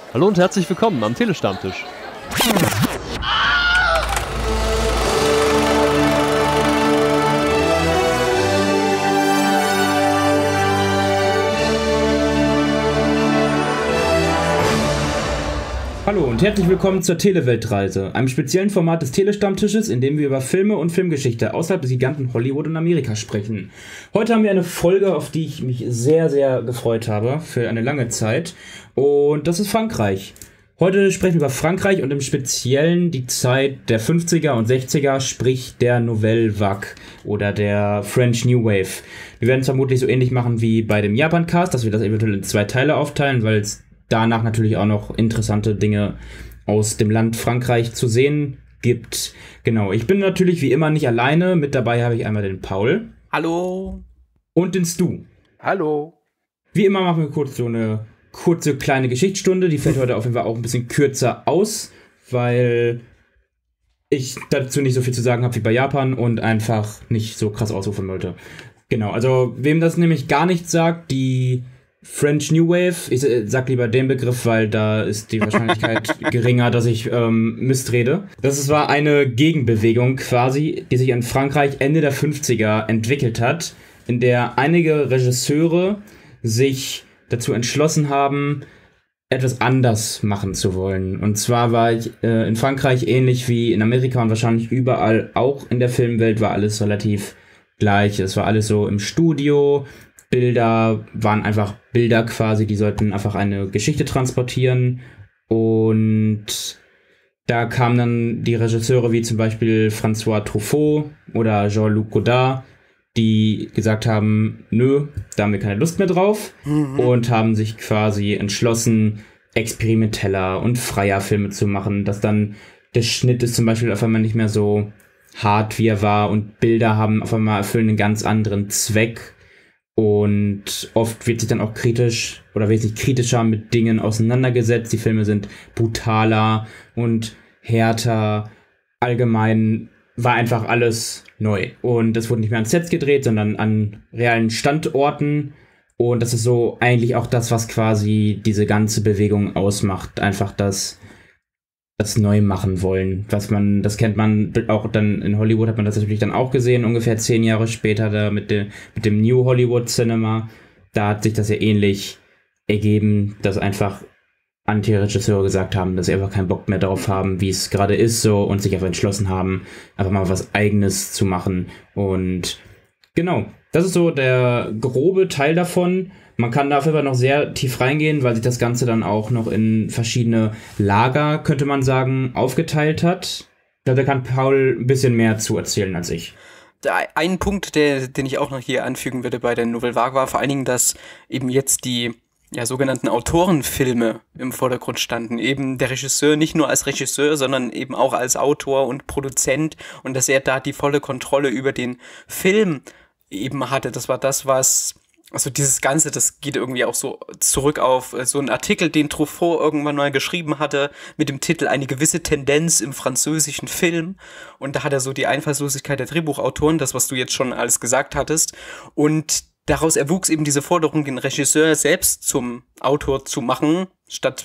Hallo und herzlich willkommen am Telestammtisch. Hallo und herzlich willkommen zur Teleweltreise, einem speziellen Format des Telestammtisches, in dem wir über Filme und Filmgeschichte außerhalb des giganten Hollywood und Amerika sprechen. Heute haben wir eine Folge, auf die ich mich sehr, sehr gefreut habe, für eine lange Zeit, und das ist Frankreich. Heute sprechen wir über Frankreich und im Speziellen die Zeit der 50er und 60er, sprich der Nouvelle Vague oder der French New Wave. Wir werden es vermutlich so ähnlich machen wie bei dem Japan-Cast, dass wir das eventuell in 2 Teile aufteilen, weil es danach natürlich auch noch interessante Dinge aus dem Land Frankreich zu sehen gibt. Genau, ich bin natürlich wie immer nicht alleine. Mit dabei habe ich einmal den Paul. Hallo. Und den Stu. Hallo. Wie immer machen wir kurz so eine kurze kleine Geschichtsstunde. Die fällt heute auf jeden Fall auch ein bisschen kürzer aus, weil ich dazu nicht so viel zu sagen habe wie bei Japan und einfach nicht so krass ausrufen wollte. Genau, also wem das nämlich gar nichts sagt, die French New Wave, ich sag lieber den Begriff, weil da ist die Wahrscheinlichkeit geringer, dass ich mistrede. Das war eine Gegenbewegung quasi, die sich in Frankreich Ende der 50er entwickelt hat, in der einige Regisseure sich dazu entschlossen haben, etwas anders machen zu wollen. Und zwar war ich in Frankreich ähnlich wie in Amerika und wahrscheinlich überall, auch in der Filmwelt, war alles relativ gleich. Es war alles so im Studio. Bilder waren einfach Bilder quasi, die sollten einfach eine Geschichte transportieren, und da kamen dann die Regisseure wie zum Beispiel François Truffaut oder Jean-Luc Godard, die gesagt haben, nö, da haben wir keine Lust mehr drauf, und haben sich quasi entschlossen, experimenteller und freier Filme zu machen, dass dann der Schnitt ist zum Beispiel auf einmal nicht mehr so hart, wie er war, und Bilder haben auf einmal erfüllen einen ganz anderen Zweck. Und oft wird sich dann auch kritisch oder wesentlich kritischer mit Dingen auseinandergesetzt. Die Filme sind brutaler und härter. Allgemein war einfach alles neu. Und es wurde nicht mehr an Sets gedreht, sondern an realen Standorten. Und das ist so eigentlich auch das, was quasi diese ganze Bewegung ausmacht. Einfach das neu machen wollen. Das kennt man auch dann in Hollywood, hat man das natürlich dann auch gesehen, ungefähr 10 Jahre später da mit dem New Hollywood Cinema. Da hat sich das ja ähnlich ergeben, dass einfach Anti-Regisseure gesagt haben, dass sie einfach keinen Bock mehr darauf haben, wie es gerade ist, so, und sich einfach entschlossen haben, einfach mal was Eigenes zu machen. Und genau, das ist so der grobe Teil davon. Man kann dafür aber noch sehr tief reingehen, weil sich das Ganze dann auch noch in verschiedene Lager, könnte man sagen, aufgeteilt hat. Da kann Paul ein bisschen mehr zu erzählen als ich. Ein Punkt, den ich auch noch hier anfügen würde bei der Nouvelle Vague, war vor allen Dingen, dass eben jetzt die sogenannten Autorenfilme im Vordergrund standen. Eben der Regisseur nicht nur als Regisseur, sondern eben auch als Autor und Produzent, und dass er da die volle Kontrolle über den Film eben hatte. Das war das, was... Also dieses Ganze, das geht irgendwie auch so zurück auf so einen Artikel, den Truffaut irgendwann mal geschrieben hatte, mit dem Titel "Eine gewisse Tendenz im französischen Film". Und da hat er so die Einfallslosigkeit der Drehbuchautoren, das, was du jetzt schon alles gesagt hattest. Und daraus erwuchs eben diese Forderung, den Regisseur selbst zum Autor zu machen, statt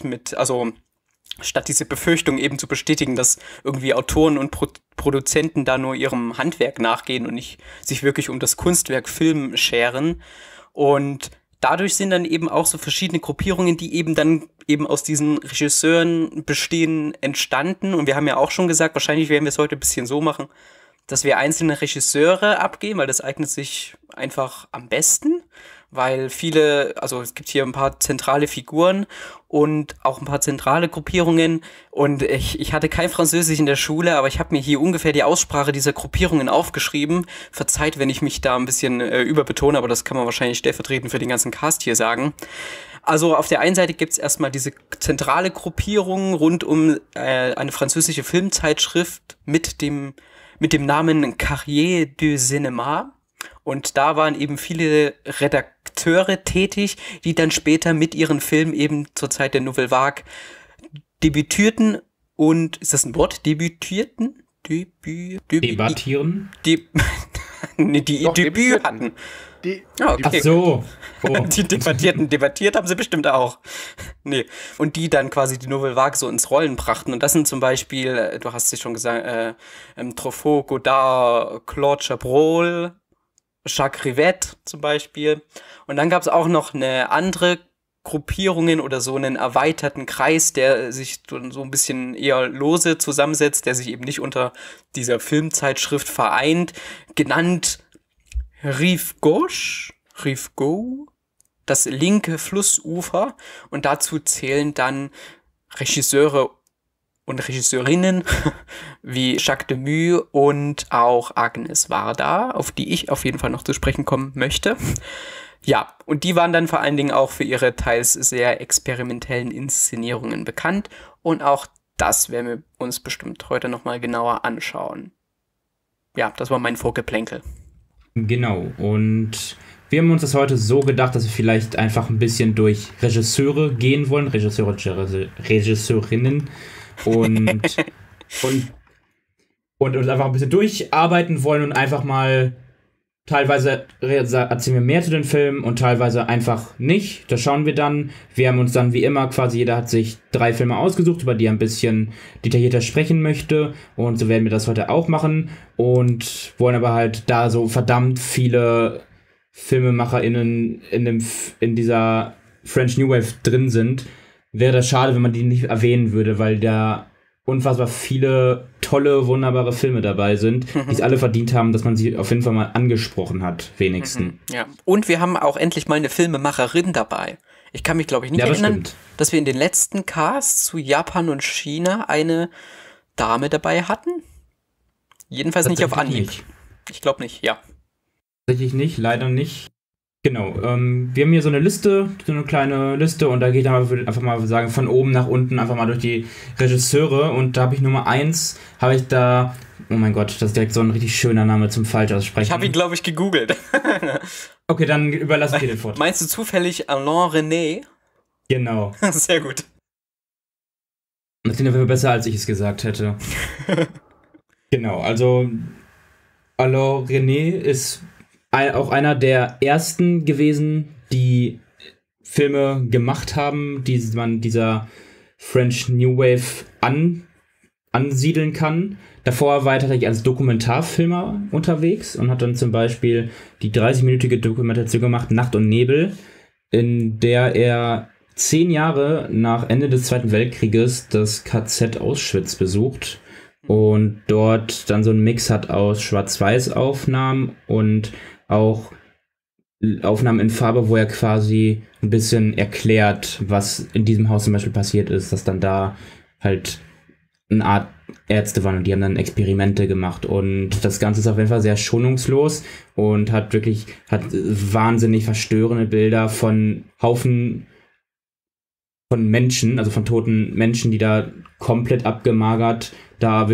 diese Befürchtung eben zu bestätigen, dass irgendwie Autoren und Produzenten da nur ihrem Handwerk nachgehen und nicht sich wirklich um das Kunstwerk Film scheren. Und dadurch sind dann eben auch so verschiedene Gruppierungen, die eben dann eben aus diesen Regisseuren bestehen, entstanden. Und wir haben ja auch schon gesagt, wahrscheinlich werden wir es heute ein bisschen so machen, dass wir einzelne Regisseure abgeben, weil das eignet sich einfach am besten. Weil es gibt hier ein paar zentrale Figuren und auch ein paar zentrale Gruppierungen, und ich hatte kein Französisch in der Schule, aber ich habe mir hier ungefähr die Aussprache dieser Gruppierungen aufgeschrieben. Verzeiht, wenn ich mich da ein bisschen überbetone, aber das kann man wahrscheinlich stellvertretend für den ganzen Cast hier sagen. Also auf der einen Seite gibt's erstmal diese zentrale Gruppierung rund um eine französische Filmzeitschrift mit dem Namen Cahiers du Cinéma. Und da waren eben viele Redakteure tätig, die dann später mit ihren Filmen eben zur Zeit der Nouvelle Vague debütierten. Und, ist das ein Wort? Debütierten? Debattieren? Nee, die Doch, Debüt hatten. Ah, okay. Ach so. Oh. Die debattiert haben sie bestimmt auch. Nee. Und die dann quasi die Nouvelle Vague so ins Rollen brachten. Und das sind zum Beispiel, du hast es schon gesagt, Truffaut, Godard, Claude Chabrol, Jacques Rivette zum Beispiel. Und dann gab es auch noch eine andere Gruppierungen oder so einen erweiterten Kreis, der sich so ein bisschen eher lose zusammensetzt, der sich eben nicht unter dieser Filmzeitschrift vereint, genannt Rive Gauche, das linke Flussufer, und dazu zählen dann Regisseure und Regisseurinnen wie Jacques Demy und auch Agnes Varda, auf die ich auf jeden Fall noch zu sprechen kommen möchte. Ja, und die waren dann vor allen Dingen auch für ihre teils sehr experimentellen Inszenierungen bekannt, und auch das werden wir uns bestimmt heute nochmal genauer anschauen. Ja, das war mein Vorgeplänkel. Genau, und wir haben uns das heute so gedacht, dass wir vielleicht einfach ein bisschen durch Regisseure gehen wollen, Regisseurinnen und uns einfach ein bisschen durcharbeiten wollen und einfach mal teilweise erzählen wir mehr zu den Filmen und teilweise einfach nicht. Das schauen wir dann. Wir haben uns dann wie immer quasi, jeder hat sich 3 Filme ausgesucht, über die er ein bisschen detaillierter sprechen möchte. Und so werden wir das heute auch machen. Und wollen aber halt, da so verdammt viele FilmemacherInnen in dieser French New Wave drin sind, wäre das schade, wenn man die nicht erwähnen würde, weil da unfassbar viele tolle, wunderbare Filme dabei sind, die es alle verdient haben, dass man sie auf jeden Fall mal angesprochen hat, wenigstens. Ja. Und wir haben auch endlich mal eine Filmemacherin dabei. Ich kann mich, glaube ich, nicht erinnern, dass wir in den letzten Casts zu Japan und China eine Dame dabei hatten. Jedenfalls nicht auf Anhieb. Ich glaube nicht, ja. Tatsächlich nicht, leider nicht. Genau, wir haben hier so eine Liste, so eine kleine Liste, und da geht dann einfach mal sagen, von oben nach unten einfach mal durch die Regisseure, und da habe ich Nummer 1, habe ich da, oh mein Gott, das ist direkt so ein richtig schöner Name zum falsch aussprechen. Ich habe ihn, glaube ich, gegoogelt. Okay, dann überlasse ich dir den Vortrag. Meinst du zufällig Alain René? Genau. Sehr gut. Das klingt auf jeden Fall besser, als ich es gesagt hätte. Genau, also Alain René ist auch einer der ersten gewesen, die Filme gemacht haben, die man dieser French New Wave ansiedeln kann. Davor war er tatsächlich als Dokumentarfilmer unterwegs und hat dann zum Beispiel die 30-minütige Dokumentation gemacht, Nacht und Nebel, in der er 10 Jahre nach Ende des Zweiten Weltkrieges das KZ Auschwitz besucht und dort dann so einen Mix hat aus Schwarz-Weiß-Aufnahmen und auch Aufnahmen in Farbe, wo er quasi ein bisschen erklärt, was in diesem Haus zum Beispiel passiert ist, dass dann da halt eine Art Ärzte waren und die haben dann Experimente gemacht, und das Ganze ist auf jeden Fall sehr schonungslos und hat wahnsinnig verstörende Bilder von Haufen von Menschen, also von toten Menschen, die da komplett abgemagert, da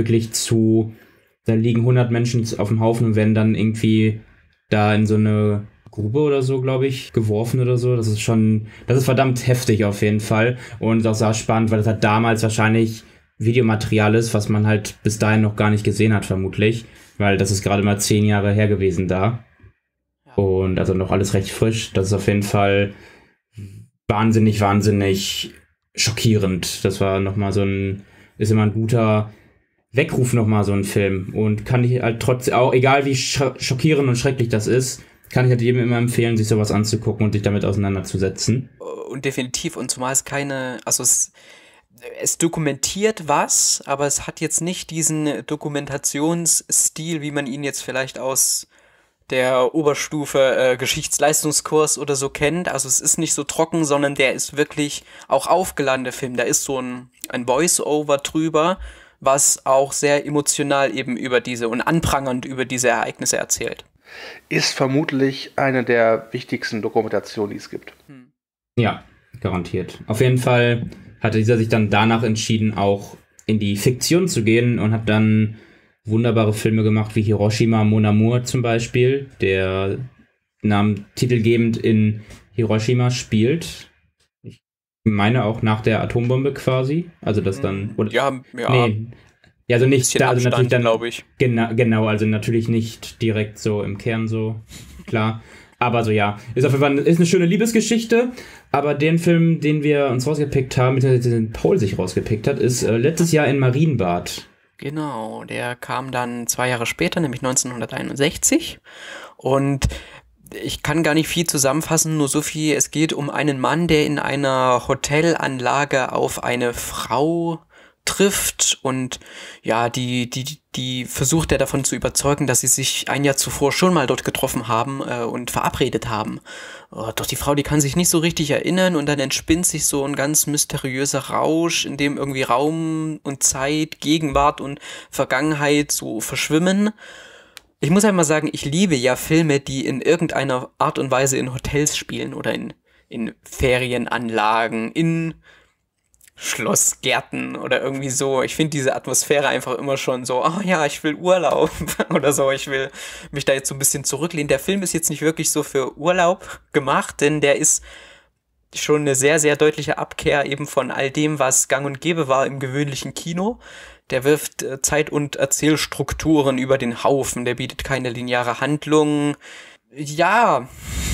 liegen 100 Menschen auf dem Haufen und werden dann irgendwie da in so eine Grube oder so, glaube ich, geworfen oder so. Das ist verdammt heftig auf jeden Fall und auch sehr spannend, weil das halt damals wahrscheinlich Videomaterial ist, was man halt bis dahin noch gar nicht gesehen hat, vermutlich, weil das ist gerade mal 10 Jahre her gewesen da. Und also noch alles recht frisch. Das ist auf jeden Fall wahnsinnig, wahnsinnig schockierend. Das war nochmal ist immer ein guter Weckruf, nochmal so ein Film. Und kann ich halt trotzdem, auch egal wie schockierend und schrecklich das ist, kann ich halt jedem immer empfehlen, sich sowas anzugucken und sich damit auseinanderzusetzen. Und definitiv, und zumal es dokumentiert was, aber es hat jetzt nicht diesen Dokumentationsstil, wie man ihn jetzt vielleicht aus der Oberstufe Geschichtsleistungskurs oder so kennt. Also es ist nicht so trocken, sondern der ist wirklich auch aufgeladen, der Film. Da ist so ein Voice-Over drüber, was auch sehr emotional eben und anprangernd über diese Ereignisse erzählt. Ist vermutlich eine der wichtigsten Dokumentationen, die es gibt. Ja, garantiert. Auf jeden Fall hatte dieser sich dann danach entschieden, auch in die Fiktion zu gehen und hat dann wunderbare Filme gemacht, wie Hiroshima Mon Amour zum Beispiel, der titelgebend in Hiroshima spielt. Ich meine auch nach der Atombombe quasi. Also das dann... Oder, ja. Nee, Ja, also nicht bisschen da, also Abstand, natürlich dann, glaube ich. Genau, also natürlich nicht direkt so im Kern so, klar. Aber so, ja, ist auf jeden Fall ist eine schöne Liebesgeschichte, aber den Film, den wir uns rausgepickt haben, beziehungsweise den Paul sich rausgepickt hat, ist letztes Jahr in Marienbad. Genau, der kam dann 2 Jahre später, nämlich 1961. Und ich kann gar nicht viel zusammenfassen, nur so viel. Es geht um einen Mann, der in einer Hotelanlage auf eine Frau trifft und ja, die versucht er davon zu überzeugen, dass sie sich ein Jahr zuvor schon mal dort getroffen haben und verabredet haben. Doch die Frau, die kann sich nicht so richtig erinnern und dann entspinnt sich so ein ganz mysteriöser Rausch, in dem irgendwie Raum und Zeit, Gegenwart und Vergangenheit so verschwimmen. Ich muss einmal sagen, ich liebe ja Filme, die in irgendeiner Art und Weise in Hotels spielen oder in Ferienanlagen, in Schlossgärten oder irgendwie so. Ich finde diese Atmosphäre einfach immer schon so, oh ja, ich will Urlaub oder so, ich will mich da jetzt so ein bisschen zurücklehnen. Der Film ist jetzt nicht wirklich so für Urlaub gemacht, denn der ist schon eine sehr, sehr deutliche Abkehr eben von all dem, was gang und gäbe war im gewöhnlichen Kino. Der wirft Zeit- und Erzählstrukturen über den Haufen, der bietet keine lineare Handlung. Ja.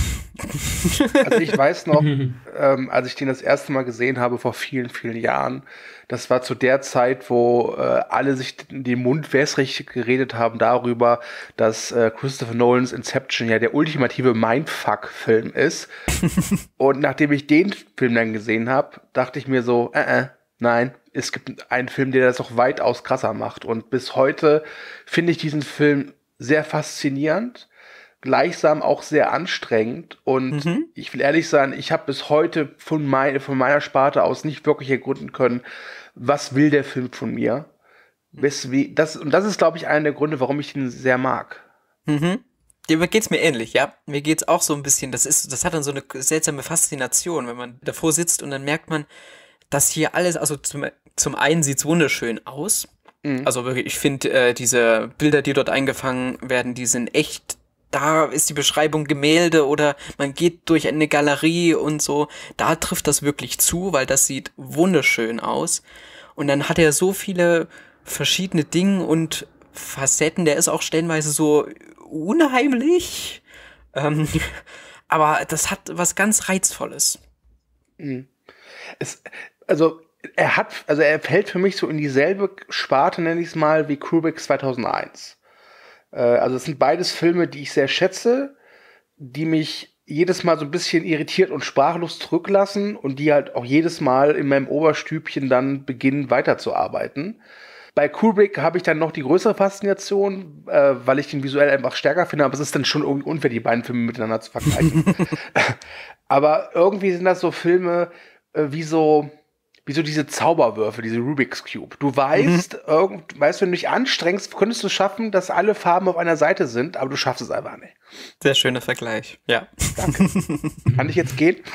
Also ich weiß noch, als ich den das erste Mal gesehen habe vor vielen, vielen Jahren, das war zu der Zeit, wo alle sich den Mund wässrig geredet haben darüber, dass Christopher Nolans Inception ja der ultimative Mindfuck-Film ist. Und nachdem ich den Film dann gesehen habe, dachte ich mir so, nein, es gibt einen Film, der das doch weitaus krasser macht. Und bis heute finde ich diesen Film sehr faszinierend, gleichsam auch sehr anstrengend. Und ich will ehrlich sein, ich habe bis heute von meiner Sparte aus nicht wirklich ergründen können, was will der Film von mir. Das ist, glaube ich, einer der Gründe, warum ich ihn sehr mag. Dem geht's mir ähnlich, ja. Mir geht's auch so ein bisschen, das hat dann so eine seltsame Faszination, wenn man davor sitzt und dann merkt man, dass hier alles, also zum einen sieht's wunderschön aus. Also wirklich, ich finde, diese Bilder, die dort eingefangen werden, die sind echt. Da ist die Beschreibung Gemälde oder man geht durch eine Galerie und so. Da trifft das wirklich zu, weil das sieht wunderschön aus. Und dann hat er so viele verschiedene Dinge und Facetten. Der ist auch stellenweise so unheimlich. Aber das hat was ganz Reizvolles. Er fällt für mich so in dieselbe Sparte, nenne ich es mal, wie Kubrick 2001. Also es sind beides Filme, die ich sehr schätze, die mich jedes Mal so ein bisschen irritiert und sprachlos zurücklassen und die halt auch jedes Mal in meinem Oberstübchen dann beginnen weiterzuarbeiten. Bei Kubrick habe ich dann noch die größere Faszination, weil ich den visuell einfach stärker finde, aber es ist dann schon irgendwie unfair, die beiden Filme miteinander zu vergleichen. Aber irgendwie sind das so Filme wie so diese Zauberwürfe, diese Rubik's Cube. Du weißt, wenn du dich anstrengst, könntest du schaffen, dass alle Farben auf einer Seite sind, aber du schaffst es einfach nicht. Sehr schöner Vergleich, ja. Danke. Kann ich jetzt gehen?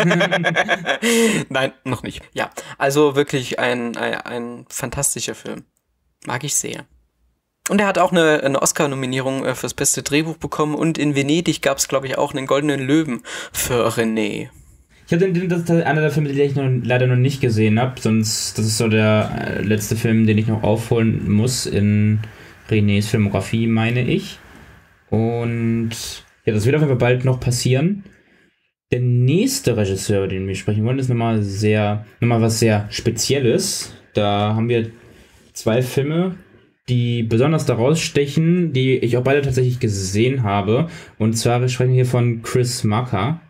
Nein, noch nicht. Ja, also wirklich ein fantastischer Film. Mag ich sehr. Und er hat auch eine Oscar-Nominierung fürs beste Drehbuch bekommen und in Venedig gab es, glaube ich, auch einen Goldenen Löwen für René. Das ist einer der Filme, die ich leider noch nicht gesehen habe. Das ist so der letzte Film, den ich noch aufholen muss in Renés Filmografie, meine ich. Und ja, das wird auf jeden Fall bald noch passieren. Der nächste Regisseur, über den wir sprechen wollen, ist nochmal was sehr Spezielles. Da haben wir 2 Filme, die besonders daraus stechen, die ich auch beide tatsächlich gesehen habe. Und zwar sprechen wir hier von Chris Marker.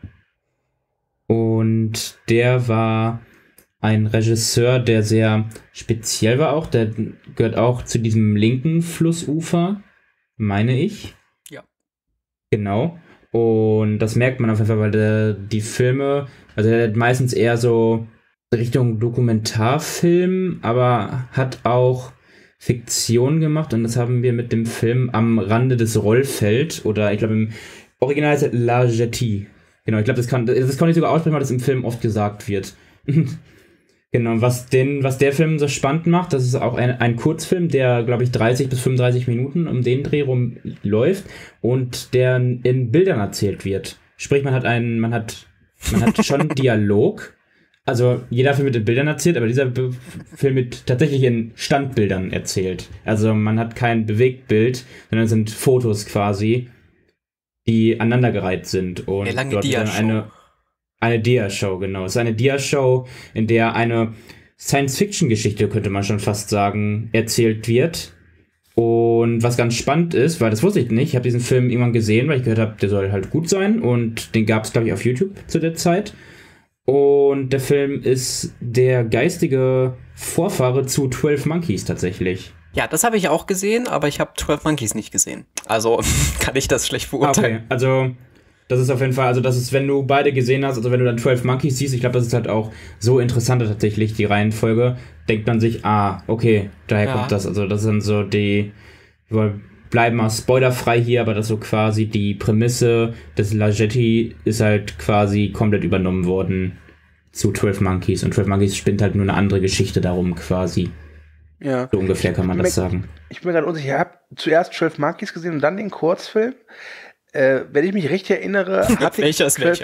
Und der war ein Regisseur, der sehr speziell war auch. Der gehört auch zu diesem linken Flussufer, meine ich. Ja. Genau. Und das merkt man auf jeden Fall, weil die Filme, also er hat meistens eher so Richtung Dokumentarfilm, aber hat auch Fiktion gemacht. Und das haben wir mit dem Film Am Rande des Rollfeld, oder ich glaube im Original ist es La Jetée. Genau, ich glaube, das kann ich sogar aussprechen, weil das im Film oft gesagt wird. Genau, was der Film so spannend macht, das ist auch ein Kurzfilm, der, glaube ich, 30 bis 35 Minuten um den Dreh rum läuft und der in Bildern erzählt wird. Sprich, man hat schon Dialog, Also jeder Film wird in Bildern erzählt, aber dieser Film wird tatsächlich in Standbildern erzählt. Also man hat kein Bewegtbild, sondern es sind Fotos quasi, die aneinandergereiht sind. Und eine lange dort wird Dia-Show. Eine Dia-Show, genau. Es ist eine Dia-Show, in der eine Science-Fiction-Geschichte, könnte man schon fast sagen, erzählt wird. Und was ganz spannend ist, weil das wusste ich nicht, ich habe diesen Film irgendwann gesehen, weil ich gehört habe, der soll halt gut sein. Und den gab es, glaube ich, auf YouTube zu der Zeit. Und der Film ist der geistige Vorfahre zu 12 Monkeys tatsächlich. Ja, das habe ich auch gesehen, aber ich habe 12 Monkeys nicht gesehen. Also kann ich das schlecht beurteilen. Okay, also das ist auf jeden Fall, also das ist, wenn du beide gesehen hast, also wenn du dann 12 Monkeys siehst, ich glaube, das ist halt auch so interessanter tatsächlich, die Reihenfolge, denkt man sich, okay, daher kommt das. Also das sind so die, wir bleiben mal spoilerfrei hier, aber das so quasi die Prämisse des Lajetti ist halt quasi komplett übernommen worden zu 12 Monkeys. Und 12 Monkeys spinnt halt nur eine andere Geschichte darum quasi. Ja. So ungefähr kann man das sagen. Ich bin gerade unsicher. Ich habe zuerst 12 Monkeys gesehen und dann den Kurzfilm. Wenn ich mich richtig erinnere, welcher ist welcher?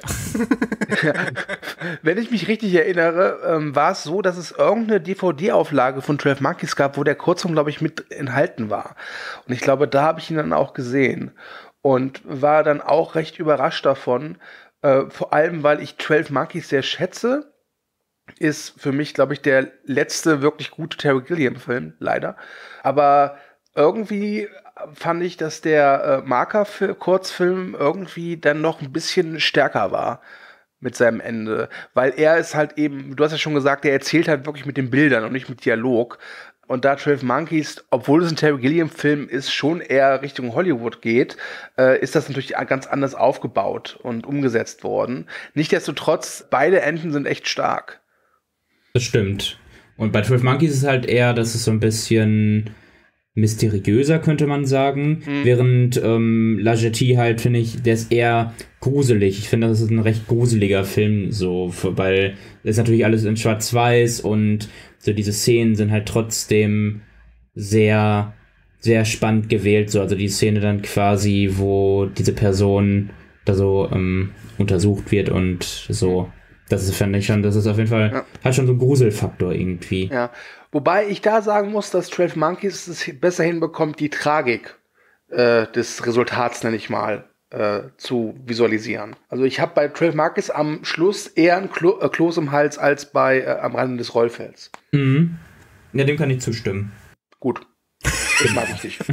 Wenn ich mich richtig erinnere, war es so, dass es irgendeine DVD-Auflage von 12 Monkeys gab, wo der Kurzfilm, glaube ich, mit enthalten war. Und ich glaube, da habe ich ihn dann auch gesehen und war dann auch recht überrascht davon. Vor allem, weil ich 12 Monkeys sehr schätze. Ist für mich, glaube ich, der letzte wirklich gute Terry Gilliam-Film, leider. Aber irgendwie fand ich, dass der Marker für Kurzfilm irgendwie dann noch ein bisschen stärker war mit seinem Ende. Weil er ist halt eben, du hast ja schon gesagt, er erzählt halt wirklich mit den Bildern und nicht mit Dialog. Und da 12 Monkeys, obwohl es ein Terry Gilliam-Film ist, schon eher Richtung Hollywood geht, ist das natürlich ganz anders aufgebaut und umgesetzt worden. Nichtsdestotrotz, beide Enden sind echt stark. Das stimmt. Und bei 12 Monkeys ist halt eher, dass es so ein bisschen mysteriöser, könnte man sagen. Während Lajetti halt, finde ich, der ist eher gruselig. Ich finde, das ist ein recht gruseliger Film, so, weil es ist natürlich alles in Schwarz-Weiß und so diese Szenen sind halt trotzdem sehr, sehr spannend gewählt. So, also die Szene dann quasi, wo diese Person da so untersucht wird und so. Das ist, finde ich schon, das ist auf jeden Fall, hat schon so einen Gruselfaktor irgendwie. Ja, wobei ich da sagen muss, dass 12 Monkeys es besser hinbekommt, die Tragik des Resultats, nenne ich mal, zu visualisieren. Also ich habe bei 12 Monkeys am Schluss eher ein Kloß im Hals als bei am Rande des Rollfelds. Mhm. Ja, dem kann ich zustimmen. Gut. Das mag ich dich.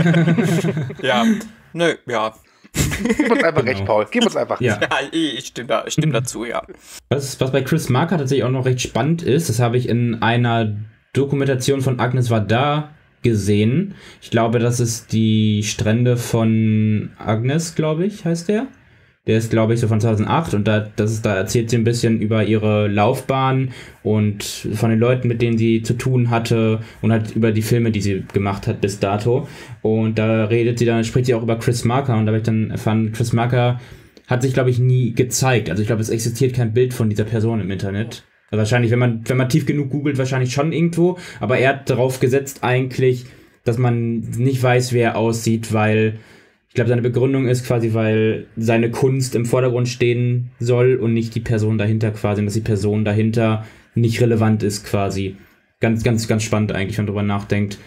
Ja, nö, ja. Gib uns einfach recht, Paul. Gib uns einfach ja. Ja, ich stimme dazu, ja. Was bei Chris Marker tatsächlich auch noch recht spannend ist, das habe ich in einer Dokumentation von Agnes Varda gesehen. Ich glaube, das ist die Strände von Agnes, glaube ich, heißt der. Der ist, glaube ich, so von 2008 und da erzählt sie ein bisschen über ihre Laufbahn und von den Leuten, mit denen sie zu tun hatte und halt über die Filme, die sie gemacht hat bis dato. Und da spricht sie auch über Chris Marker und da habe ich dann erfahren, Chris Marker hat sich, glaube ich, nie gezeigt. Also ich glaube, es existiert kein Bild von dieser Person im Internet. Also wahrscheinlich, wenn man tief genug googelt, wahrscheinlich schon irgendwo, aber er hat darauf gesetzt eigentlich, dass man nicht weiß, wer er aussieht, weil ich glaube, seine Begründung ist quasi, weil seine Kunst im Vordergrund stehen soll und nicht die Person dahinter quasi, und dass die Person dahinter nicht relevant ist quasi. Ganz, ganz, ganz spannend eigentlich, wenn man drüber nachdenkt.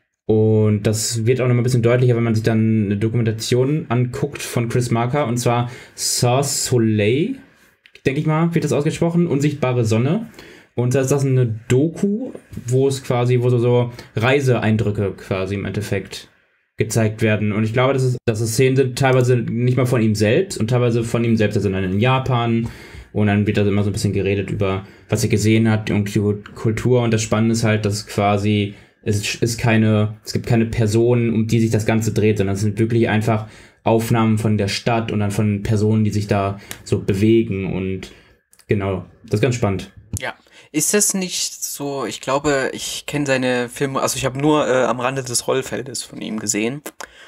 Und das wird auch noch mal ein bisschen deutlicher, wenn man sich dann eine Dokumentation anguckt von Chris Marker, und zwar Sans Soleil, denke ich mal, wird das ausgesprochen, Unsichtbare Sonne. Und das ist eine Doku, wo so Reiseeindrücke quasi im Endeffekt gezeigt werden. Und ich glaube, dass es Szenen sind, teilweise nicht mal von ihm selbst und teilweise von ihm selbst, also dann in Japan. Und dann wird da immer so ein bisschen geredet über, was er gesehen hat und die Kultur. Und das Spannende ist halt, dass quasi es gibt keine Personen, um die sich das Ganze dreht, sondern es sind wirklich einfach Aufnahmen von der Stadt und dann von Personen, die sich da so bewegen. Und genau, das ist ganz spannend. Ja. Ist das nicht so, ich glaube, ich kenne seine Filme, also ich habe nur am Rande des Rollfeldes von ihm gesehen.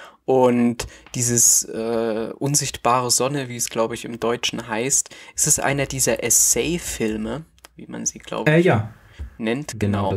Und dieses Unsichtbare Sonne, wie es, glaube ich, im Deutschen heißt, ist es einer dieser Essay-Filme, wie man sie, glaube ich, nennt. Genau.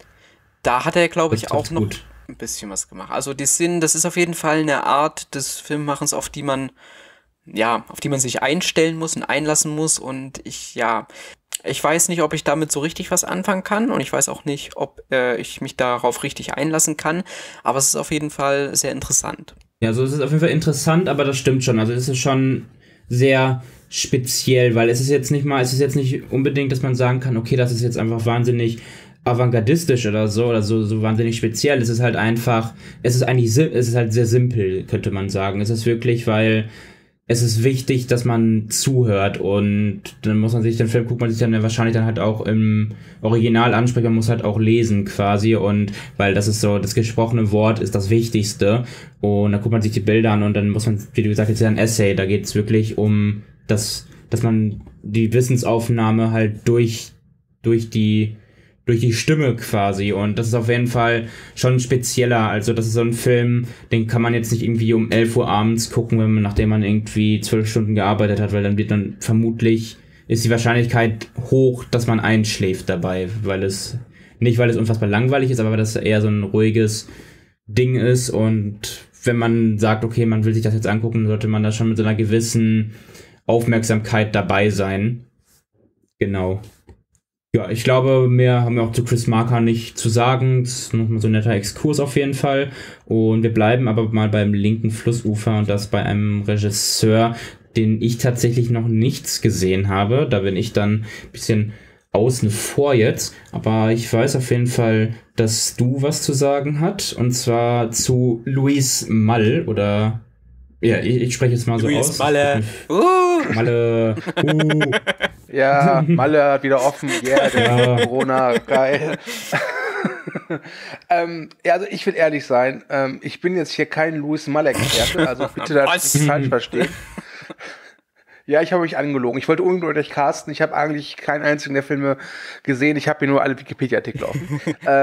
Da hat er, glaube ich, auch noch ein bisschen was gemacht. Also das ist auf jeden Fall eine Art des Filmemachens, auf die man sich einstellen muss und einlassen muss. Und Ich weiß nicht, ob ich damit so richtig was anfangen kann und ich weiß auch nicht, ob ich mich darauf richtig einlassen kann, aber es ist auf jeden Fall sehr interessant. Ja, also es ist auf jeden Fall interessant, aber das stimmt schon. Also es ist schon sehr speziell, weil es ist jetzt nicht unbedingt, dass man sagen kann, okay, das ist jetzt einfach wahnsinnig avantgardistisch oder so wahnsinnig speziell. Es ist halt einfach, es ist halt sehr simpel, könnte man sagen. Es ist wirklich, weil es ist wichtig, dass man zuhört und dann muss man sich den Film, guckt man sich dann wahrscheinlich dann halt auch im Original ansprechen, man muss halt auch lesen quasi und weil das ist so, das gesprochene Wort ist das Wichtigste und dann guckt man sich die Bilder an und dann muss man, wie du gesagt hast, ja ein Essay, da geht es wirklich um das, dass man die Wissensaufnahme halt durch die Stimme quasi und das ist auf jeden Fall schon spezieller, also das ist so ein Film, den kann man jetzt nicht irgendwie um 11 Uhr abends gucken, nachdem man irgendwie 12 Stunden gearbeitet hat, weil dann wird dann vermutlich, ist die Wahrscheinlichkeit hoch, dass man einschläft dabei, weil es unfassbar langweilig ist, aber weil das eher so ein ruhiges Ding ist und wenn man sagt, okay, man will sich das jetzt angucken, sollte man da schon mit so einer gewissen Aufmerksamkeit dabei sein. Genau. Ja, ich glaube, mehr haben wir auch zu Chris Marker nicht zu sagen. Das ist nochmal so ein netter Exkurs auf jeden Fall. Und wir bleiben aber mal beim linken Flussufer und das bei einem Regisseur, den ich tatsächlich noch nichts gesehen habe. Da bin ich dann ein bisschen außen vor jetzt. Aber ich weiß auf jeden Fall, dass du was zu sagen hast. Und zwar zu Louis Malle oder... Ja, ich spreche jetzt mal so Louis aus. Malle. Malle. Ja, Malle hat wieder offen. Yeah, der Corona, geil. Also ich will ehrlich sein, ich bin jetzt hier kein Louis Malle-Experte, also bitte das nicht falsch verstehen. Ja, ich habe mich angelogen. Ich wollte unbedingt euch casten. Ich habe eigentlich keinen einzigen der Filme gesehen. Ich habe hier nur alle Wikipedia-Artikel offen.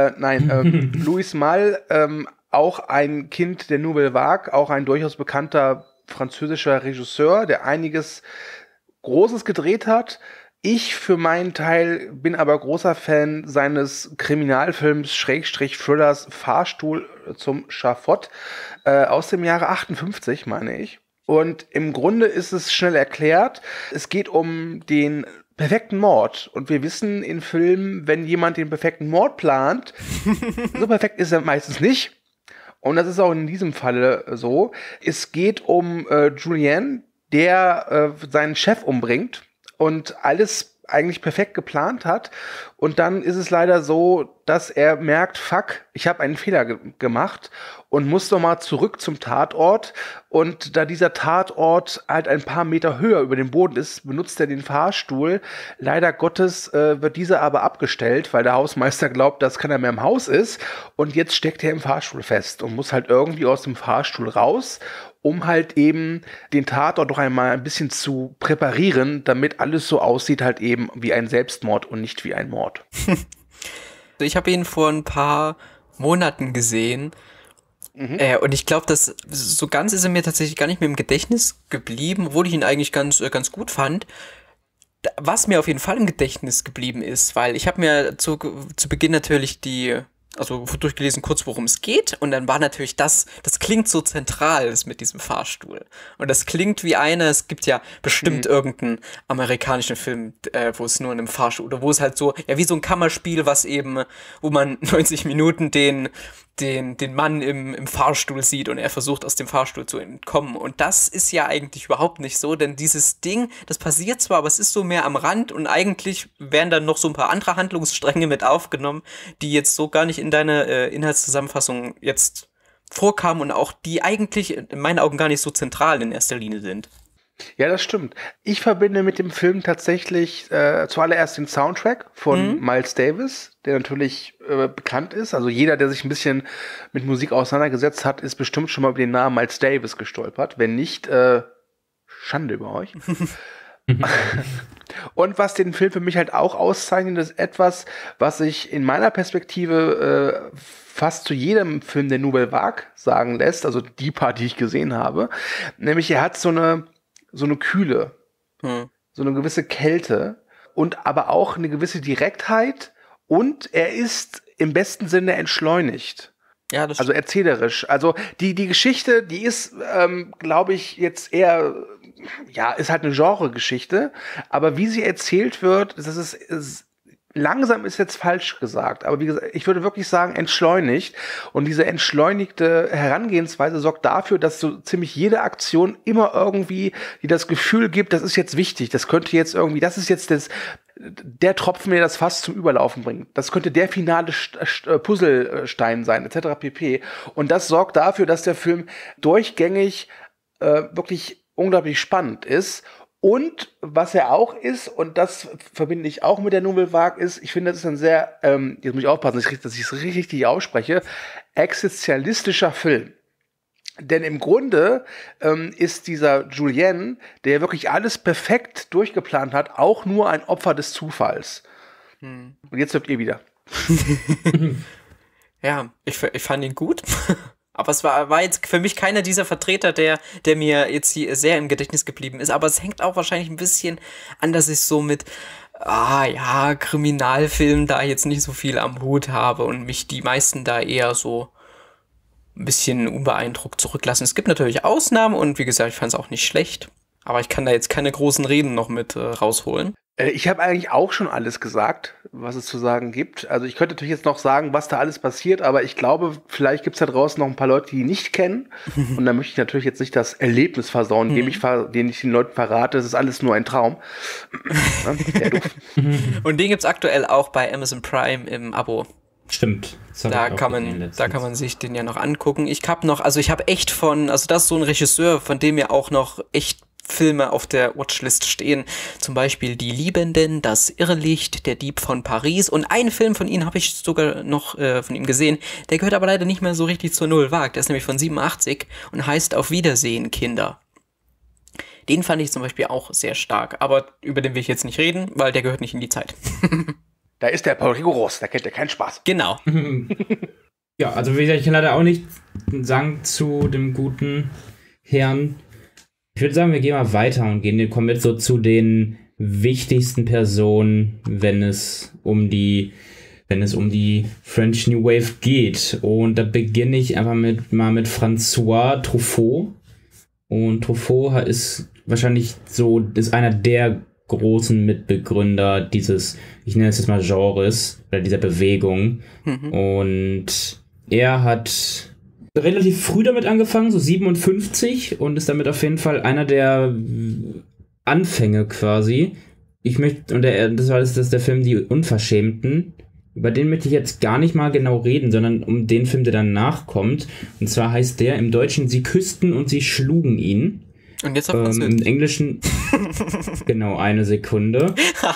Louis Malle, auch ein Kind der Nouvelle Vague, auch ein durchaus bekannter französischer Regisseur, der einiges Großes gedreht hat. Ich für meinen Teil bin aber großer Fan seines Kriminalfilms /Thrillers Fahrstuhl zum Schafott aus dem Jahre 58, meine ich. Und im Grunde ist es schnell erklärt. Es geht um den perfekten Mord. Und wir wissen in Filmen, wenn jemand den perfekten Mord plant, so perfekt ist er meistens nicht. Und das ist auch in diesem Falle so. Es geht um Julien, der seinen Chef umbringt und alles eigentlich perfekt geplant hat. Und dann ist es leider so, dass er merkt, fuck, ich habe einen Fehler gemacht und muss nochmal zurück zum Tatort. Und da dieser Tatort halt ein paar Meter höher über dem Boden ist, benutzt er den Fahrstuhl. Leider Gottes wird dieser aber abgestellt, weil der Hausmeister glaubt, dass keiner mehr im Haus ist. Und jetzt steckt er im Fahrstuhl fest und muss halt irgendwie aus dem Fahrstuhl raus, um halt eben den Tatort noch einmal ein bisschen zu präparieren, damit alles so aussieht halt eben wie ein Selbstmord und nicht wie ein Mord. Ich habe ihn vor ein paar Monaten gesehen und ich glaube, dass so ganz ist er mir tatsächlich gar nicht mehr im Gedächtnis geblieben, obwohl ich ihn eigentlich ganz gut fand. Was mir auf jeden Fall im Gedächtnis geblieben ist, weil ich habe mir zu Beginn natürlich durchgelesen, kurz worum es geht und dann war natürlich das klingt so zentral mit diesem Fahrstuhl und das klingt wie es gibt ja bestimmt irgendeinen amerikanischen Film, wo es nur in einem Fahrstuhl oder wo es halt so, ja wie so ein Kammerspiel, wo man 90 Minuten den Mann im Fahrstuhl sieht und er versucht aus dem Fahrstuhl zu entkommen und das ist ja eigentlich überhaupt nicht so, denn dieses Ding, das passiert zwar, aber es ist so mehr am Rand und eigentlich werden dann noch so ein paar andere Handlungsstränge mit aufgenommen, die jetzt so gar nicht in deine Inhaltszusammenfassung jetzt vorkamen und auch die eigentlich in meinen Augen gar nicht so zentral in erster Linie sind. Ja, das stimmt. Ich verbinde mit dem Film tatsächlich zuallererst den Soundtrack von Miles Davis, der natürlich bekannt ist. Also jeder, der sich ein bisschen mit Musik auseinandergesetzt hat, ist bestimmt schon mal über den Namen Miles Davis gestolpert. Wenn nicht, Schande über euch. Und was den Film für mich halt auch auszeichnet, ist etwas, was sich in meiner Perspektive fast zu jedem Film der Nouvelle Vague sagen lässt, also die paar, die ich gesehen habe. Nämlich er hat so eine Kühle, so eine gewisse Kälte und aber auch eine gewisse Direktheit und er ist im besten Sinne entschleunigt. Ja, das Also erzählerisch. Also die Geschichte, die ist, glaube ich, jetzt eher, ja, ist halt eine Genre-Geschichte. Aber wie sie erzählt wird, langsam ist jetzt falsch gesagt. Aber wie gesagt, ich würde wirklich sagen, entschleunigt. Und diese entschleunigte Herangehensweise sorgt dafür, dass so ziemlich jede Aktion immer irgendwie, die das Gefühl gibt, das ist jetzt wichtig. Das könnte jetzt irgendwie, das ist jetzt der Tropfen, der das Fass zum Überlaufen bringt. Das könnte der finale Puzzlestein sein, etc. pp. Und das sorgt dafür, dass der Film durchgängig wirklich unglaublich spannend ist. Und was er auch ist, und das verbinde ich auch mit der Nouvelle Vague, ist, ich finde, das ist ein sehr, jetzt muss ich aufpassen, dass ich es richtig ausspreche, existenzialistischer Film. Denn im Grunde ist dieser Julien, der wirklich alles perfekt durchgeplant hat, auch nur ein Opfer des Zufalls. Und jetzt habt ihr wieder. Ja, ich fand ihn gut. Aber es war jetzt für mich keiner dieser Vertreter, der mir jetzt hier sehr im Gedächtnis geblieben ist. Aber es hängt auch wahrscheinlich ein bisschen an, dass ich so mit, Kriminalfilmen da jetzt nicht so viel am Hut habe und mich die meisten da eher so ein bisschen unbeeindruckt zurücklassen. Es gibt natürlich Ausnahmen und wie gesagt, ich fand es auch nicht schlecht. Aber ich kann da jetzt keine großen Reden noch mit rausholen. Ich habe eigentlich auch schon alles gesagt, was es zu sagen gibt. Also ich könnte natürlich jetzt noch sagen, was da alles passiert, aber ich glaube, vielleicht gibt es da draußen noch ein paar Leute, die ihn nicht kennen. Und da möchte ich natürlich jetzt nicht das Erlebnis versauen, den ich den Leuten verrate. Das ist alles nur ein Traum. Sehr doof. Und den gibt's aktuell auch bei Amazon Prime im Abo. Stimmt. Da kann man sich den ja noch angucken. Ich habe echt das ist so ein Regisseur, von dem ja auch noch echt Filme auf der Watchlist stehen. Zum Beispiel Die Liebenden, Das Irrlicht, Der Dieb von Paris. Und einen Film von ihm habe ich sogar noch von ihm gesehen. Der gehört aber leider nicht mehr so richtig zur Nouvelle Vague. Der ist nämlich von 87 und heißt Auf Wiedersehen, Kinder. Den fand ich zum Beispiel auch sehr stark. Aber über den will ich jetzt nicht reden, weil der gehört nicht in die Zeit. Da ist der Paul Rigoros, da kennt er keinen Spaß. Genau. Ja, also wie gesagt, ich kann leider auch nicht sagen zu dem guten Herrn. Ich würde sagen, wir gehen mal weiter und kommen jetzt so zu den wichtigsten Personen, wenn es um die French New Wave geht. Und da beginne ich einfach mit François Truffaut. Und Truffaut ist wahrscheinlich ist einer der großen Mitbegründer dieses, ich nenne es jetzt mal Genres, oder dieser Bewegung. Und er hat relativ früh damit angefangen, so 57, und ist damit auf jeden Fall einer der Anfänge quasi. Das ist der Film Die Unverschämten. Über den möchte ich jetzt gar nicht mal genau reden, sondern um den Film, der danach kommt. Und zwar heißt der im Deutschen Sie küssten und sie schlugen ihn. Und jetzt auf Französisch. Im Englischen, genau, eine Sekunde.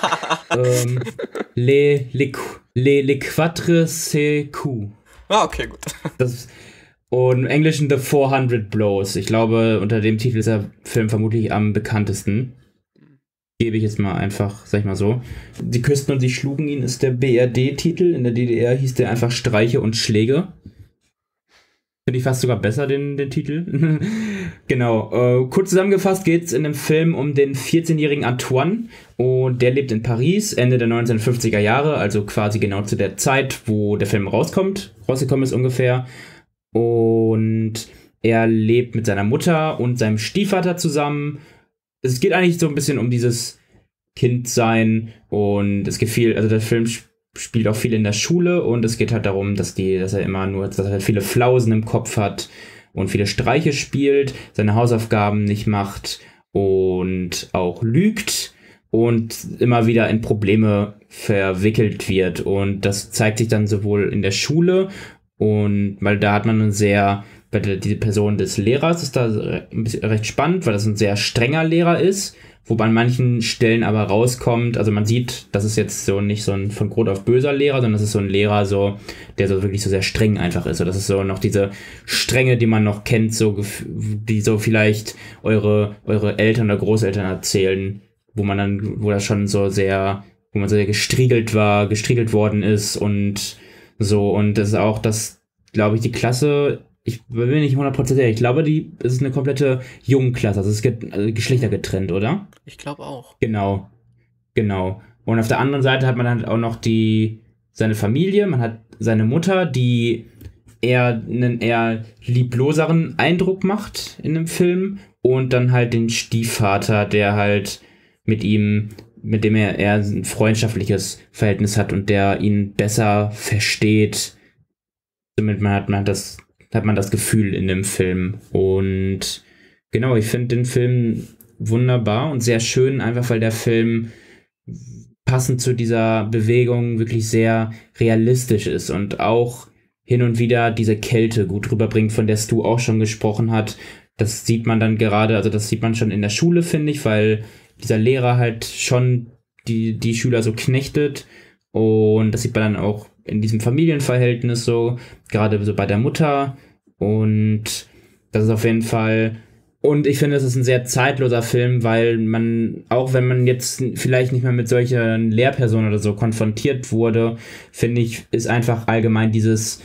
Les quatre c'est coup. Ah, okay, gut. Und im Englischen The 400 Blows. Ich glaube, unter dem Titel ist der Film vermutlich am bekanntesten. Gebe ich jetzt mal einfach, sag ich mal so. Sie küssten und sie schlugen ihn ist der BRD-Titel. In der DDR hieß der einfach Streiche und Schläge. Finde ich fast sogar besser, den Titel. Genau. Kurz zusammengefasst geht es in dem Film um den 14-jährigen Antoine. Und der lebt in Paris, Ende der 1950er Jahre. Also quasi genau zu der Zeit, wo der Film rausgekommen ist ungefähr. Und er lebt mit seiner Mutter und seinem Stiefvater zusammen. Es geht eigentlich so ein bisschen um dieses Kindsein und es geht viel, also der Film spielt auch viel in der Schule und es geht halt darum, dass er viele Flausen im Kopf hat und viele Streiche spielt, seine Hausaufgaben nicht macht und auch lügt und immer wieder in Probleme verwickelt wird. Und das zeigt sich dann sowohl in der Schule und weil da hat man diese Person des Lehrers ist da recht spannend, weil das ein sehr strenger Lehrer ist, wobei an manchen Stellen aber rauskommt, also man sieht, das ist jetzt so nicht so ein von Grund auf böser Lehrer, sondern das ist so ein Lehrer, der so wirklich so sehr streng einfach ist. So, das ist so noch diese Strenge, die man noch kennt, die so vielleicht eure Eltern oder Großeltern erzählen, wo man so sehr gestriegelt worden ist und so. Und das ist auch das, glaube ich, die Klasse. Ich bin mir nicht 100% sicher. Ich glaube, es ist eine komplette Jungenklasse. Also es ist geschlechtergetrennt, oder? Ich glaube auch. Genau. Und auf der anderen Seite hat man dann auch noch seine Familie. Man hat seine Mutter, die einen eher liebloseren Eindruck macht in dem Film und dann halt den Stiefvater, der halt mit dem er eher ein freundschaftliches Verhältnis hat und der ihn besser versteht. Somit hat man das Gefühl in dem Film. Und genau, ich finde den Film wunderbar und sehr schön, einfach weil der Film passend zu dieser Bewegung wirklich sehr realistisch ist und auch hin und wieder diese Kälte gut rüberbringt, von der Stu auch schon gesprochen hat. Das sieht man dann gerade, also das sieht man schon in der Schule, finde ich, weil dieser Lehrer halt schon die Schüler so knechtet und das sieht man dann auch in diesem Familienverhältnis so, gerade so bei der Mutter und das ist auf jeden Fall, und ich finde, es ist ein sehr zeitloser Film, weil man, auch wenn man jetzt vielleicht nicht mehr mit solchen Lehrpersonen oder so konfrontiert wurde, finde ich, ist einfach allgemein dieses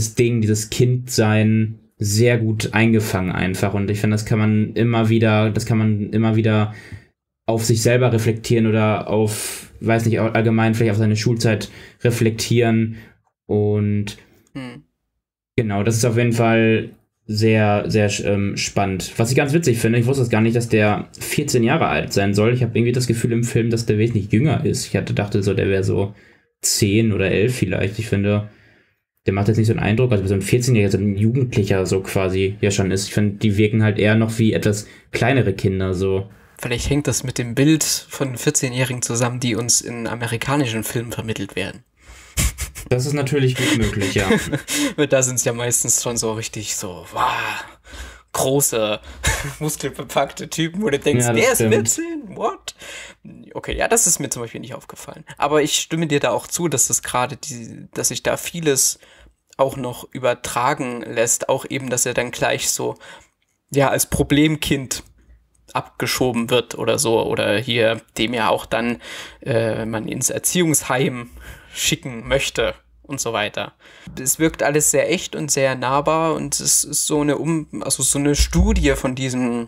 Kindsein sehr gut eingefangen einfach und ich finde, das kann man immer wieder auf sich selber reflektieren oder auf, weiß nicht, allgemein vielleicht auf seine Schulzeit reflektieren und genau, das ist auf jeden Fall sehr, sehr spannend. Was ich ganz witzig finde, ich wusste es gar nicht, dass der 14 Jahre alt sein soll. Ich habe irgendwie das Gefühl im Film, dass der wesentlich jünger ist. Ich dachte so, der wäre so 10 oder 11 vielleicht. Ich finde, der macht jetzt nicht so einen Eindruck, als so ein 14-Jähriger, so ein Jugendlicher so quasi ja schon ist. Ich finde, die wirken halt eher noch wie etwas kleinere Kinder so. Vielleicht hängt das mit dem Bild von 14-Jährigen zusammen, die uns in amerikanischen Filmen vermittelt werden. Das ist natürlich gut möglich, ja. Da sind es ja meistens schon so richtig so, wow, große, muskelbepackte Typen, wo du denkst, Ja, der ist stimmt. 14? What? Okay, ja, das ist mir zum Beispiel nicht aufgefallen. Aber ich stimme dir da auch zu, dass das gerade dass sich da vieles auch noch übertragen lässt. Auch eben, dass er dann gleich so, ja, als Problemkind abgeschoben wird oder so. Oder hier, dem ja auch dann man ins Erziehungsheim schicken möchte und so weiter. Es wirkt alles sehr echt und sehr nahbar und es ist so eine Studie von diesem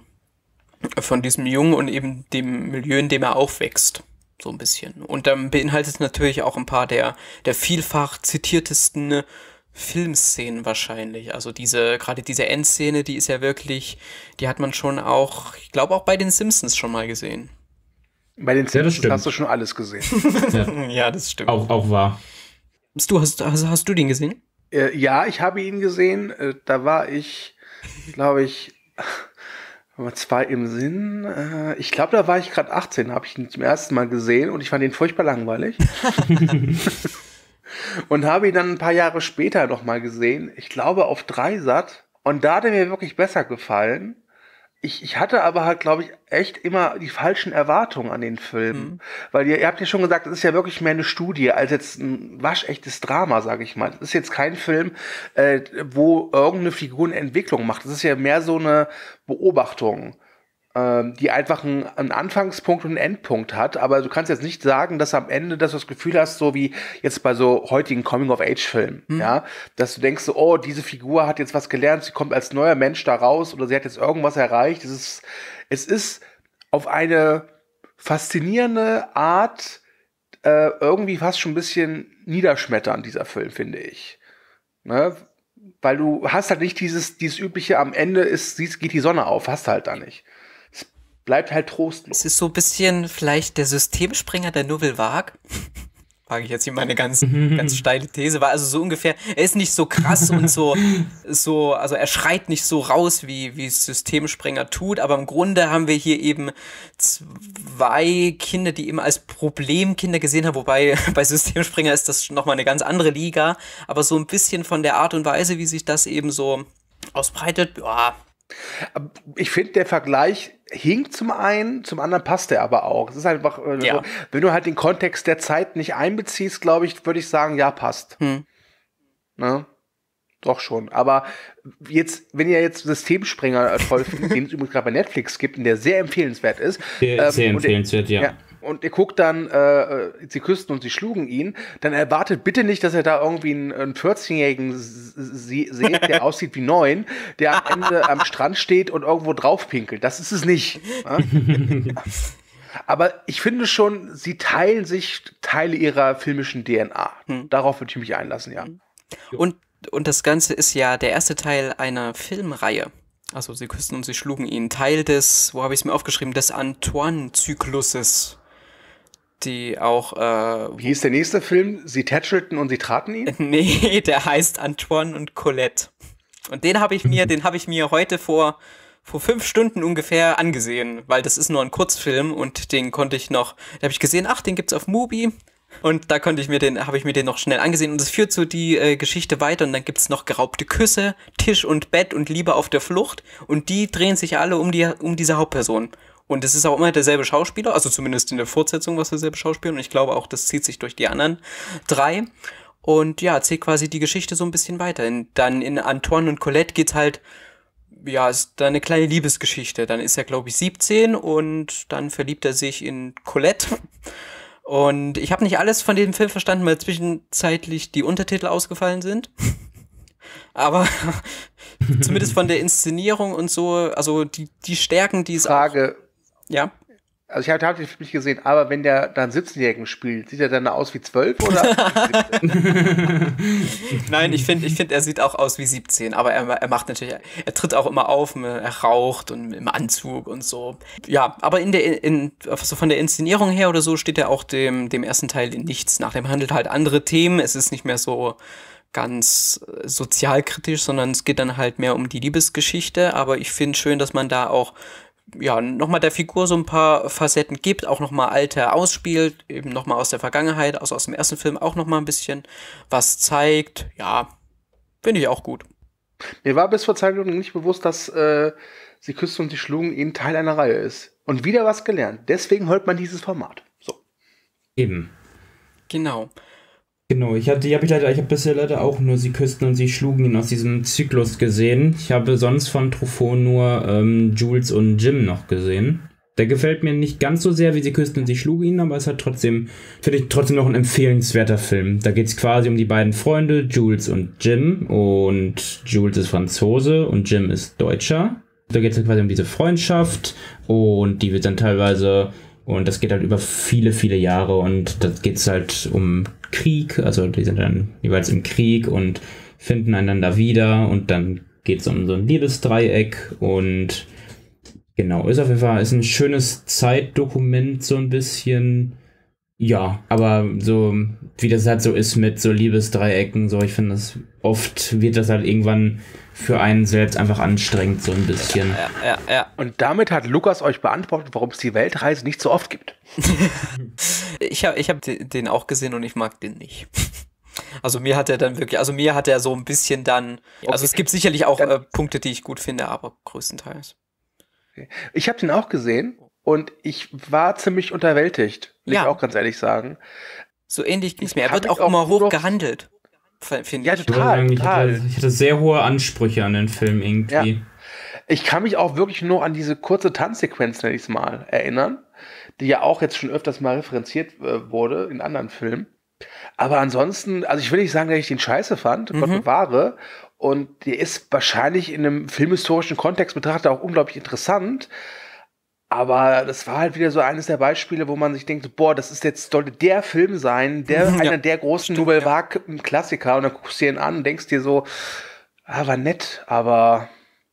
Jungen und eben dem Milieu, in dem er aufwächst. So ein bisschen. Und dann beinhaltet es natürlich auch ein paar der vielfach zitiertesten Filmszenen wahrscheinlich. Also gerade diese Endszene, die ist ja wirklich, die hat man schon auch, ich glaube auch bei den Simpsons schon mal gesehen. Bei den Simpsons stimmt. hast du schon alles gesehen. Ja, das stimmt. Auch wahr. Hast du den gesehen? Ja, ich habe ihn gesehen. Da war ich, glaube ich, zwei im Sinn. Ich glaube, da war ich gerade 18, habe ich ihn zum ersten Mal gesehen und ich fand ihn furchtbar langweilig. Und habe ihn dann ein paar Jahre später noch mal gesehen. Ich glaube, auf Dreisat. Und da hat er mir wirklich besser gefallen. Ich hatte aber halt, glaube ich, echt immer die falschen Erwartungen an den Film. Weil ihr habt ja schon gesagt, es ist ja wirklich mehr eine Studie als jetzt ein waschechtes Drama, sage ich mal. Es ist jetzt kein Film, wo irgendeine Figur eine Entwicklung macht. Es ist ja mehr so eine Beobachtung, die einfach einen Anfangspunkt und einen Endpunkt hat. Aber du kannst jetzt nicht sagen, dass am Ende dass du das Gefühl hast, so wie jetzt bei so heutigen Coming-of-Age-Filmen, ja, dass du denkst so, oh, diese Figur hat jetzt was gelernt, sie kommt als neuer Mensch da raus oder sie hat jetzt irgendwas erreicht. Es ist auf eine faszinierende Art irgendwie fast schon ein bisschen niederschmetternd, dieser Film, finde ich. Ne? Weil du hast halt nicht dieses übliche, am Ende geht die Sonne auf, hast halt da nicht. Bleibt halt trostlos. Es ist so ein bisschen vielleicht der Systemspringer der Nouvelle Vague. Wage ich jetzt hier meine ganz steile These. War also so ungefähr, er ist nicht so krass und so, also er schreit nicht so raus, wie Systemspringer tut, aber im Grunde haben wir hier eben zwei Kinder, die eben als Problemkinder gesehen haben, wobei bei Systemspringer ist das nochmal eine ganz andere Liga, aber so ein bisschen von der Art und Weise, wie sich das eben so ausbreitet, ja. Ich finde, der Vergleich hinkt zum einen, zum anderen passt der aber auch. Es ist einfach, Ja. so, wenn du halt den Kontext der Zeit nicht einbeziehst, glaube ich, würde ich sagen, ja, passt. Ne? Doch schon. Aber jetzt, wenn ihr jetzt Systemspringer toll findet, den es übrigens gerade bei Netflix gibt und der sehr empfehlenswert ist. Sehr empfehlenswert, ja. Und ihr guckt dann, sie küssten und sie schlugen ihn, dann erwartet bitte nicht, dass er da irgendwie einen 14-Jährigen seht, der aussieht wie 9, der am Ende am Strand steht und irgendwo drauf pinkelt. Das ist es nicht. Ne? Aber ich finde schon, sie teilen sich Teile ihrer filmischen DNA. Darauf würde ich mich einlassen, ja. Und Und das Ganze ist ja der erste Teil einer Filmreihe. Also sie küssten und sie schlugen ihn. Teil des, wo habe ich es mir aufgeschrieben, des Antoine-Zykluses. Die auch, Wie hieß der nächste Film? Sie tätschelten und sie traten ihn? Nee, der heißt Antoine und Colette. Und den habe ich mir heute vor 5 Stunden ungefähr angesehen, weil das ist nur ein Kurzfilm und den konnte ich noch, da habe ich gesehen, den gibt's auf Mubi. Und da habe ich mir den noch schnell angesehen und es führt so die Geschichte weiter und dann gibt's noch geraubte Küsse, Tisch und Bett und Liebe auf der Flucht und die drehen sich alle um diese Hauptperson. Und es ist auch immer derselbe Schauspieler, also zumindest in der Fortsetzung war es derselbe Schauspieler und ich glaube auch, das zieht sich durch die anderen 3. Und ja, erzählt quasi die Geschichte so ein bisschen weiter. Dann in Antoine und Colette geht's halt, ja, ist da eine kleine Liebesgeschichte. Dann ist er, glaube ich, 17 und dann verliebt er sich in Colette. Und ich habe nicht alles von dem Film verstanden, weil zwischenzeitlich die Untertitel ausgefallen sind. Aber zumindest von der Inszenierung und so, also die Stärken, die es Frage. Ja. Also ich habe den Film nicht gesehen, aber wenn der dann 17-Jährigen spielt, sieht er dann aus wie 12 oder? Nein, ich finde, er sieht auch aus wie 17, aber er macht natürlich, er tritt auch immer auf, er raucht und im Anzug und so. Ja, aber so von der Inszenierung her oder so steht er auch dem ersten Teil in nichts nach. Dem handelt halt andere Themen, es ist nicht mehr so ganz sozialkritisch, sondern es geht dann halt mehr um die Liebesgeschichte, aber ich finde schön, dass man da auch nochmal der Figur so ein paar Facetten gibt, auch nochmal alte ausspielt, eben nochmal aus der Vergangenheit, also aus dem ersten Film auch nochmal ein bisschen was zeigt. Ja, finde ich auch gut. Mir war bis vor 2 Minuten nicht bewusst, dass Sie küssten und sie schlugen eben Teil einer Reihe ist. Und wieder was gelernt. Deswegen hört man dieses Format. So. Eben. Genau. Genau, ich habe bisher leider auch nur Sie küssten und sie schlugen ihn aus diesem Zyklus gesehen. Ich habe sonst von Truffaut nur Jules und Jim noch gesehen. Der gefällt mir nicht ganz so sehr wie Sie küssten und sie schlugen ihn, aber es hat finde ich trotzdem noch ein empfehlenswerter Film. Da geht es quasi um die beiden Freunde, Jules und Jim. Und Jules ist Franzose und Jim ist Deutscher. Da geht es quasi um diese Freundschaft und die wird dann teilweise, und das geht halt über viele, viele Jahre und da geht es halt um Krieg, also die sind dann jeweils im Krieg und finden einander wieder und dann geht es um so ein Liebesdreieck und genau, ist auf jeden Fall ein schönes Zeitdokument so ein bisschen, ja, aber so wie das halt so ist mit so Liebesdreiecken, so ich finde, oft wird das halt irgendwann für einen selbst einfach anstrengend so ein bisschen. Ja. Und damit hat Lukas euch beantwortet, warum es die Weltreise nicht so oft gibt. Ich hab den auch gesehen und ich mag den nicht. Also mir hat er so ein bisschen dann, also es gibt sicherlich auch Punkte, die ich gut finde, aber größtenteils. Okay. Ich habe den auch gesehen und ich war ziemlich unterwältigt, will ich auch ganz ehrlich sagen. So ähnlich ging's mir. Er wird auch immer hoch gehandelt, finde ich. Ja, total. Ich hatte sehr hohe Ansprüche an den Film irgendwie. Ja. Ich kann mich auch wirklich nur an diese kurze Tanzsequenz, nenne ich es mal, erinnern, die ja auch jetzt schon öfters mal referenziert wurde in anderen Filmen. Aber ansonsten, also ich will nicht sagen, dass ich den scheiße fand, Gott bewahre. Und der ist wahrscheinlich in einem filmhistorischen Kontext betrachtet auch unglaublich interessant. Aber das war halt wieder so eines der Beispiele, wo man sich denkt, boah, sollte der Film sein, einer der großen Nouvelle Vague-Klassiker. Und dann guckst du dir ihn an und denkst dir so, war nett, aber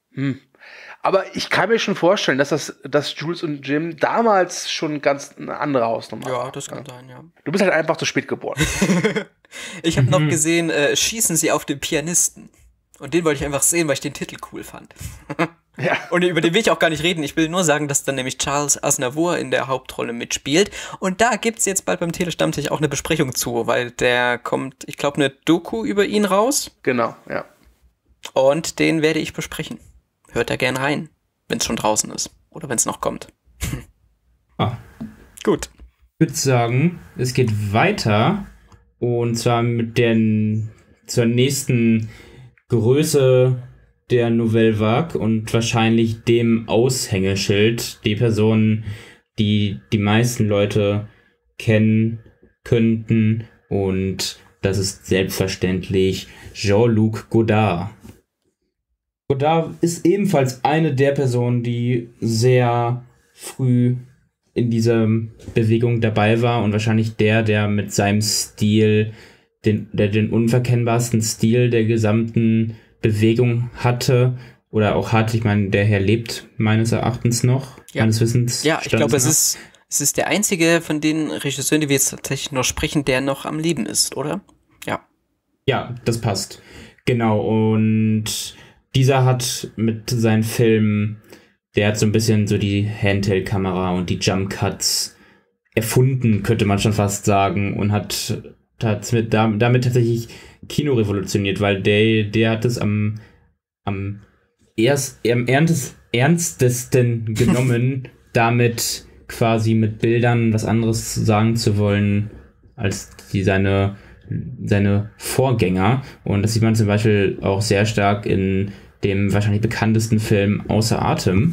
Aber ich kann mir schon vorstellen, dass Jules und Jim damals schon ganz eine andere Hausnummer waren. Ja, das kann sein, ja. Du bist halt einfach zu spät geboren. Ich habe noch gesehen, schießen sie auf den Pianisten. Und den wollte ich einfach sehen, weil ich den Titel cool fand. Ja. Und über den will ich auch gar nicht reden. Ich will nur sagen, dass dann nämlich Charles Aznavour in der Hauptrolle mitspielt. Und da gibt's jetzt bald beim Telestammtisch auch eine Besprechung zu, weil der kommt, ich glaube, eine Doku über ihn raus. Genau, ja. Und den werde ich besprechen. Hört da gern rein, wenn es schon draußen ist. Oder wenn es noch kommt. Gut. Ich würde sagen, es geht weiter. Und zwar zur nächsten Größe der Nouvelle Vague und wahrscheinlich dem Aushängeschild, die Person, die die meisten Leute kennen könnten. Und das ist selbstverständlich Jean-Luc Godard. Godard ist ebenfalls eine der Personen, die sehr früh in dieser Bewegung dabei war und wahrscheinlich der mit seinem Stil den unverkennbarsten Stil der gesamten Bewegung hatte oder auch hat. Ich meine, der Herr lebt meines Erachtens noch, meines Wissens. Ja, ich glaube, es ist der einzige von den Regisseuren, die wir jetzt tatsächlich noch sprechen, der noch am Leben ist, oder? Ja. Ja, das passt. Genau, und dieser hat mit seinen Filmen, der hat so ein bisschen so die Handheld-Kamera und die Jump-Cuts erfunden, könnte man schon fast sagen, und hat damit tatsächlich Kino revolutioniert, weil der hat es am ernstesten genommen, damit quasi mit Bildern was anderes sagen zu wollen, als seine Vorgänger. Und das sieht man zum Beispiel auch sehr stark in dem wahrscheinlich bekanntesten Film Außer Atem,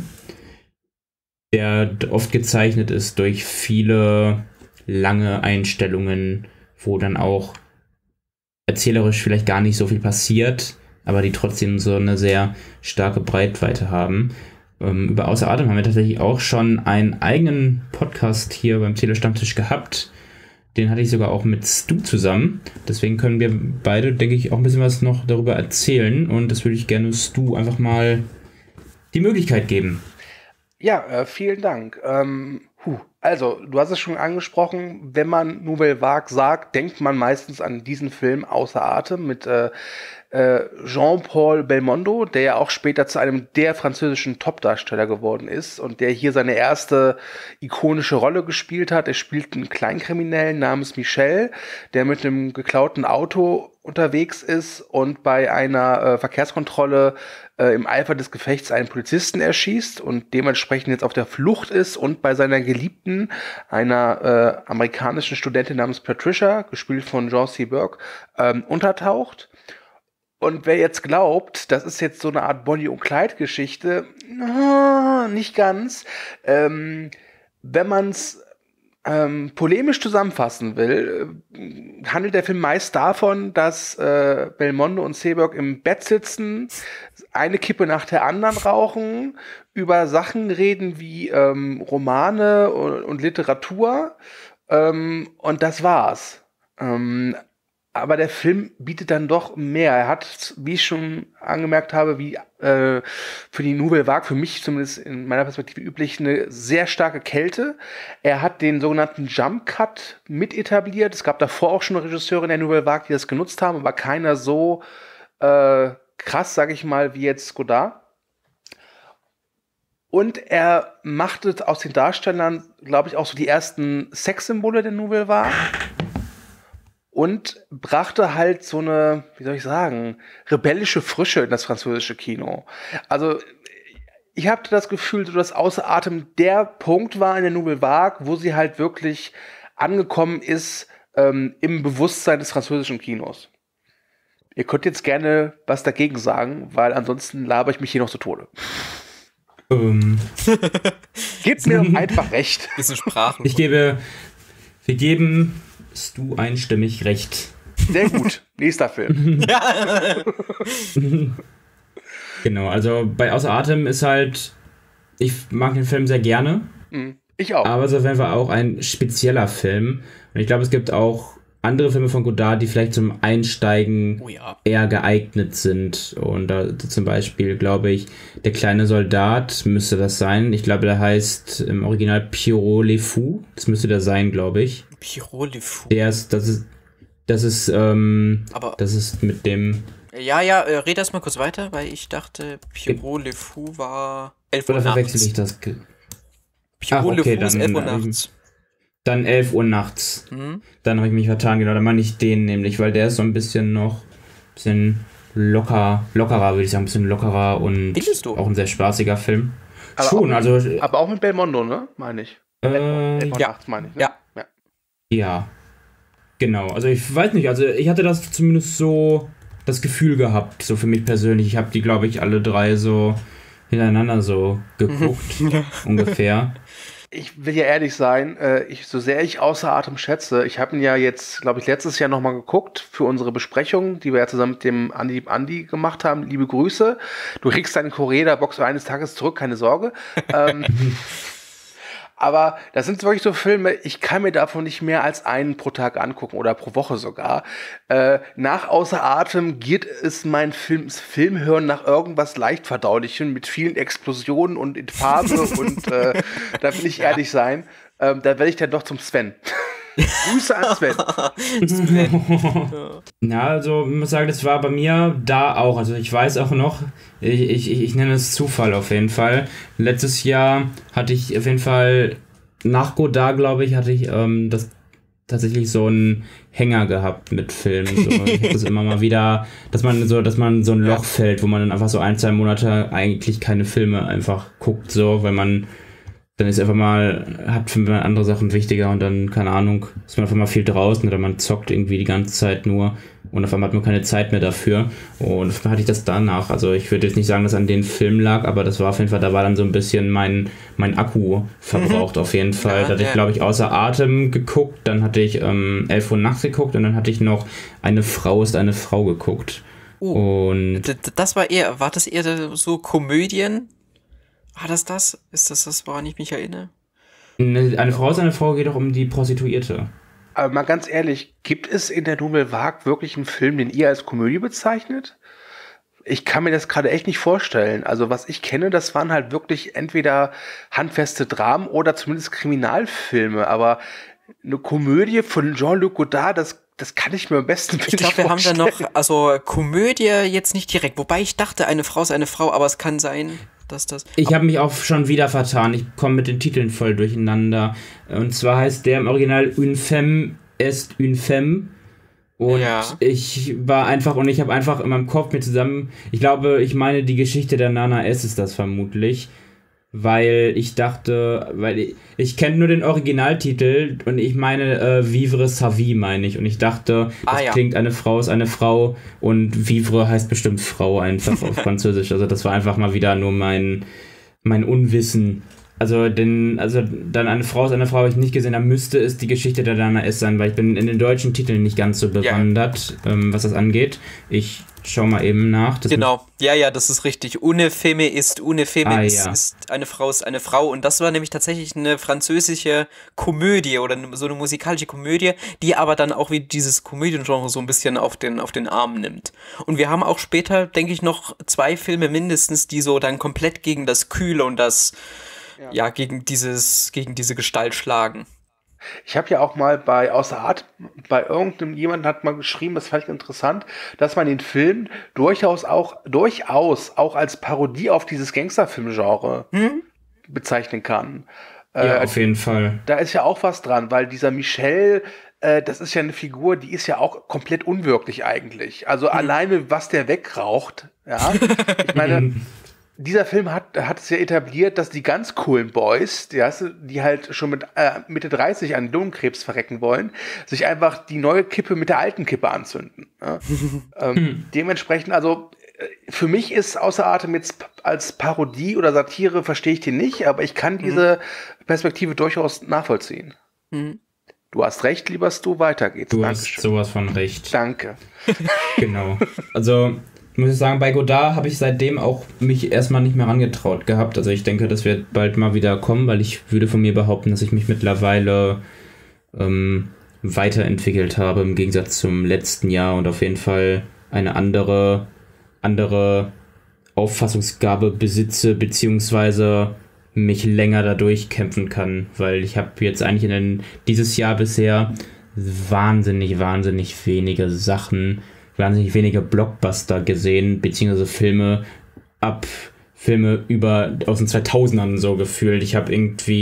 der oft gezeichnet ist durch viele lange Einstellungen, wo dann auch erzählerisch vielleicht gar nicht so viel passiert, aber die trotzdem so eine sehr starke Breitweite haben. Über Außer Atem haben wir tatsächlich auch schon einen eigenen Podcast hier beim Telestammtisch gehabt. Den hatte ich sogar auch mit Stu zusammen. Deswegen können wir beide, denke ich, auch ein bisschen was noch darüber erzählen. Und das würde ich gerne Stu einfach mal die Möglichkeit geben. Ja, vielen Dank. Also, du hast es schon angesprochen, wenn man Nouvelle Vague sagt, denkt man meistens an diesen Film Außer Atem mit Jean-Paul Belmondo, der ja auch später zu einem der französischen Topdarsteller geworden ist und der hier seine erste ikonische Rolle gespielt hat. Er spielt einen Kleinkriminellen namens Michel, der mit einem geklauten Auto unterwegs ist und bei einer Verkehrskontrolle im Eifer des Gefechts einen Polizisten erschießt und dementsprechend jetzt auf der Flucht ist und bei seiner Geliebten, einer amerikanischen Studentin namens Patricia, gespielt von Jean C. Burke, untertaucht. Und wer jetzt glaubt, das ist jetzt so eine Art Bonnie- und Clyde-Geschichte, nicht ganz. Wenn man es polemisch zusammenfassen will, handelt der Film meist davon, dass Belmondo und Seberg im Bett sitzen, eine Kippe nach der anderen rauchen, über Sachen reden wie Romane und Literatur, und das war's. Aber der Film bietet dann doch mehr. Er hat, wie ich schon angemerkt habe, wie für die Nouvelle Vague, für mich zumindest in meiner Perspektive üblich, eine sehr starke Kälte. Er hat den sogenannten Jump Cut mit etabliert. Es gab davor auch schon Regisseure in der Nouvelle Vague, die das genutzt haben, aber keiner so krass, sage ich mal, wie jetzt Godard. Und er machte aus den Darstellern, glaube ich, auch so die ersten Sexsymbole der Nouvelle Vague. Und brachte halt so eine, wie soll ich sagen, rebellische Frische in das französische Kino. Also ich hatte das Gefühl, dass Außer Atem der Punkt war in der Nouvelle Vague, wo sie halt wirklich angekommen ist im Bewusstsein des französischen Kinos. Ihr könnt jetzt gerne was dagegen sagen, weil ansonsten laber ich mich hier noch zu Tode. Gebt mir einfach recht. Diese Sprachen. Wir geben Stu einstimmig recht. Sehr gut. Nächster Film. Genau, also bei Außer Atem ist halt, ich mag den Film sehr gerne. Ich auch. Aber es ist auf jeden Fall auch ein spezieller Film. Und ich glaube, es gibt auch andere Filme von Godard, die vielleicht zum Einsteigen eher geeignet sind. Und da zum Beispiel, glaube ich, Der kleine Soldat müsste das sein. Ich glaube, der heißt im Original Pierrot Le Fou. Das müsste der sein, glaube ich. Pierrot Le Fou. Das ist mit dem... Ja, red erst mal kurz weiter, weil ich dachte, Pierrot Le Fou war 11 Uhr nachts. Oder verwechsel ich das? Pierrot Le Fou ist 11 Uhr nachts. Dann 11 Uhr nachts. Dann habe ich mich vertan, genau. Dann meine ich den nämlich, weil der ist so ein bisschen lockerer, würde ich sagen. Ein bisschen lockerer und auch ein sehr spaßiger Film. Aber auch mit Belmondo, ne? Meine ich. 11 Uhr nachts, meine ich. Ne? Ja. Genau. Also ich weiß nicht, also ich hatte das zumindest so das Gefühl gehabt, so für mich persönlich. Ich habe die, glaube ich, alle drei so hintereinander so geguckt, ungefähr. Ich will ja ehrlich sein, so sehr ich Außer Atem schätze, ich habe ihn ja jetzt, glaube ich, letztes Jahr nochmal geguckt für unsere Besprechung, die wir ja zusammen mit dem Andi gemacht haben. Liebe Grüße. Du kriegst deine Correda-Box eines Tages zurück, keine Sorge. Aber das sind wirklich so Filme, ich kann mir davon nicht mehr als einen pro Tag angucken oder pro Woche sogar. Nach Außer Atem geht es mein Filmhören nach irgendwas leicht verdaulichem mit vielen Explosionen und in Farbe und da will ich ehrlich sein, da werde ich dann doch zum Sven. Grüße an Sven. Ja, also ich muss sagen, das war bei mir da auch. Also ich weiß auch noch, ich nenne es Zufall auf jeden Fall. Letztes Jahr hatte ich auf jeden Fall, nach Godard, glaube ich, hatte ich das tatsächlich so einen Hänger gehabt mit Filmen. So. Ich habe das immer mal wieder, dass man so ein Loch fällt, wo man dann einfach so 1-2 Monate eigentlich keine Filme einfach guckt, so, weil man dann ist einfach mal, hat für man andere Sachen wichtiger und dann, keine Ahnung, ist man einfach mal viel draußen oder man zockt irgendwie die ganze Zeit nur und auf einmal hat man keine Zeit mehr dafür und auf einmal hatte ich das danach. Also ich würde jetzt nicht sagen, dass an den Film lag, aber das war auf jeden Fall, da war dann so ein bisschen mein Akku verbraucht auf jeden Fall. Da hatte ich, glaube ich, Außer Atem geguckt, dann hatte ich 11 Uhr nachts geguckt und dann hatte ich noch Eine Frau ist eine Frau geguckt. Und das war das eher so Komödien? War das? Ist das, woran ich mich erinnere? Eine Frau ist eine Frau geht doch um die Prostituierte. Aber mal ganz ehrlich, gibt es in der Nouvelle Vague wirklich einen Film, den ihr als Komödie bezeichnet? Ich kann mir das gerade echt nicht vorstellen. Also was ich kenne, das waren halt wirklich entweder handfeste Dramen oder zumindest Kriminalfilme. Aber eine Komödie von Jean-Luc Godard, das kann ich mir am besten Ich glaube, wir haben da noch, also Komödie jetzt nicht direkt. Wobei ich dachte, Eine Frau ist eine Frau, aber es kann sein, dass das... Ich habe mich auch schon wieder vertan. Ich komme mit den Titeln voll durcheinander. Und zwar heißt der im Original Une femme est une femme. Und ich habe einfach in meinem Kopf mir zusammen... Ich meine, die Geschichte der Nana S. ist das vermutlich. Weil ich dachte... Ich kenne nur den Originaltitel und ich meine Vivre sa vie, meine ich. Und ich dachte, das klingt, eine Frau ist eine Frau und Vivre heißt bestimmt Frau einfach auf Französisch. Also das war einfach mal wieder nur mein Unwissen. Also dann Eine Frau ist eine Frau habe ich nicht gesehen, da müsste es die Geschichte der Nana S. sein, weil ich bin in den deutschen Titeln nicht ganz so bewandert, was das angeht. Ich schau mal eben nach. Genau, das ist richtig. Une femme ist eine Frau ist eine Frau. Und das war nämlich tatsächlich eine französische Komödie oder so eine musikalische Komödie, die aber dann auch wie dieses Komödiengenre so ein bisschen auf den Arm nimmt. Und wir haben auch später, denke ich, noch 2 Filme mindestens, die so dann komplett gegen das Kühle und das gegen diese Gestalt schlagen. Ich habe ja auch mal bei Außer Atem, jemand hat mal geschrieben, das fand ich interessant, dass man den Film durchaus auch als Parodie auf dieses Gangsterfilm-Genre bezeichnen kann. Auf jeden Fall. Da ist ja auch was dran, weil dieser Michel, das ist ja eine Figur, die ist ja auch komplett unwirklich eigentlich. Also alleine, was der wegraucht, ich meine... Dieser Film hat es ja etabliert, dass die ganz coolen Boys, die halt schon mit Mitte 30 an Lungenkrebs verrecken wollen, sich einfach die neue Kippe mit der alten Kippe anzünden. Ja? Dementsprechend, also für mich ist Außer Atem jetzt als Parodie oder Satire, verstehe ich den nicht, aber ich kann diese Perspektive durchaus nachvollziehen. Du hast recht, lieber Stu, weiter geht's. Du hast sowas von recht. Danke. Genau. Also... muss ich sagen, bei Godard habe ich seitdem auch mich erstmal nicht mehr rangetraut gehabt. Also ich denke, das wird bald mal wieder kommen, weil ich würde von mir behaupten, dass ich mich mittlerweile weiterentwickelt habe im Gegensatz zum letzten Jahr und auf jeden Fall eine andere Auffassungsgabe besitze, beziehungsweise mich länger dadurch kämpfen kann, weil ich habe jetzt eigentlich dieses Jahr bisher wahnsinnig wenige Sachen, wahnsinnig wenige Blockbuster gesehen, beziehungsweise Filme aus den 2000ern so gefühlt. Ich habe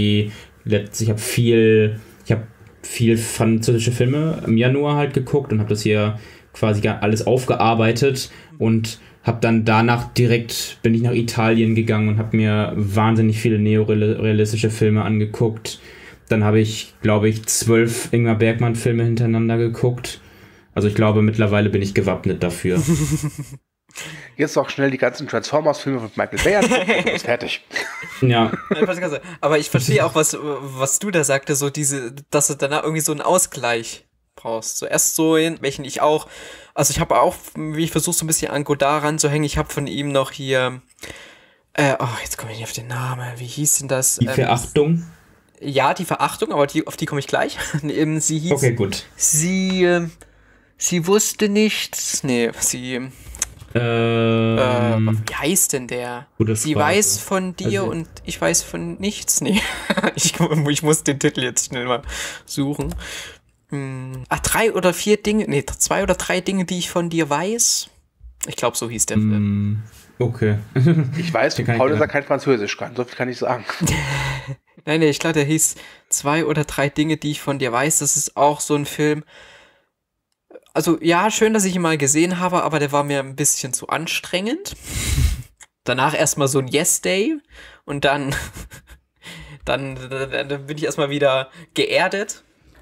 viel französische Filme im Januar halt geguckt und habe das hier quasi alles aufgearbeitet und habe dann danach bin ich nach Italien gegangen und habe mir wahnsinnig viele neorealistische Filme angeguckt. Dann habe ich, glaube ich, 12 Ingmar Bergman-Filme hintereinander geguckt. Also ich glaube, mittlerweile bin ich gewappnet dafür. Jetzt auch schnell die ganzen Transformers-Filme von Michael Bay und ist fertig. Ja. Aber ich verstehe auch, was du da sagte, so dass du danach irgendwie so einen Ausgleich brauchst. Zuerst so welchen ich auch, also ich habe auch, wie ich versuche so ein bisschen an Godard ranzuhängen, ich habe von ihm noch hier, jetzt komme ich nicht auf den Namen, wie hieß denn das? Die Verachtung? Ja, die Verachtung, aber auf die komme ich gleich. Sie hieß... Okay, gut. Sie wusste nichts. Nee, wie heißt denn der? Gute Sie Frage. weiß von dir Also- und ich weiß von nichts. Nee, ich muss den Titel jetzt schnell mal suchen. Zwei oder drei Dinge, die ich von dir weiß. Ich glaube, so hieß der Film. Okay. Ich weiß, Den kann ich Paul, dass er ja. kein Französisch kann. So viel kann ich sagen. Nein, ich glaube, der hieß 2 oder 3 Dinge, die ich von dir weiß. Das ist auch so ein Film. Also ja, schön, dass ich ihn mal gesehen habe, aber der war mir ein bisschen zu anstrengend. Danach erstmal so ein Yes-Day und dann bin ich erstmal wieder geerdet.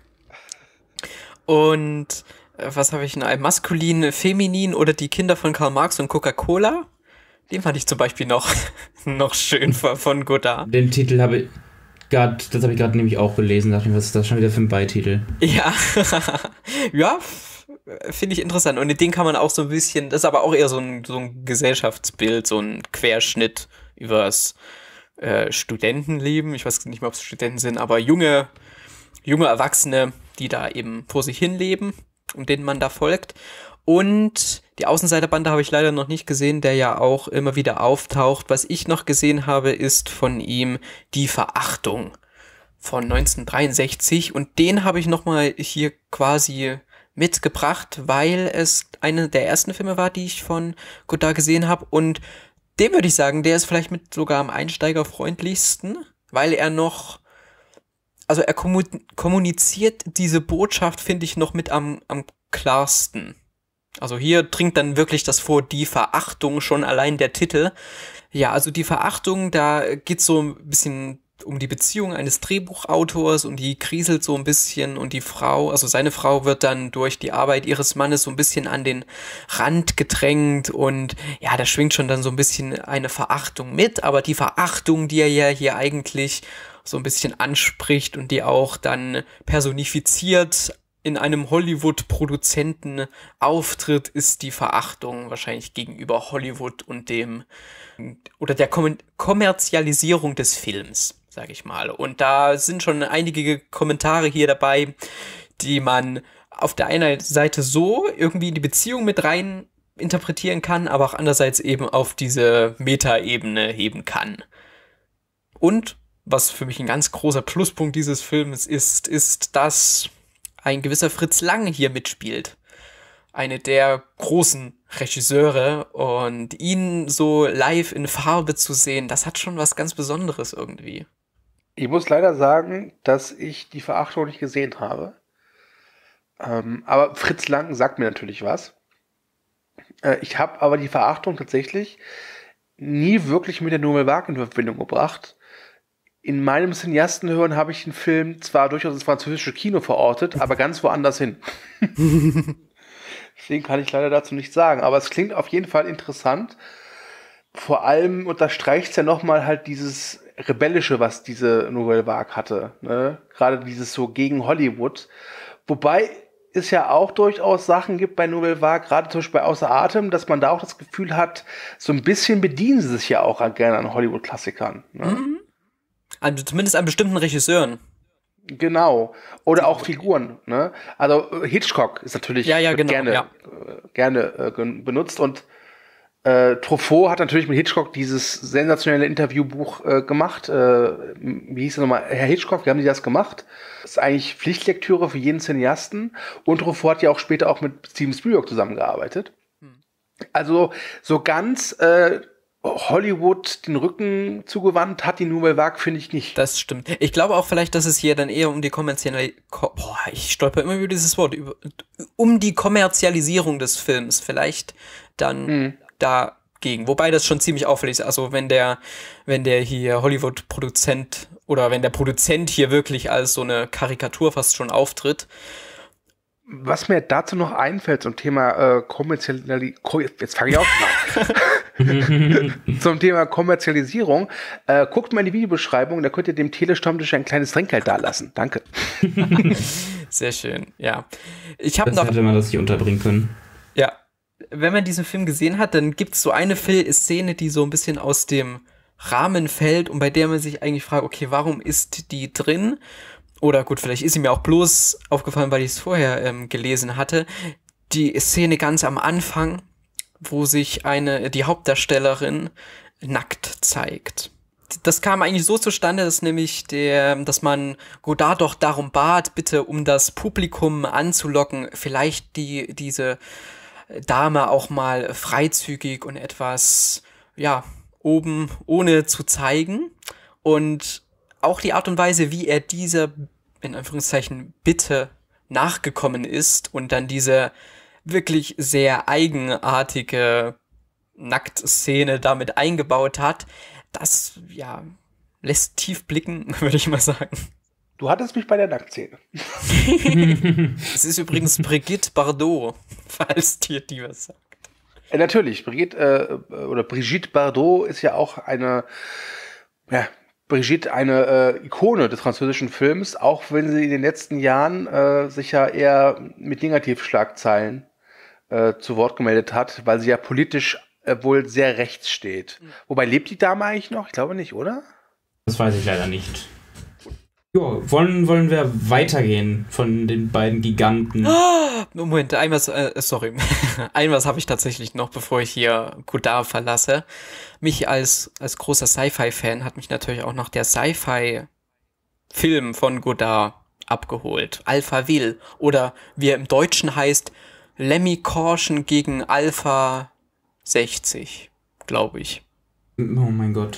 Und was habe ich noch? Maskulin, Feminin oder die Kinder von Karl Marx und Coca-Cola? Den fand ich zum Beispiel noch schön von Godard. Den Titel habe ich gerade nämlich auch gelesen. Dachte mir, was ist das schon wieder für ein Beititel? Ja, ja, finde ich interessant. Und den kann man auch so ein bisschen, das ist aber auch eher so ein Gesellschaftsbild, so ein Querschnitt übers Studentenleben. Ich weiß nicht mehr, ob es Studenten sind, aber junge Erwachsene, die da eben vor sich hin leben und denen man da folgt. Und die Außenseiterbande habe ich leider noch nicht gesehen, der ja auch immer wieder auftaucht. Was ich noch gesehen habe, ist von ihm Die Verachtung von 1963. Und den habe ich nochmal hier quasi mitgebracht, weil es eine der ersten Filme war, die ich von Godard gesehen habe. Und dem würde ich sagen, der ist vielleicht mit sogar am einsteigerfreundlichsten, weil er noch, also er kommuniziert diese Botschaft, finde ich, noch mit am klarsten. Also hier dringt dann wirklich das vor, die Verachtung, schon allein der Titel. Ja, also die Verachtung, da geht's so ein bisschen um die Beziehung eines Drehbuchautors und die kriselt so ein bisschen und die Frau, also seine Frau wird dann durch die Arbeit ihres Mannes so ein bisschen an den Rand gedrängt und ja, da schwingt schon dann so ein bisschen eine Verachtung mit, aber die Verachtung, die er ja hier eigentlich so ein bisschen anspricht und die auch dann personifiziert in einem Hollywood-Produzenten auftritt, ist die Verachtung wahrscheinlich gegenüber Hollywood und der Kommerzialisierung des Films, sage ich mal. Und da sind schon einige Kommentare hier dabei, die man auf der einen Seite so irgendwie in die Beziehung mit rein interpretieren kann, aber auch andererseits eben auf diese Metaebene heben kann. Und was für mich ein ganz großer Pluspunkt dieses Films ist, dass ein gewisser Fritz Lang hier mitspielt. Eine der großen Regisseure und ihn so live in Farbe zu sehen, das hat schon was ganz Besonderes irgendwie. Ich muss leider sagen, dass ich die Verachtung nicht gesehen habe. Aber Fritz Lang sagt mir natürlich was. Ich habe aber die Verachtung tatsächlich nie wirklich mit der Nouvelle Vague in Verbindung gebracht. In meinem Cineastenhören habe ich den Film zwar durchaus ins französische Kino verortet, aber ganz woanders hin. Deswegen kann ich leider dazu nichts sagen. Aber es klingt auf jeden Fall interessant. Vor allem unterstreicht es ja nochmal halt dieses Rebellische, was diese Nouvelle Vague hatte. Ne? Gerade dieses so gegen Hollywood. Wobei es ja auch durchaus Sachen gibt bei Nouvelle Vague, gerade zum Beispiel bei Außer Atem, dass man da auch das Gefühl hat, so ein bisschen bedienen sie sich ja auch gerne an Hollywood-Klassikern. Ne? Mhm. Also zumindest an bestimmten Regisseuren. Genau. Oder auch Figuren. Ne? Also Hitchcock ist natürlich genau, gerne benutzt. Und Truffaut hat natürlich mit Hitchcock dieses sensationelle Interviewbuch gemacht. Wie hieß es nochmal? Herr Hitchcock, wie haben die das gemacht? Das ist eigentlich Pflichtlektüre für jeden Cineasten. Und Truffaut hat ja auch später auch mit Steven Spielberg zusammengearbeitet. Also so ganz Hollywood den Rücken zugewandt hat die Nouvelle Vague, finde ich nicht. Das stimmt. Ich glaube auch vielleicht, dass es hier dann eher um die ich stolper immer über dieses Wort. Um die Kommerzialisierung des Films vielleicht dann dagegen. Wobei das schon ziemlich auffällig ist. Also wenn der hier Hollywood-Produzent oder wenn der Produzent hier wirklich als so eine Karikatur fast schon auftritt. Was mir dazu noch einfällt zum Thema jetzt fange ich auch an. Zum Thema Kommerzialisierung, guckt mal in die Videobeschreibung, da könnt ihr dem Telestammtisch ein kleines Trinkgeld dalassen. Danke. Sehr schön, ja. Ich habe Das noch, hätte man das hier unterbringen können. ja, wenn man diesen Film gesehen hat, dann gibt es so eine Szene, die so ein bisschen aus dem Rahmen fällt und bei der man sich eigentlich fragt, okay, warum ist die drin? Oder gut, vielleicht ist sie mir auch bloß aufgefallen, weil ich es vorher gelesen hatte. Die Szene ganz am Anfang, wo sich die Hauptdarstellerin nackt zeigt. Das kam eigentlich so zustande, dass man Godard doch darum bat, bitte um das Publikum anzulocken, vielleicht diese Dame auch mal freizügig und etwas, ja, oben ohne zu zeigen. Und auch die Art und Weise, wie er dieser, in Anführungszeichen, Bitte nachgekommen ist und dann diese wirklich sehr eigenartige Nacktszene damit eingebaut hat, das, ja, lässt tief blicken, würde ich mal sagen. Du hattest mich bei der Nacktszene. Es ist übrigens Brigitte Bardot, falls dir die was sagt. Natürlich, Brigitte Bardot ist ja auch eine Ikone des französischen Films, auch wenn sie in den letzten Jahren sich ja eher mit Negativschlagzeilen zu Wort gemeldet hat, weil sie ja politisch wohl sehr rechts steht. Wobei, lebt die Dame eigentlich noch? Ich glaube nicht, oder? Das weiß ich leider nicht. Jo, wollen wir weitergehen von den beiden Giganten? Moment, sorry. Einmal habe ich tatsächlich noch, bevor ich hier Godard verlasse. Mich als großer Sci-Fi-Fan hat mich natürlich auch noch der Sci-Fi-Film von Godard abgeholt. Alphaville. Oder wie er im Deutschen heißt, Lemmy Caution gegen Alpha 60, glaube ich. Oh mein Gott.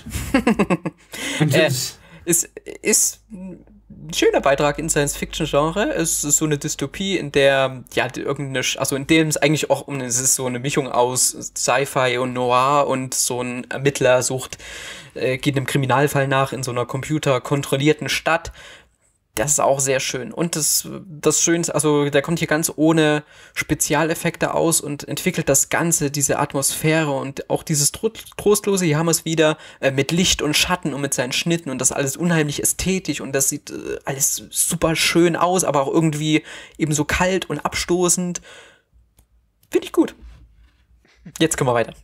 Ist ein schöner Beitrag in Science-Fiction-Genre. Es ist so eine Dystopie, in der, ja, in dem es eigentlich auch es ist so eine Mischung aus Sci-Fi und Noir und so ein Ermittler geht einem Kriminalfall nach in so einer computerkontrollierten Stadt. Das ist auch sehr schön. Und das Schönste, also der kommt hier ganz ohne Spezialeffekte aus und entwickelt das Ganze, diese Atmosphäre und auch dieses Trostlose, hier haben wir es wieder, mit Licht und Schatten und mit seinen Schnitten und das alles unheimlich ästhetisch und das sieht alles super schön aus, aber auch irgendwie eben so kalt und abstoßend. Finde ich gut. Jetzt können wir weiter.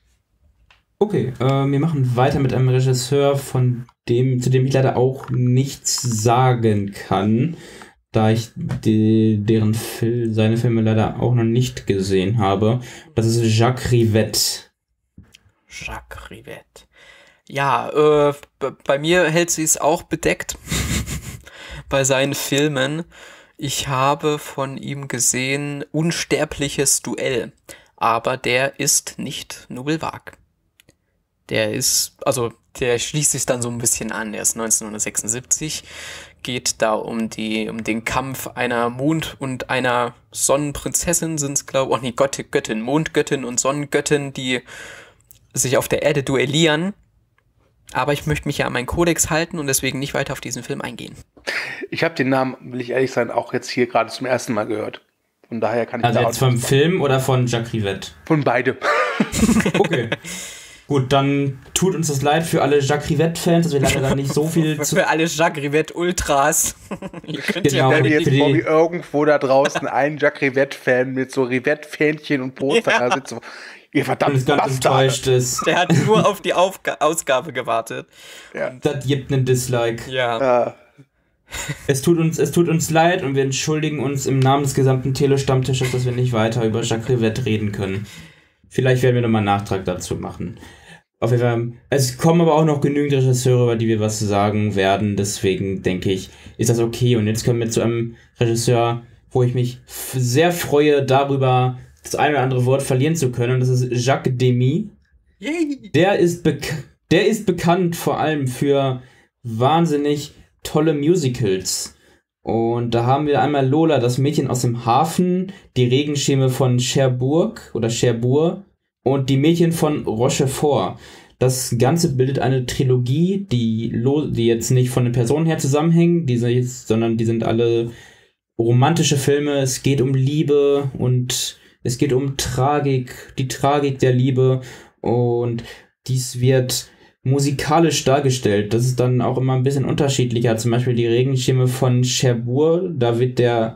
Okay, wir machen weiter mit einem Regisseur, zu dem ich leider auch nichts sagen kann, da ich seine Filme leider auch noch nicht gesehen habe. Das ist Jacques Rivette. Jacques Rivette. Ja, bei mir hält sie es auch bedeckt bei seinen Filmen. Ich habe von ihm gesehen Unsterbliches Duell, aber der ist nicht Nouvelle Vague. Der schließt sich dann so ein bisschen an. Der ist 1976, geht da um den Kampf einer Mond- und einer Sonnenprinzessin sind's, glaube ich. Göttin, Mondgöttin und Sonnengöttin, die sich auf der Erde duellieren. Aber ich möchte mich ja an meinen Kodex halten und deswegen nicht weiter auf diesen Film eingehen. Ich habe den Namen, will ich ehrlich sein, auch jetzt hier gerade zum ersten Mal gehört. Von daher kann ich also jetzt vom Film oder von Jacques Rivette? Von beidem. Okay. Gut, dann tut uns das leid für alle Jacques Rivette-Fans, dass wir leider da nicht so viel für alle Jacques Rivette-Ultras. Genau, wenn jetzt irgendwo da draußen ein Jacques Rivette-Fan mit so Rivette-Fähnchen und Poster da sitzt, ihr verdammt enttäuscht ist. Der hat nur auf die Ausgabe gewartet. Ja. Das gibt einen Dislike. Ja. Es tut uns leid und wir entschuldigen uns im Namen des gesamten Tele-Stammtisches, dass wir nicht weiter über Jacques Rivette reden können. Vielleicht werden wir nochmal einen Nachtrag dazu machen. Auf jeden Fall, es kommen aber auch noch genügend Regisseure, über die wir was sagen werden. Deswegen denke ich, ist das okay. Und jetzt kommen wir zu einem Regisseur, wo ich mich sehr freue, darüber das eine oder andere Wort verlieren zu können. Und das ist Jacques Demy. Yay. Der ist bekannt vor allem für wahnsinnig tolle Musicals. Und da haben wir einmal Lola, das Mädchen aus dem Hafen, die Regenschirme von Cherbourg und die Mädchen von Rochefort. Das Ganze bildet eine Trilogie, die jetzt nicht von den Personen her zusammenhängen, sondern die sind alle romantische Filme. Es geht um Liebe und es geht um Tragik, die Tragik der Liebe, und dies wird musikalisch dargestellt. Das ist dann auch immer ein bisschen unterschiedlicher. Zum Beispiel die Regenschirme von Cherbourg, da wird der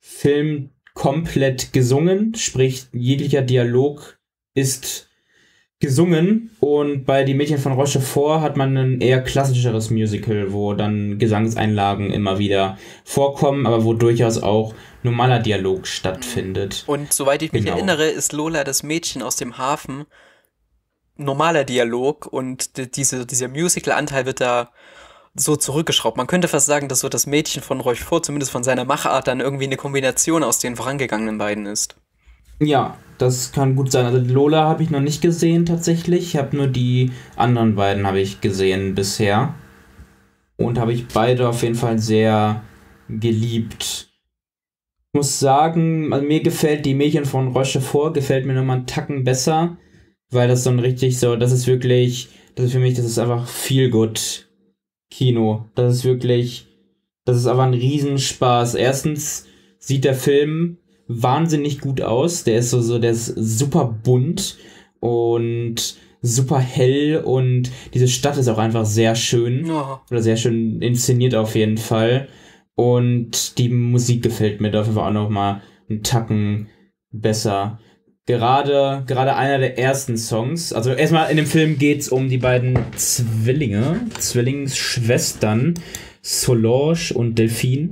Film komplett gesungen, sprich jeglicher Dialog ist gesungen, und bei Die Mädchen von Rochefort hat man ein eher klassischeres Musical, wo dann Gesangseinlagen immer wieder vorkommen, aber wo durchaus auch normaler Dialog stattfindet. Und soweit ich mich erinnere, ist Lola das Mädchen aus dem Hafen normaler Dialog, und dieser Musical-Anteil wird da so zurückgeschraubt. Man könnte fast sagen, dass so das Mädchen von Rochefort zumindest von seiner Machart dann irgendwie eine Kombination aus den vorangegangenen beiden ist. Ja, das kann gut sein. Also Lola habe ich noch nicht gesehen tatsächlich. Ich habe nur die anderen beiden habe ich gesehen bisher. Und habe ich beide auf jeden Fall sehr geliebt. Ich muss sagen, also mir gefällt Die Mädchen von Rochefort, gefällt mir nochmal einen Tacken besser. Weil das so ein richtig so, das ist für mich, das ist einfach feel good Kino. Das ist aber ein Riesenspaß. Erstens sieht der Film wahnsinnig gut aus. Der ist der ist super bunt und super hell, und diese Stadt ist auch einfach sehr schön. Oh. Oder sehr schön inszeniert auf jeden Fall. Und die Musik gefällt mir da auf jeden Fall auch nochmal einen Tacken besser. Gerade einer der ersten Songs, also erstmal in dem Film geht's um die beiden Zwillingsschwestern, Solange und Delphine.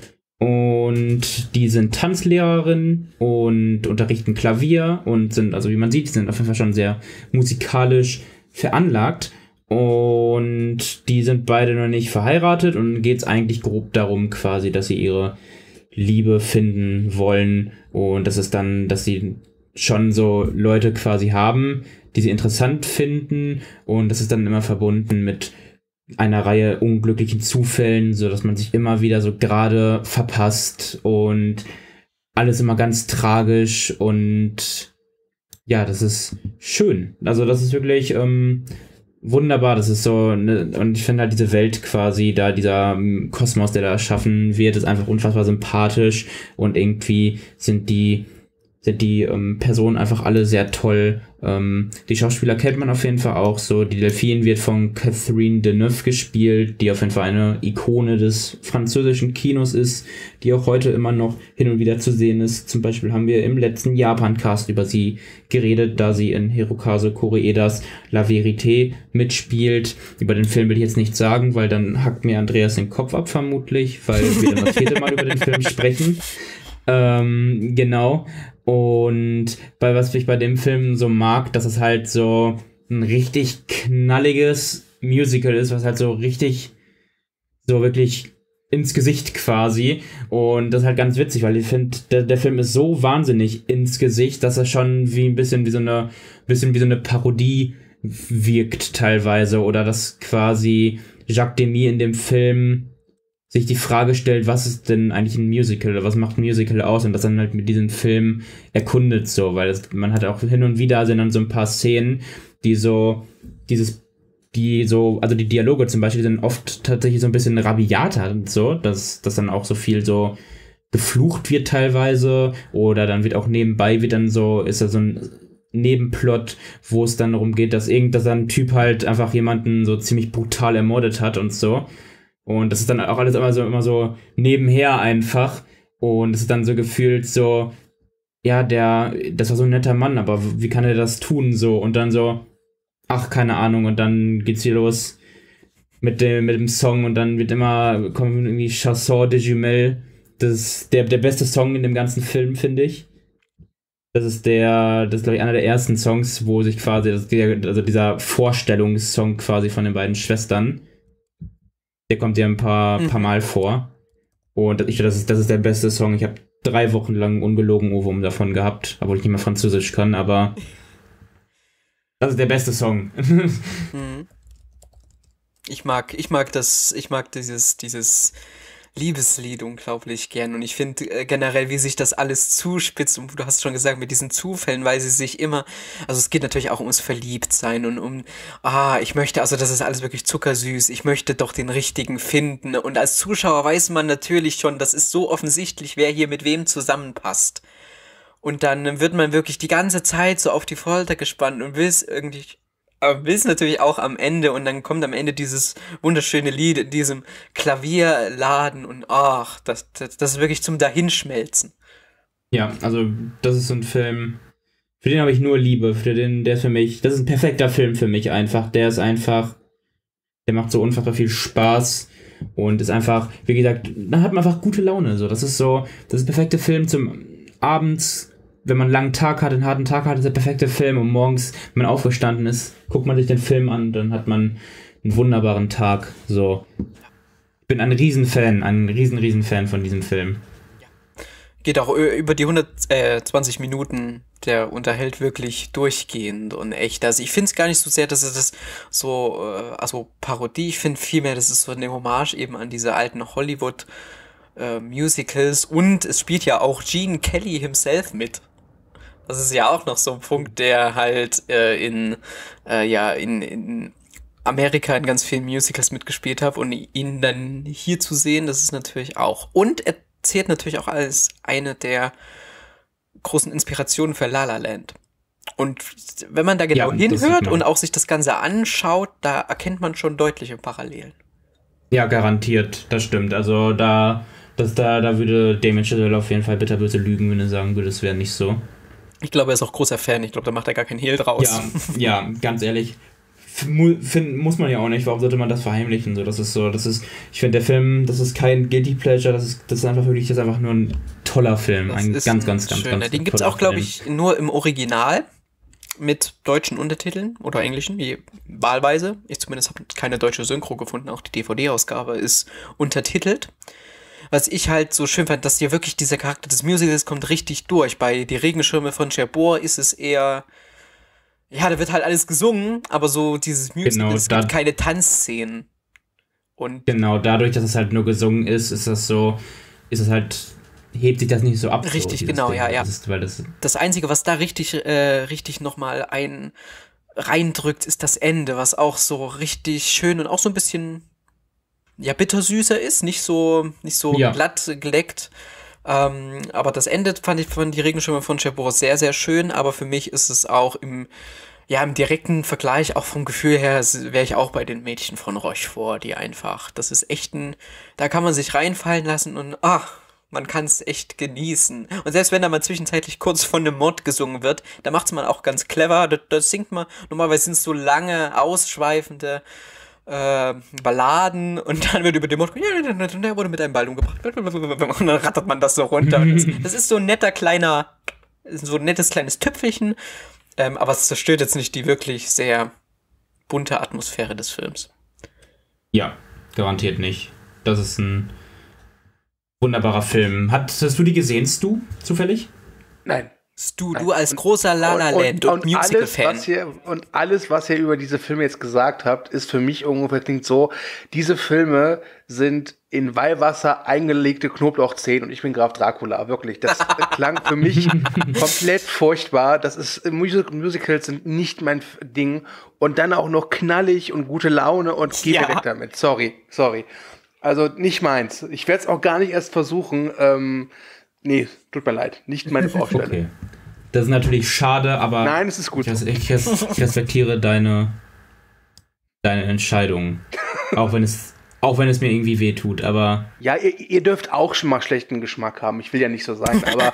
Und die sind Tanzlehrerin und unterrichten Klavier und sind, also wie man sieht, die sind auf jeden Fall schon sehr musikalisch veranlagt. Und die sind beide noch nicht verheiratet, und geht's eigentlich grob darum quasi, dass sie ihre Liebe finden wollen, und das ist dann, dass sie schon so Leute quasi haben, die sie interessant finden, und das ist dann immer verbunden mit einer Reihe unglücklichen Zufällen, so dass man sich immer wieder so gerade verpasst und alles immer ganz tragisch, und ja, das ist schön. Also das ist wirklich wunderbar, das ist so, ne, und ich finde halt diese Welt quasi, da dieser Kosmos, der da erschaffen wird, ist einfach unfassbar sympathisch, und irgendwie sind die Personen einfach alle sehr toll. Die Schauspieler kennt man auf jeden Fall auch so. Die Delphine wird von Catherine Deneuve gespielt, die auf jeden Fall eine Ikone des französischen Kinos ist, die auch heute immer noch hin und wieder zu sehen ist. Zum Beispiel haben wir im letzten Japan-Cast über sie geredet, da sie in Hirokazu Koreedas La Vérité mitspielt. Über den Film will ich jetzt nichts sagen, weil dann hackt mir Andreas den Kopf ab vermutlich, weil wir dann das 4. Mal über den Film sprechen. Genau. Und was ich bei dem Film so mag, dass es halt so ein richtig knalliges Musical ist, was halt so richtig, so wirklich ins Gesicht quasi. Und das ist halt ganz witzig, weil ich finde, der Film ist so wahnsinnig ins Gesicht, dass er schon wie ein bisschen wie so eine Parodie wirkt teilweise. Oder dass quasi Jacques Demy in dem Film sich die Frage stellt, was ist denn eigentlich ein Musical, oder was macht ein Musical aus, und das dann halt mit diesem Film erkundet so, weil man hat auch hin und wieder sind dann so ein paar Szenen, also die Dialoge zum Beispiel sind oft tatsächlich so ein bisschen rabiater und so, dass dann auch so viel so geflucht wird teilweise, oder dann wird auch nebenbei ist da so ein Nebenplot, wo es dann darum geht, dass ein Typ halt einfach jemanden so ziemlich brutal ermordet hat und so. Und das ist dann auch alles immer so nebenher einfach. Und es ist dann so gefühlt so, ja, das war so ein netter Mann, aber wie kann er das tun so? Und dann so, ach, keine Ahnung. Und dann geht's hier los mit dem Song, und dann kommt irgendwie Chanson de Jumelles. Das ist der beste Song in dem ganzen Film, finde ich. Das ist glaube ich, einer der ersten Songs, wo sich quasi, dieser Vorstellungssong quasi von den beiden Schwestern, der kommt ja ein paar Mal vor. Und ich finde, das ist der beste Song. Ich habe 3 Wochen lang ungelogen Ohrwurm davon gehabt, obwohl ich nicht mehr Französisch kann, aber das ist der beste Song. Ich mag dieses Liebeslied unglaublich gern, und ich finde generell, wie sich das alles zuspitzt, und du hast schon gesagt, mit diesen Zufällen, weil sie sich immer, also es geht natürlich auch ums Verliebtsein und ich möchte, also das ist alles wirklich zuckersüß, ich möchte doch den richtigen finden, und als Zuschauer weiß man natürlich schon, das ist so offensichtlich, wer hier mit wem zusammenpasst, und dann wird man wirklich die ganze Zeit so auf die Folter gespannt und will es natürlich auch am Ende, und dann kommt am Ende dieses wunderschöne Lied in diesem Klavierladen, und das ist wirklich zum Dahinschmelzen. Ja, also das ist so ein Film, Für den habe ich nur Liebe. Der ist für mich, das ist ein perfekter Film für mich einfach. Der macht so unfassbar viel Spaß und ist einfach, wie gesagt, da hat man einfach gute Laune. So, das ist der perfekte Film zum Abends, wenn man einen langen Tag hat, einen harten Tag hat, ist der perfekte Film und morgens, wenn man aufgestanden ist, guckt man sich den Film an, dann hat man einen wunderbaren Tag. So. Ich bin ein Riesenfan von diesem Film. Geht auch über die 120 Minuten, der unterhält wirklich durchgehend und echt. Also ich finde es gar nicht so sehr, dass es das so, also Parodie, ich finde vielmehr, das ist so eine Hommage eben an diese alten Hollywood Musicals und es spielt ja auch Gene Kelly himself mit. Das ist ja auch noch so ein Punkt, der halt in Amerika in ganz vielen Musicals mitgespielt hat und ihn dann hier zu sehen, das ist natürlich auch. Und er zählt natürlich auch als eine der großen Inspirationen für La La Land. Und wenn man da genau hinhört und auch sich das Ganze anschaut, da erkennt man schon deutliche Parallelen. Ja, garantiert, das stimmt. Also da würde Damien Chazelle auf jeden Fall bitterböse lügen, wenn er sagen würde, es wäre nicht so. Ich glaube, er ist auch großer Fan. Ich glaube, da macht er gar keinen Hehl draus. Ja, ganz ehrlich. Muss man ja auch nicht, warum sollte man das verheimlichen? Ich finde, der Film, das ist kein Guilty Pleasure, das ist einfach nur ein toller Film. Ein ganz schöner. Den gibt es auch, glaube ich, nur im Original mit deutschen Untertiteln oder englischen, wahlweise. Ich zumindest habe keine deutsche Synchro gefunden, auch die DVD-Ausgabe ist untertitelt. Was ich halt so schön fand, dass hier wirklich dieser Charakter des Musicals kommt richtig durch. Bei Die Regenschirme von Cher ist es eher, ja, da wird halt alles gesungen, aber so dieses Musical, es gibt keine Tanzszenen. Und genau, dadurch, dass es halt nur gesungen ist, hebt sich das nicht so ab. Richtig, so, genau, Ding. Ja. Das Einzige, was da richtig nochmal reindrückt, ist das Ende, was auch so richtig schön und auch so ein bisschen, ja, bittersüßer ist, nicht so glatt geleckt. Aber das Ende fand ich von Die Regenschirme von Cher sehr, sehr schön, aber für mich ist es auch im direkten Vergleich, auch vom Gefühl her, wäre ich auch bei den Mädchen von Rochefort, die einfach, das ist echt da kann man sich reinfallen lassen und man kann es echt genießen. Und selbst wenn da mal zwischenzeitlich kurz von einem Mord gesungen wird, da macht's man auch ganz clever, das singt man, normalerweise sind es so lange, ausschweifende Balladen und dann wird über den Mord, der wurde mit einem Ball umgebracht und dann rattert man das so runter. Das ist so ein nettes kleines Tüpfelchen, aber es zerstört jetzt nicht die wirklich sehr bunte Atmosphäre des Films. Ja, garantiert nicht. Das ist ein wunderbarer Film. Hast du die gesehen, Stu, zufällig? Nein. Du als großer La La Land und Musical-Fan. Und alles, was ihr über diese Filme jetzt gesagt habt, ist für mich ungefähr klingt so, diese Filme sind in Weihwasser eingelegte Knoblauchzehen und ich bin Graf Dracula, wirklich. Das klang für mich komplett furchtbar. Musicals sind nicht mein Ding und dann auch noch knallig und gute Laune und geh mir weg damit. Sorry. Also nicht meins. Ich werde es auch gar nicht erst versuchen. Nee, tut mir leid. Nicht meine Baustelle. Okay. Das ist natürlich schade, aber nein, es ist gut. Ich respektiere deine Entscheidung. Auch wenn es mir irgendwie wehtut, aber... Ja, ihr dürft auch schon mal schlechten Geschmack haben. Ich will ja nicht so sein, aber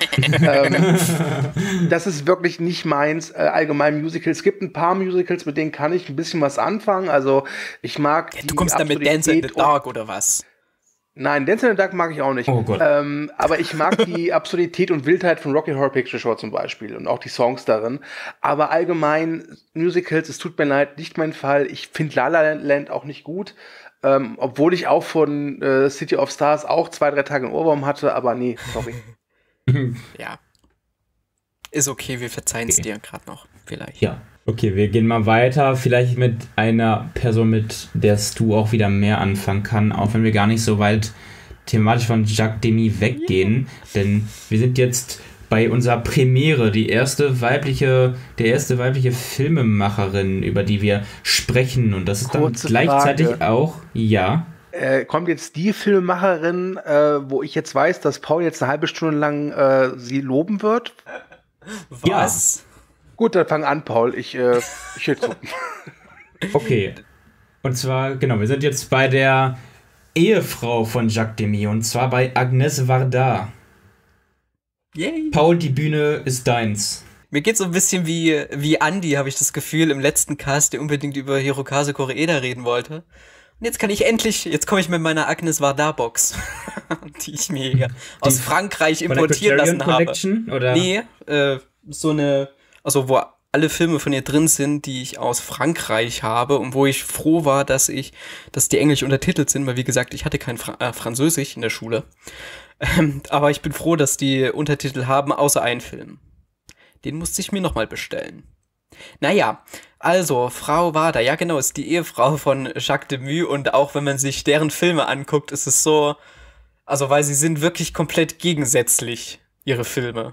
das ist wirklich nicht meins. Allgemein Musicals. Es gibt ein paar Musicals, mit denen kann ich ein bisschen was anfangen. Also ich mag du kommst da mit Dance in the Dark oder was? Nein, Dance in the Dark mag ich auch nicht. Oh Gott. Aber ich mag die Absurdität und Wildheit von Rocky Horror Picture Show zum Beispiel und auch die Songs darin. Aber allgemein Musicals, es tut mir leid, nicht mein Fall. Ich finde La La Land auch nicht gut. Obwohl ich auch von City of Stars auch 2-3 Tage einen Ohrwurm hatte, aber nee, sorry. Ja. Ist okay, wir verzeihen es dir gerade noch, vielleicht. Ja. Okay, wir gehen mal weiter, vielleicht mit einer Person, mit der Stu auch wieder mehr anfangen kann, auch wenn wir gar nicht so weit thematisch von Jacques Demy weggehen, denn wir sind jetzt bei unserer Premiere, der erste weibliche Filmemacherin, über die wir sprechen, und das ist dann gleichzeitig Frage. Auch, ja. Kommt jetzt die Filmemacherin, wo ich jetzt weiß, dass Paul jetzt eine halbe Stunde lang sie loben wird? Was? Ja. Gut, dann fang an, Paul. Ich höre zu. Okay. Und zwar, genau, wir sind jetzt bei der Ehefrau von Jacques Demy, und zwar bei Agnès Varda. Yay. Paul, die Bühne ist deins. Mir geht's so ein bisschen wie Andi, habe ich das Gefühl, im letzten Cast, der unbedingt über Hirokazu Koreeda reden wollte. Und jetzt komme ich mit meiner Agnes Varda-Box, die ich mir hier aus Frankreich importieren lassen habe. Collection, oder? Nee, so eine, also wo alle Filme von ihr drin sind, die ich aus Frankreich habe und wo ich froh war, dass die englisch untertitelt sind, weil wie gesagt, ich hatte kein Französisch in der Schule. Aber ich bin froh, dass die Untertitel haben, außer einen Film. Den musste ich mir nochmal bestellen. Naja, also, Frau Varda, ja genau, ist die Ehefrau von Jacques Demy und auch wenn man sich deren Filme anguckt, ist es so, also weil sie sind wirklich komplett gegensätzlich, ihre Filme.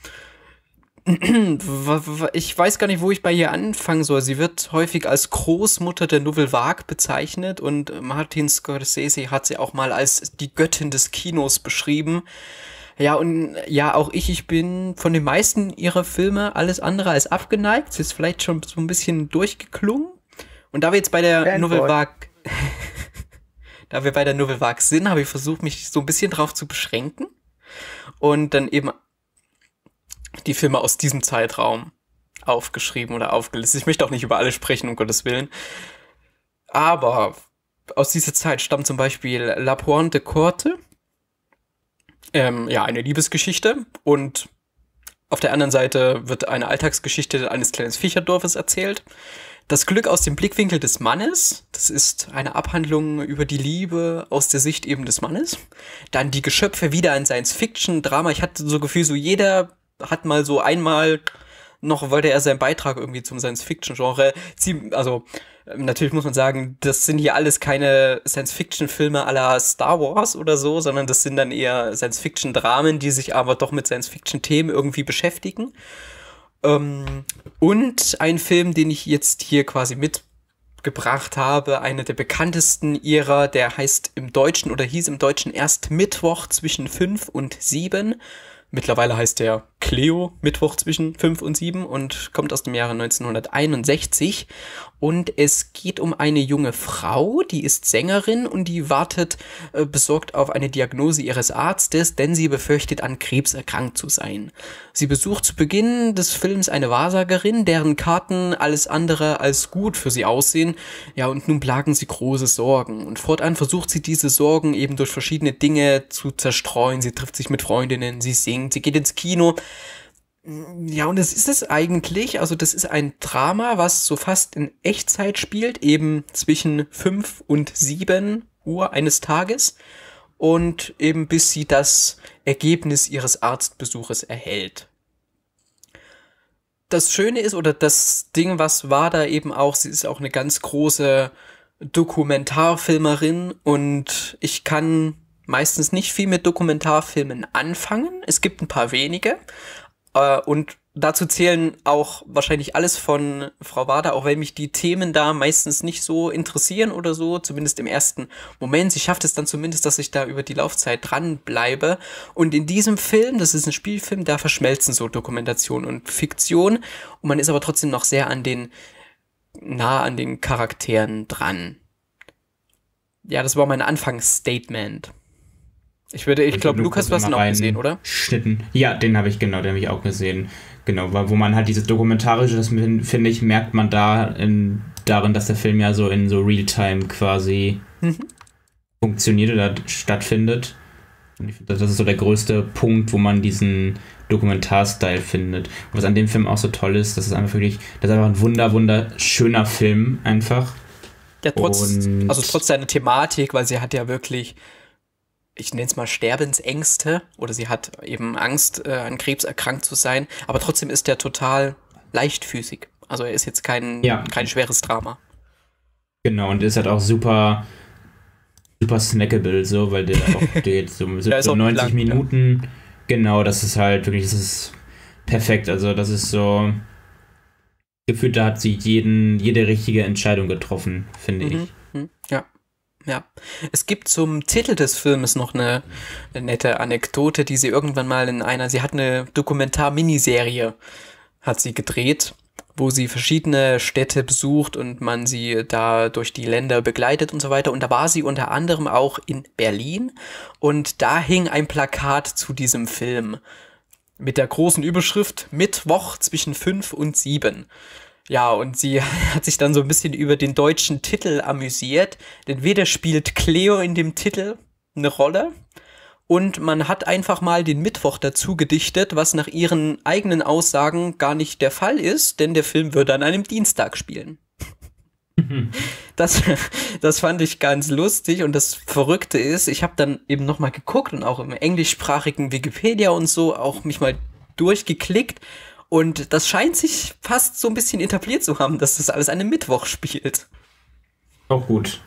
Ich weiß gar nicht, wo ich bei ihr anfangen soll. Sie wird häufig als Großmutter der Nouvelle Vague bezeichnet und Martin Scorsese hat sie auch mal als die Göttin des Kinos beschrieben. Ja, und ja, auch ich bin von den meisten ihrer Filme alles andere als abgeneigt. Sie ist vielleicht schon so ein bisschen durchgeklungen. Und da wir jetzt bei der Nouvelle Vague, sind, habe ich versucht, mich so ein bisschen drauf zu beschränken. Und dann eben die Filme aus diesem Zeitraum aufgeschrieben oder aufgelistet. Ich möchte auch nicht über alle sprechen, um Gottes Willen. Aber aus dieser Zeit stammt zum Beispiel La Pointe de Corte. Ja, eine Liebesgeschichte und auf der anderen Seite wird eine Alltagsgeschichte eines kleinen Fischerdorfes erzählt. Das Glück aus dem Blickwinkel des Mannes, das ist eine Abhandlung über die Liebe aus der Sicht eben des Mannes. Dann die Geschöpfe, wieder ein Science-Fiction-Drama. Ich hatte so Gefühl, so jeder hat mal so einmal noch, wollte er seinen Beitrag irgendwie zum Science-Fiction-Genre ziehen, also natürlich muss man sagen, das sind hier alles keine Science-Fiction-Filme à la Star Wars oder so, sondern das sind dann eher Science-Fiction-Dramen, die sich aber doch mit Science-Fiction-Themen irgendwie beschäftigen. Und ein Film, den ich jetzt hier quasi mitgebracht habe, einer der bekanntesten ihrer, der heißt im Deutschen oder hieß im Deutschen erst Mittwoch zwischen 5 und 7. Mittlerweile heißt der Cleo, Mittwoch zwischen 5 und 7 und kommt aus dem Jahre 1961. Und es geht um eine junge Frau, die ist Sängerin und die wartet besorgt auf eine Diagnose ihres Arztes, denn sie befürchtet, an Krebs erkrankt zu sein. Sie besucht zu Beginn des Films eine Wahrsagerin, deren Karten alles andere als gut für sie aussehen. Ja, und nun plagen sie große Sorgen. Und fortan versucht sie diese Sorgen eben durch verschiedene Dinge zu zerstreuen. Sie trifft sich mit Freundinnen, sie singt, sie geht ins Kino. Ja, und das ist es eigentlich, also das ist ein Drama, was so fast in Echtzeit spielt, eben zwischen 5 und 7 Uhr eines Tages und eben bis sie das Ergebnis ihres Arztbesuches erhält. Das Schöne ist, oder das Ding, was war da eben auch, sie ist auch eine ganz große Dokumentarfilmerin und ich kann meistens nicht viel mit Dokumentarfilmen anfangen. Es gibt ein paar wenige. Und dazu zählen auch wahrscheinlich alles von Frau Varda, auch wenn mich die Themen da meistens nicht so interessieren oder so, zumindest im ersten Moment. Sie schafft es dann zumindest, dass ich da über die Laufzeit dranbleibe. Und in diesem Film, das ist ein Spielfilm, da verschmelzen so Dokumentation und Fiktion. Und man ist aber trotzdem noch sehr nah an den Charakteren dran. Ja, das war mein Anfangsstatement. Ich glaube, Lukas, du hast ihn auch gesehen, oder? Schnitten. Ja, den habe ich auch gesehen. Genau, wo man halt dieses Dokumentarische, das finde ich, merkt man darin, dass der Film ja so in so Realtime quasi funktioniert oder stattfindet. Und ich finde, das ist so der größte Punkt, wo man diesen Dokumentarstyle findet. Und was an dem Film auch so toll ist, das ist einfach ein wunderschöner Film einfach. Ja, trotz seiner Thematik, weil sie hat ja wirklich, ich nenne es mal Sterbensängste, oder sie hat eben Angst, an Krebs erkrankt zu sein, aber trotzdem ist der total leichtfüßig. Also er ist jetzt kein schweres Drama. Genau, und ist halt auch super snackable, so, weil der auch geht so 90 lang, Minuten. Ja. Genau, das ist perfekt. Also das ist so gefühlt, da hat sie jede richtige Entscheidung getroffen, finde ich. Ja. Es gibt zum Titel des Filmes noch eine nette Anekdote, die sie irgendwann mal sie hat eine Dokumentar-Miniserie, hat sie gedreht, wo sie verschiedene Städte besucht und man sie da durch die Länder begleitet und so weiter. Und da war sie unter anderem auch in Berlin und da hing ein Plakat zu diesem Film. mit der großen Überschrift Mittwoch zwischen 5 und 7. Ja, und sie hat sich dann so ein bisschen über den deutschen Titel amüsiert, denn weder spielt Cleo in dem Titel eine Rolle und man hat einfach mal den Mittwoch dazu gedichtet, was nach ihren eigenen Aussagen gar nicht der Fall ist, denn der Film würde an einem Dienstag spielen. Das fand ich ganz lustig und das Verrückte ist, ich habe dann eben nochmal geguckt und auch im englischsprachigen Wikipedia und so auch mich mal durchgeklickt und das scheint sich fast so ein bisschen etabliert zu haben, dass das alles an einem Mittwoch spielt. Auch gut.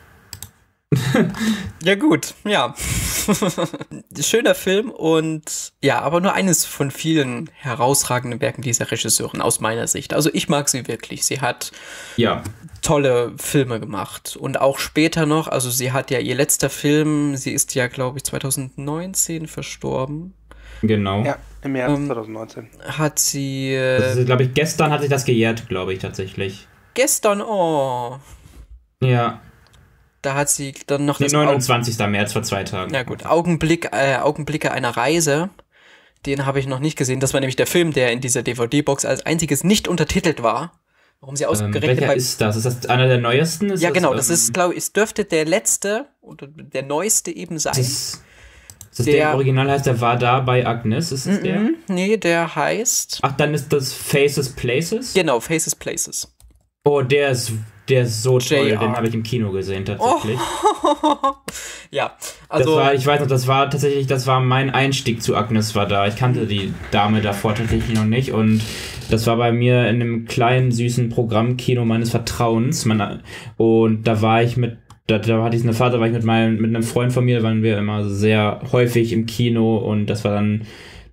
Ja gut, ja. Schöner Film und ja, aber nur eines von vielen herausragenden Werken dieser Regisseurin aus meiner Sicht. Also ich mag sie wirklich. Sie hat tolle Filme gemacht und auch später noch, also sie hat ja ihr letzter Film, sie ist ja glaube ich 2019 verstorben. Genau. Ja, im März 2019. Hat sie... glaube ich, gestern hat sich das gejährt, glaube ich, tatsächlich. Gestern, oh. Ja. Da hat sie dann noch... Den 29. März, vor 2 Tagen. Ja gut, Augenblicke einer Reise. Den habe ich noch nicht gesehen. Das war nämlich der Film, der in dieser DVD-Box als einziges nicht untertitelt war. Warum sie ausgerechnet welcher ist das? Ist das einer der neuesten? Ja, genau. Das ist, glaube ich, es dürfte der letzte oder der neueste eben sein. Ist das der Original heißt, der war da bei Agnes? Ist es der? Nee, der heißt... Ach, dann ist das Faces Places? Genau, Faces Places. Oh, der ist so toll. JR. Den habe ich im Kino gesehen, tatsächlich. Oh. Ja, also... ich weiß noch, das war mein Einstieg zu Agnes war da. Ich kannte die Dame davor tatsächlich noch nicht und das war bei mir in einem kleinen, süßen Programmkino meines Vertrauens. Und da war ich da hatte ich eine Phase, da war ich mit einem Freund von mir, waren wir immer sehr häufig im Kino und das war dann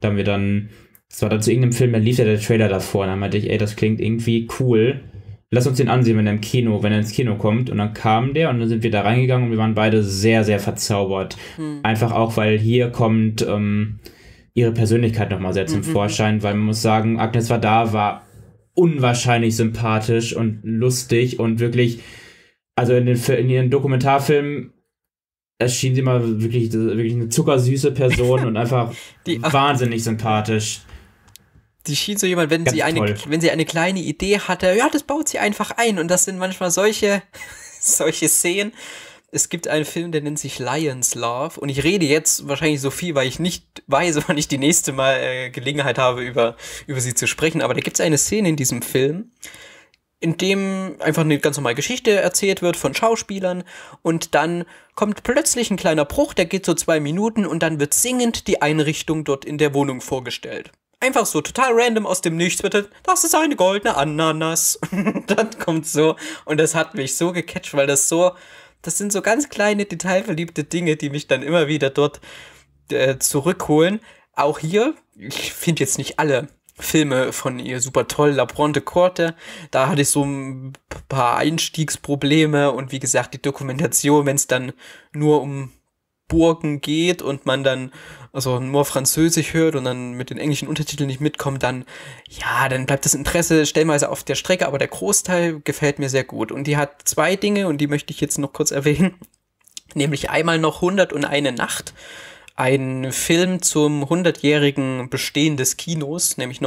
zu irgendeinem Film, da lief ja der Trailer davor und dann meinte ich, ey, das klingt irgendwie cool. Lass uns den ansehen, wenn er ins Kino kommt. Und dann kam der und dann sind wir da reingegangen und wir waren beide sehr, sehr verzaubert. Einfach auch, weil hier kommt ihre Persönlichkeit nochmal sehr zum Vorschein, weil man muss sagen, Agnes Varda war unwahrscheinlich sympathisch und lustig und wirklich, also in ihren Dokumentarfilmen erschien sie immer wirklich eine zuckersüße Person und einfach wahnsinnig sympathisch. Die schien so jemand, wenn sie eine kleine Idee hatte, ja, das baut sie einfach ein. Und das sind manchmal solche Szenen. Es gibt einen Film, der nennt sich Lion's Love. Und ich rede jetzt wahrscheinlich so viel, weil ich nicht weiß, wann ich die nächste Mal Gelegenheit habe, über sie zu sprechen. Aber da gibt es eine Szene in diesem Film, in dem einfach eine ganz normale Geschichte erzählt wird von Schauspielern. Und dann kommt plötzlich ein kleiner Bruch, der geht so 2 Minuten. Und dann wird singend die Einrichtung dort in der Wohnung vorgestellt. Einfach so, total random aus dem Nichts, bitte, das ist eine goldene Ananas. Und dann kommt so, und das hat mich so gecatcht, weil das sind so ganz kleine, detailverliebte Dinge, die mich dann immer wieder dort zurückholen. Auch hier, ich finde jetzt nicht alle Filme von ihr super toll, La Bronte Corte, da hatte ich so ein paar Einstiegsprobleme und wie gesagt, die Dokumentation, wenn es dann nur um Burgen geht und man dann also nur Französisch hört und dann mit den englischen Untertiteln nicht mitkommt, dann bleibt das Interesse stellenweise auf der Strecke, aber der Großteil gefällt mir sehr gut. Und die hat 2 Dinge und die möchte ich jetzt noch kurz erwähnen, nämlich einmal noch 101 Nacht, ein Film zum 100-jährigen Bestehen des Kinos, nämlich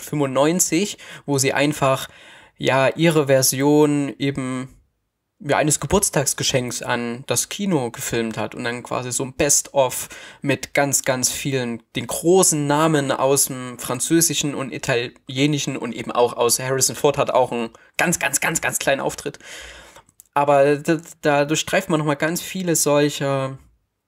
1995, wo sie einfach ihre Version eben eines Geburtstagsgeschenks an das Kino gefilmt hat und dann quasi so ein Best-of mit ganz, ganz vielen, den großen Namen aus dem Französischen und Italienischen und eben auch aus Harrison Ford hat auch einen ganz, ganz, ganz, ganz kleinen Auftritt. Aber da durchstreift man nochmal ganz viele solcher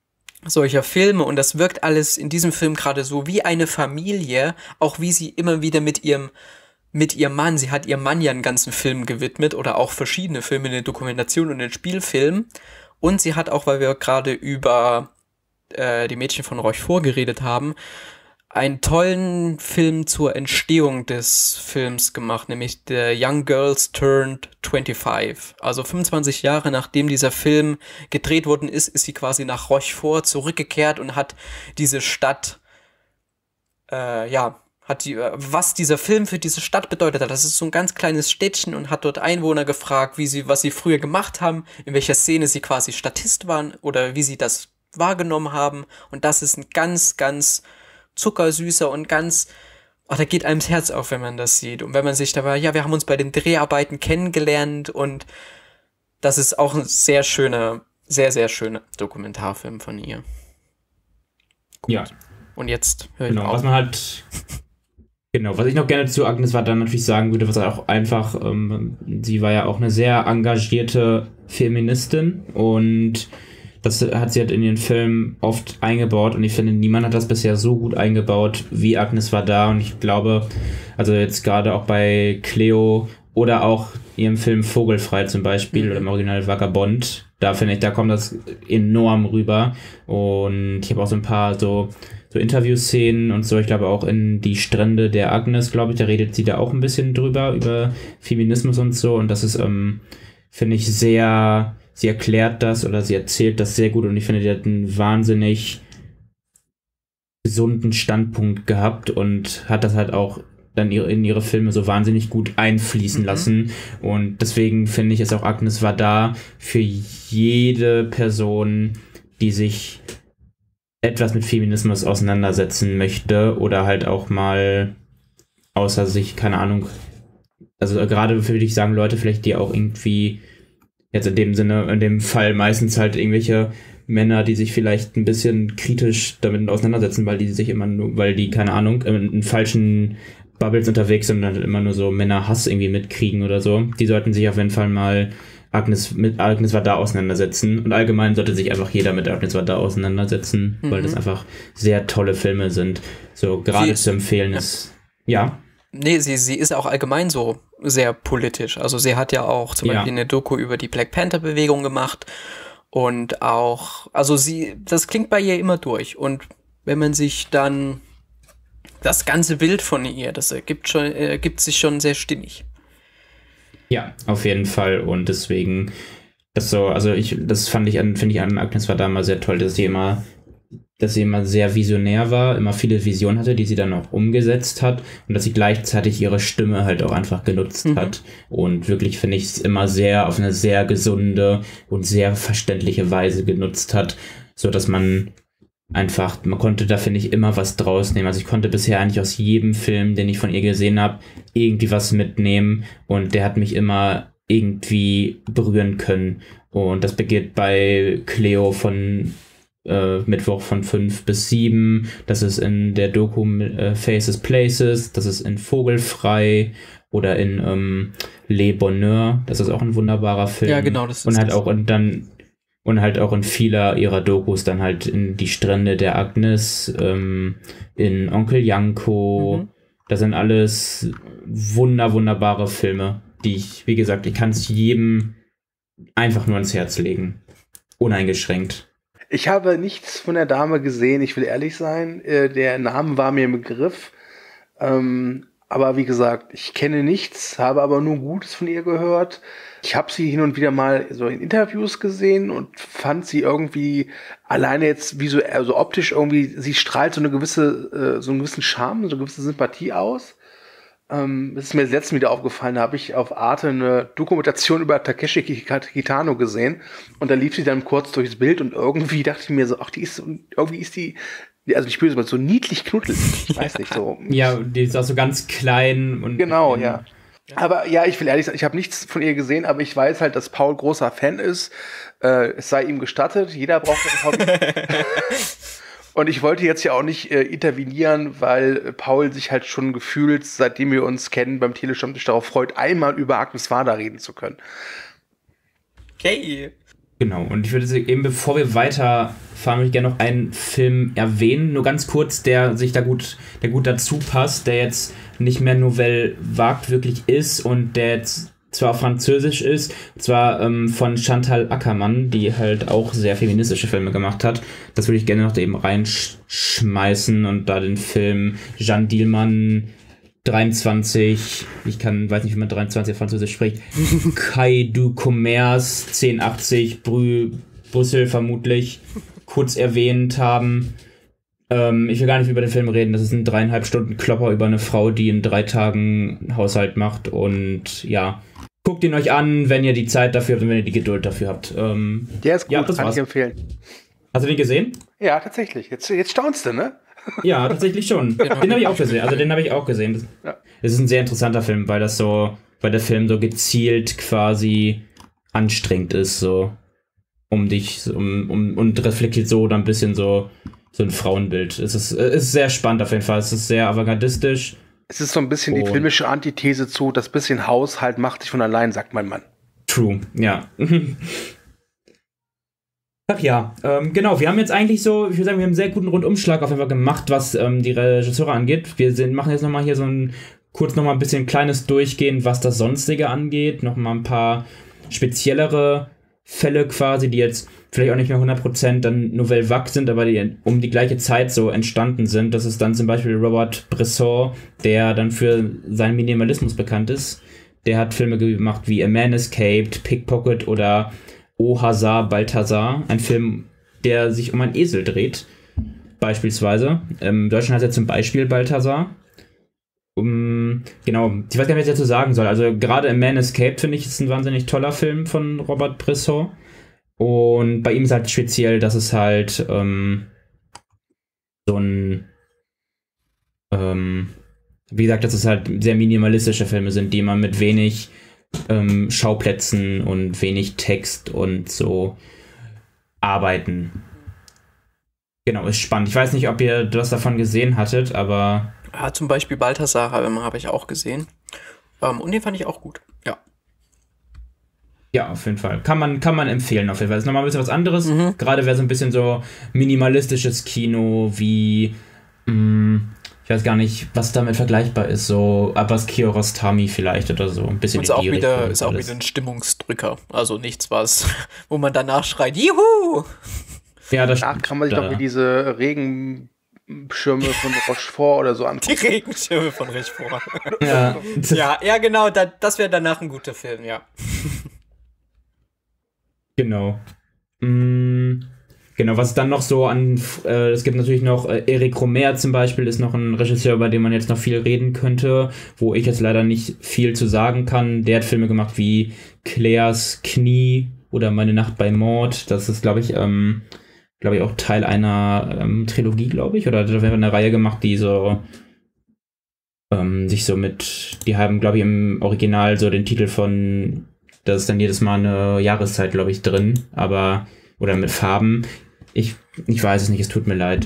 Filme und das wirkt alles in diesem Film gerade so wie eine Familie, auch wie sie immer wieder mit ihrem Mann, sie hat ihrem Mann ja einen ganzen Film gewidmet oder auch verschiedene Filme, eine Dokumentation und einen Spielfilm. Und sie hat auch, weil wir gerade über die Mädchen von Rochefort geredet haben, einen tollen Film zur Entstehung des Films gemacht, nämlich The Young Girls Turned 25. Also 25 Jahre nachdem dieser Film gedreht worden ist, ist sie quasi nach Rochefort zurückgekehrt und hat diese Stadt, was dieser Film für diese Stadt bedeutet hat. Das ist so ein ganz kleines Städtchen und hat dort Einwohner gefragt, was sie früher gemacht haben, in welcher Szene sie quasi Statist waren oder wie sie das wahrgenommen haben. Und das ist ein ganz, ganz zuckersüßer und ganz da geht einem das Herz auf, wenn man das sieht. Und wenn man sich dabei, ja, wir haben uns bei den Dreharbeiten kennengelernt und das ist auch ein sehr schöner, sehr, sehr schöner Dokumentarfilm von ihr. Gut. Ja. Und jetzt höre ich Genau, auf. Was ich noch gerne zu Agnes Varda natürlich sagen würde, was auch einfach, sie war ja auch eine sehr engagierte Feministin und das hat sie halt in ihren Filmen oft eingebaut und ich finde, niemand hat das bisher so gut eingebaut wie Agnes Varda und ich glaube, also jetzt gerade auch bei Cleo oder auch ihrem Film Vogelfrei zum Beispiel oder im Original Vagabond, da finde ich, da kommt das enorm rüber und ich habe auch so ein paar so Interviewszenen und so, ich glaube auch in Die Strände der Agnes, glaube ich, da redet sie da auch ein bisschen drüber, über Feminismus und so und das ist, finde ich, sehr, sie erklärt das oder sie erzählt das sehr gut und ich finde, die hat einen wahnsinnig gesunden Standpunkt gehabt und hat das halt auch dann in ihre Filme so wahnsinnig gut einfließen lassen und deswegen finde ich, ist auch Agnes Varda für jede Person, die sich etwas mit Feminismus auseinandersetzen möchte oder halt auch mal außer sich, keine Ahnung, also gerade würde ich sagen, Leute vielleicht, die auch irgendwie jetzt in dem Sinne, in dem Fall meistens halt irgendwelche Männer, die sich vielleicht ein bisschen kritisch damit auseinandersetzen, weil die sich immer nur, weil die, keine Ahnung, in falschen Bubbles unterwegs sind und dann halt immer nur so Männerhass irgendwie mitkriegen oder so. Die sollten sich auf jeden Fall mal mit Agnes Varda auseinandersetzen und allgemein sollte sich einfach jeder mit Agnes Varda auseinandersetzen, weil das einfach sehr tolle Filme sind. So gerade zu empfehlen ist, ja. Nee, sie ist auch allgemein so sehr politisch. Also sie hat ja auch zum Beispiel eine Doku über die Black Panther-Bewegung gemacht und auch, also das klingt bei ihr immer durch und wenn man sich dann das ganze Bild von ihr, das ergibt sich schon sehr stimmig. Ja, auf jeden Fall. Und deswegen, das finde ich an Agnes Varda immer sehr toll, dass sie immer sehr visionär war, immer viele Visionen hatte, die sie dann auch umgesetzt hat und dass sie gleichzeitig ihre Stimme halt auch einfach genutzt hat. Und wirklich finde ich es immer sehr auf eine sehr gesunde und sehr verständliche Weise genutzt hat, so dass man konnte da, finde ich, immer was draus nehmen. Also ich konnte bisher eigentlich aus jedem Film, den ich von ihr gesehen habe, irgendwie was mitnehmen und der hat mich immer irgendwie berühren können. Und das beginnt bei Cleo von Mittwoch von 5 bis 7. Das ist in der Doku Faces Places. Das ist in Vogelfrei oder in Les Bonheur. Das ist auch ein wunderbarer Film. Ja, genau. Das ist und halt auch und halt auch in vieler ihrer Dokus dann halt in Die Strände der Agnes, in Onkel Janko. Das sind alles wunderbare Filme, die ich kann es jedem einfach nur ans Herz legen. Uneingeschränkt. Ich habe nichts von der Dame gesehen, ich will ehrlich sein. Der Name war mir im Begriff. Aber wie gesagt, ich kenne nichts, habe aber nur Gutes von ihr gehört. Ich habe sie hin und wieder mal so in Interviews gesehen und fand sie irgendwie alleine jetzt visuell, also optisch irgendwie, sie strahlt so einen gewissen Charme, so eine gewisse Sympathie aus. Das ist mir das letzte Mal wieder aufgefallen, da habe ich auf Arte eine Dokumentation über Takeshi Kitano gesehen und da lief sie dann kurz durchs Bild und irgendwie dachte ich mir so, ach, irgendwie ist die, also ich spüre so niedlich knuddelig, ich weiß nicht so. Ja, die ist auch so ganz klein und. Genau, ja. Aber ja, ich will ehrlich sagen, ich habe nichts von ihr gesehen, aber ich weiß halt, dass Paul großer Fan ist. Es sei ihm gestattet, jeder braucht ein Hobby. Und ich wollte jetzt ja auch nicht intervenieren, weil Paul sich halt schon gefühlt, seitdem wir uns kennen, beim Telestammtisch darauf freut, einmal über Agnes Varda reden zu können. Okay. Genau, und ich würde eben, bevor wir weiterfahren, würde ich gerne noch einen Film erwähnen, nur ganz kurz, der gut dazu passt, der jetzt nicht mehr Nouvelle Vague wirklich ist und der jetzt zwar auf Französisch ist, und zwar von Chantal Akermann, die halt auch sehr feministische Filme gemacht hat. Das würde ich gerne noch da eben reinschmeißen und da den Film Jeanne Dielmann 23, weiß nicht, wie man 23 auf Französisch spricht, Quai du Commerce 1080 Brüssel vermutlich kurz erwähnt haben. Ich will gar nicht über den Film reden, das ist ein 3,5 Stunden Klopper über eine Frau, die in 3 Tagen einen Haushalt macht und ja, guckt ihn euch an, wenn ihr die Zeit dafür habt und wenn ihr die Geduld dafür habt. Der ist gut, ja, das kann war's. ich empfehlen. Hast du den gesehen? Ja, tatsächlich. Jetzt staunst du, ne? Ja, tatsächlich schon. Den habe ich auch gesehen. Also den habe ich auch gesehen. Es ist ein sehr interessanter Film, weil der Film so gezielt quasi anstrengend ist, so und reflektiert so dann ein bisschen so ein Frauenbild. Es ist sehr spannend auf jeden Fall. Es ist sehr avantgardistisch. Es ist so ein bisschen die filmische Antithese zu, das bisschen Haushalt macht sich von allein, sagt mein Mann. True, ja. Ach ja, genau, wir haben jetzt eigentlich so, ich würde sagen, wir haben einen sehr guten Rundumschlag auf jeden Fall gemacht, was die Regisseure angeht. Machen jetzt nochmal hier kurz nochmal ein bisschen kleines Durchgehen, was das Sonstige angeht. Nochmal ein paar speziellere Fälle quasi, die jetzt vielleicht auch nicht mehr 100% dann Nouvelle Vague sind, aber die um die gleiche Zeit so entstanden sind. Das ist dann zum Beispiel Robert Bresson, der dann für seinen Minimalismus bekannt ist. Der hat Filme gemacht wie A Man Escaped, Pickpocket oder O Hazard Balthazar, ein Film, der sich um einen Esel dreht, beispielsweise. Im Deutschen heißt er zum Beispiel Balthazar. Genau, ich weiß gar nicht, was ich dazu sagen soll. Also gerade A Man Escaped, finde ich, ist ein wahnsinnig toller Film von Robert Bresson. Und bei ihm ist halt speziell, dass es halt so ein wie gesagt, dass es halt sehr minimalistische Filme sind, die man mit wenig Schauplätzen und wenig Text und so arbeiten. Genau, ist spannend. Ich weiß nicht, ob ihr das davon gesehen hattet, aber... Ja, zum Beispiel Balthasar habe ich auch gesehen. Und den fand ich auch gut, ja. Ja, auf jeden Fall. Kann man empfehlen, auf jeden Fall. Das ist nochmal ein bisschen was anderes. Gerade wer so ein bisschen so minimalistisches Kino wie... ich weiß gar nicht, was damit vergleichbar ist. So Abbas Kiarostami vielleicht oder so. Ein bisschen ist auch wieder ein Stimmungsdrücker. Also nichts, wo man danach schreit, Juhu! Ja, das Danach kann man sich doch wie diese Regenschirme von Rochefort oder so angucken. Die Regenschirme von Rochefort. Ja. ja, genau. Das wäre danach ein guter Film, ja. Genau. Genau, was dann noch so es gibt natürlich noch Eric Romer zum Beispiel, ist noch ein Regisseur, über den man jetzt noch viel reden könnte, wo ich jetzt leider nicht viel zu sagen kann. Der hat Filme gemacht wie Claires Knie oder Meine Nacht bei Mord. Das ist, glaube ich, auch Teil einer Trilogie, glaube ich. Oder da wäre eine Reihe gemacht, die so sich so die haben, glaube ich, im Original so den Titel von, das ist dann jedes Mal eine Jahreszeit, glaube ich, drin, oder mit Farben. Ich weiß es nicht, es tut mir leid.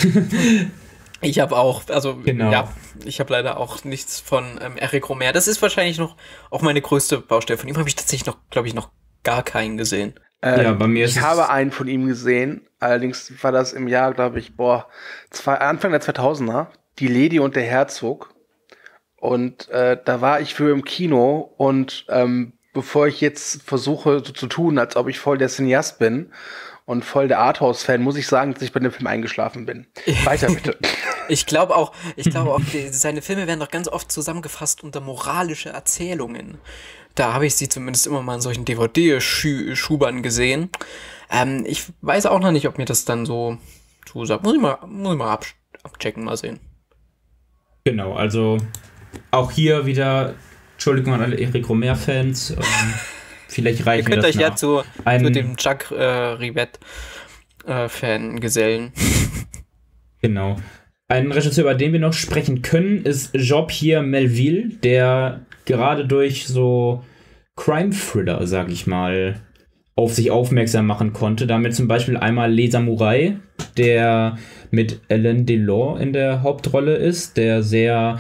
Ich habe auch, genau. Ja, ich habe leider auch nichts von Eric Romer. Das ist wahrscheinlich noch auch meine größte Baustelle. Von ihm habe ich tatsächlich noch gar keinen gesehen. Ja, bei mir ich habe einen von ihm gesehen, allerdings war das im Jahr, glaube ich, Anfang der 2000er, Die Lady und der Herzog. Und da war ich für im Kino und bevor ich jetzt versuche so zu tun, als ob ich voll der Cineast bin und voll der Arthouse-Fan, muss ich sagen, dass ich bei dem Film eingeschlafen bin. Weiter bitte. Ich glaube auch, seine Filme werden doch ganz oft zusammengefasst unter moralische Erzählungen. Da habe ich sie zumindest immer mal in solchen DVD-Schubern gesehen. Ich weiß auch noch nicht, ob mir das dann so zusagt. Muss ich mal abchecken, mal sehen. Genau, also auch hier wieder, Entschuldigung an alle Eric Romer-Fans, vielleicht reicht mir das noch. Ihr könnt euch ja zu dem Jacques Rivette-Fan gesellen. Genau. Ein Regisseur, über den wir noch sprechen können, ist Jean-Pierre Melville, der gerade durch so Crime-Thriller, sag ich mal, auf sich aufmerksam machen konnte. Damit zum Beispiel einmal Les Samouraïs, der mit Alain Delon in der Hauptrolle ist, das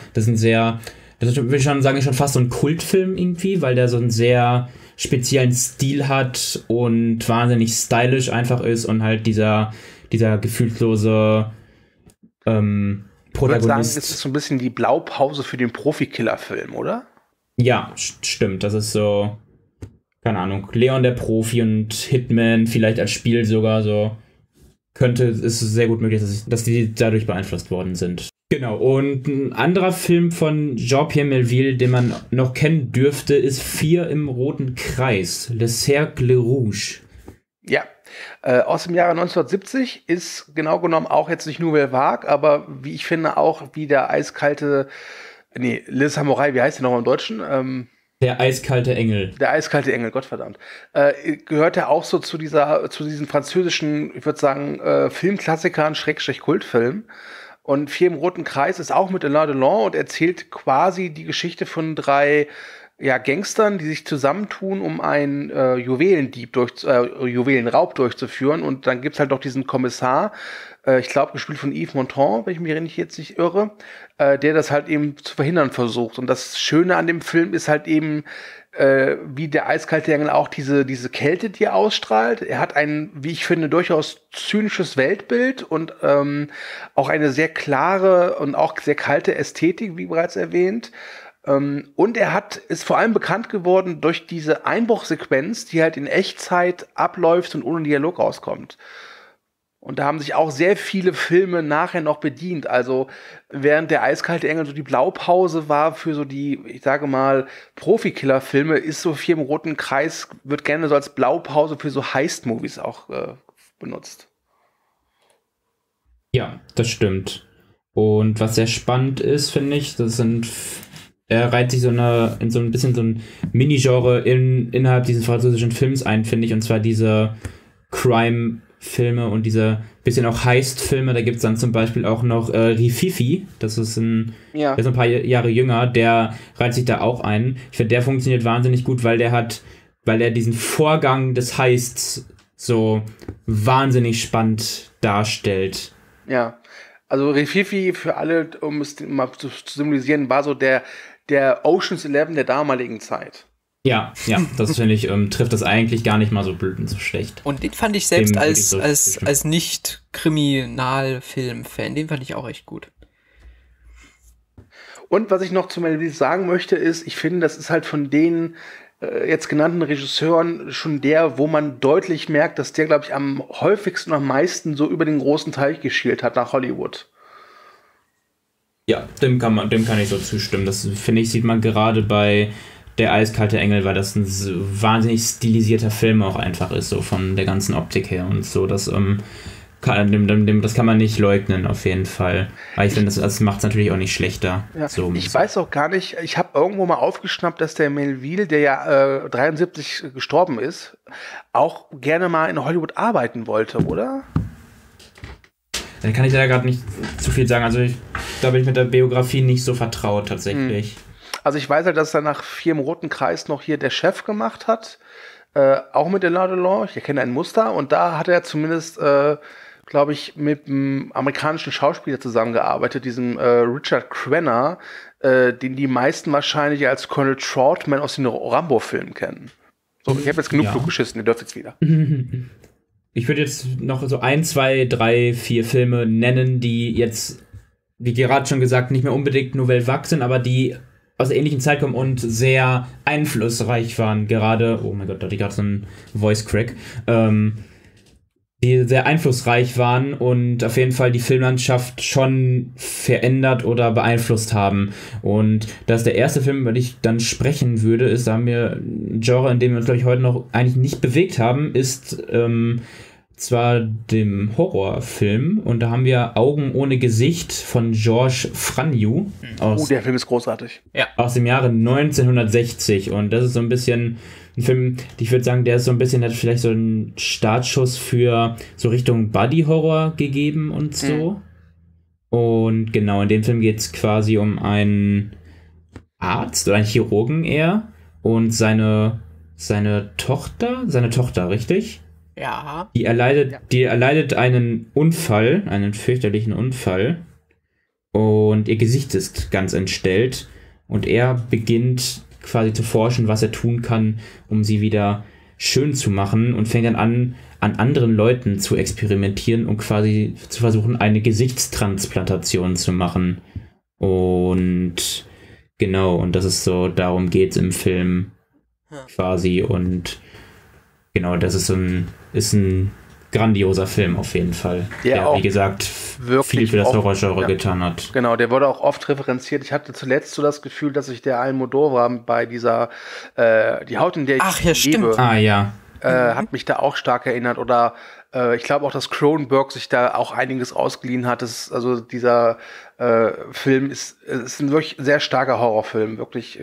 würde ich schon sagen, ist schon fast so ein Kultfilm irgendwie, weil der so einen sehr speziellen Stil hat und wahnsinnig stylisch einfach ist und halt dieser gefühlslose Protagonist. Ich würde sagen, es ist so ein bisschen die Blaupause für den Profikiller-Film, oder? Ja, stimmt. Das ist so, keine Ahnung, Leon der Profi und Hitman vielleicht als Spiel sogar so. Ist sehr gut möglich, dass die dadurch beeinflusst worden sind. Genau, und ein anderer Film von Jean-Pierre Melville, den man noch kennen dürfte, ist 4 im roten Kreis, Le Cercle Rouge. Ja, aus dem Jahre 1970, ist genau genommen auch jetzt nicht Nouvelle Vague, aber wie ich finde auch wie der Le Samouraï, wie heißt der nochmal im Deutschen? Der eiskalte Engel. Der eiskalte Engel, Gottverdammt. Gehört ja auch so zu diesen französischen, ich würde sagen, Filmklassikern, Kultfilm. Und Vier im Roten Kreis ist auch mit Alain Delon und erzählt quasi die Geschichte von 3 Gangstern, die sich zusammentun, um einen Juwelenraub durchzuführen. Und dann gibt's halt noch diesen Kommissar, ich glaube gespielt von Yves Montand, wenn ich mich jetzt nicht irre, der das halt eben zu verhindern versucht. Und das Schöne an dem Film ist halt eben, wie der eiskalte Engel auch diese Kälte, die er ausstrahlt. Er hat ein, wie ich finde, durchaus zynisches Weltbild und auch eine sehr klare und auch sehr kalte Ästhetik, wie bereits erwähnt. Und ist vor allem bekannt geworden durch diese Einbruchsequenz, die halt in Echtzeit abläuft und ohne Dialog rauskommt. Und da haben sich auch sehr viele Filme nachher noch bedient. Also während der Eiskalte Engel so die Blaupause war für so die, ich sage mal, Profikiller-Filme, ist so Vier im Roten Kreis, wird gerne so als Blaupause für so Heist-Movies auch benutzt. Ja, das stimmt. Und was sehr spannend ist, finde ich, er reiht sich in so ein bisschen so ein Mini-Genre innerhalb dieses französischen Films ein, finde ich, und zwar diese Crime-Filme und diese bisschen auch Heist-Filme. Da gibt es dann zum Beispiel auch noch Rififi, das ist der ist ein paar Jahre jünger, der reiht sich da auch ein. Ich finde, der funktioniert wahnsinnig gut, weil er diesen Vorgang des Heists so wahnsinnig spannend darstellt. Ja, also Rififi, für alle, um es mal zu symbolisieren, war so der Ocean's 11 der damaligen Zeit. Ja, das finde ich, trifft das eigentlich gar nicht mal so blöd und so schlecht. Und den fand ich selbst als Nicht-Kriminalfilm-Fan, den fand ich auch echt gut. Und was ich noch zu Melville sagen möchte, ist, ich finde, das ist halt von den jetzt genannten Regisseuren schon der, wo man deutlich merkt, dass der, glaube ich, am häufigsten und am meisten so über den großen Teich geschielt hat nach Hollywood. Ja, dem kann ich so zustimmen. Das, finde ich, sieht man gerade bei Der eiskalte Engel, weil das ein wahnsinnig stilisierter Film auch einfach ist, so von der ganzen Optik her und so. Das kann man nicht leugnen, auf jeden Fall. Aber ich finde, das macht es natürlich auch nicht schlechter. Ja, so, ich weiß auch gar nicht, ich habe irgendwo mal aufgeschnappt, dass der Melville, der ja 73 gestorben ist, auch gerne mal in Hollywood arbeiten wollte, oder? Da kann ich ja gerade nicht zu viel sagen. Also da bin ich mit der Biografie nicht so vertraut tatsächlich. Also ich weiß halt, dass er nach Vier im Roten Kreis noch hier der Chef gemacht hat. Auch mit Alain Delon. Ich erkenne ein Muster. Und da hat er zumindest, glaube ich, mit einem amerikanischen Schauspieler zusammengearbeitet, diesem Richard Crenna, den die meisten wahrscheinlich als Colonel Troutman aus den Rambo-Filmen kennen. So, ich habe jetzt genug Flug geschissen, ihr dürft jetzt wieder. Ich würde jetzt noch so 1, 2, 3, 4 Filme nennen, die jetzt, wie gerade schon gesagt, nicht mehr unbedingt Nouvelle Vague sind, aber die aus der ähnlichen Zeit kommen und sehr einflussreich waren. Gerade, oh mein Gott, da hatte ich gerade so einen Voice Crack. Die sehr einflussreich waren und auf jeden Fall die Filmlandschaft schon verändert oder beeinflusst haben. Und das ist der erste Film, über den ich dann sprechen würde, ist, da haben wir ein Genre, in dem wir uns, glaube ich, heute noch eigentlich nicht bewegt haben, ist zwar dem Horrorfilm, und da haben wir Augen ohne Gesicht von Georges Franju. Der Film ist großartig. Ja. Aus dem Jahre 1960, und das ist so ein bisschen ein Film, ich würde sagen, der ist so ein bisschen, hat vielleicht so einen Startschuss für so Richtung Buddy-Horror gegeben und so. Und genau, in dem Film geht es quasi um einen Arzt oder einen Chirurgen eher und seine Tochter, richtig? Ja. Die erleidet einen Unfall, einen fürchterlichen Unfall, und ihr Gesicht ist ganz entstellt, und er beginnt quasi zu forschen, was er tun kann, um sie wieder schön zu machen, und fängt dann an anderen Leuten zu experimentieren und quasi zu versuchen, eine Gesichtstransplantation zu machen. Und genau, und das ist so, darum geht's im Film quasi, und genau, das ist ein grandioser Film auf jeden Fall, der wie gesagt, viel für das Horrorgenre getan hat. Genau, der wurde auch oft referenziert. Ich hatte zuletzt so das Gefühl, dass sich der Almodovar bei dieser Die Haut, in der ich lebe, hat mich da auch stark erinnert. Oder ich glaube auch, dass Cronenberg sich da auch einiges ausgeliehen hat. Also dieser Film ist ein wirklich sehr starker Horrorfilm, wirklich ein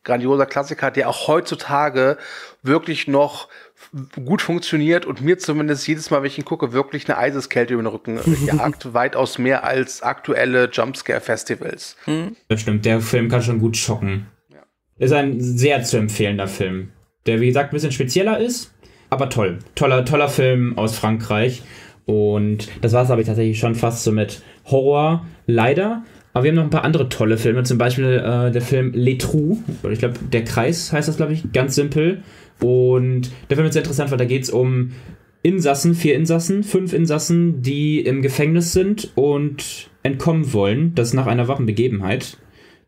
grandioser Klassiker, der auch heutzutage wirklich noch gut funktioniert und mir zumindest jedes Mal, wenn ich ihn gucke, wirklich eine Eiseskälte über den Rücken jagt. Weitaus mehr als aktuelle Jumpscare-Festivals. Das stimmt, der Film kann schon gut schocken. Ja. Ist ein sehr zu empfehlender Film, der, wie gesagt, ein bisschen spezieller ist, aber toll. Toller Film aus Frankreich. Und das war es, habe ich tatsächlich schon fast so mit Horror, leider. Aber wir haben noch ein paar andere tolle Filme, zum Beispiel der Film Les Trous, oder ich glaube, Der Kreis heißt das, glaube ich, ganz simpel. Und der Film ist sehr interessant, weil da geht es um 5 Insassen, die im Gefängnis sind und entkommen wollen, das nach einer Wappenbegebenheit.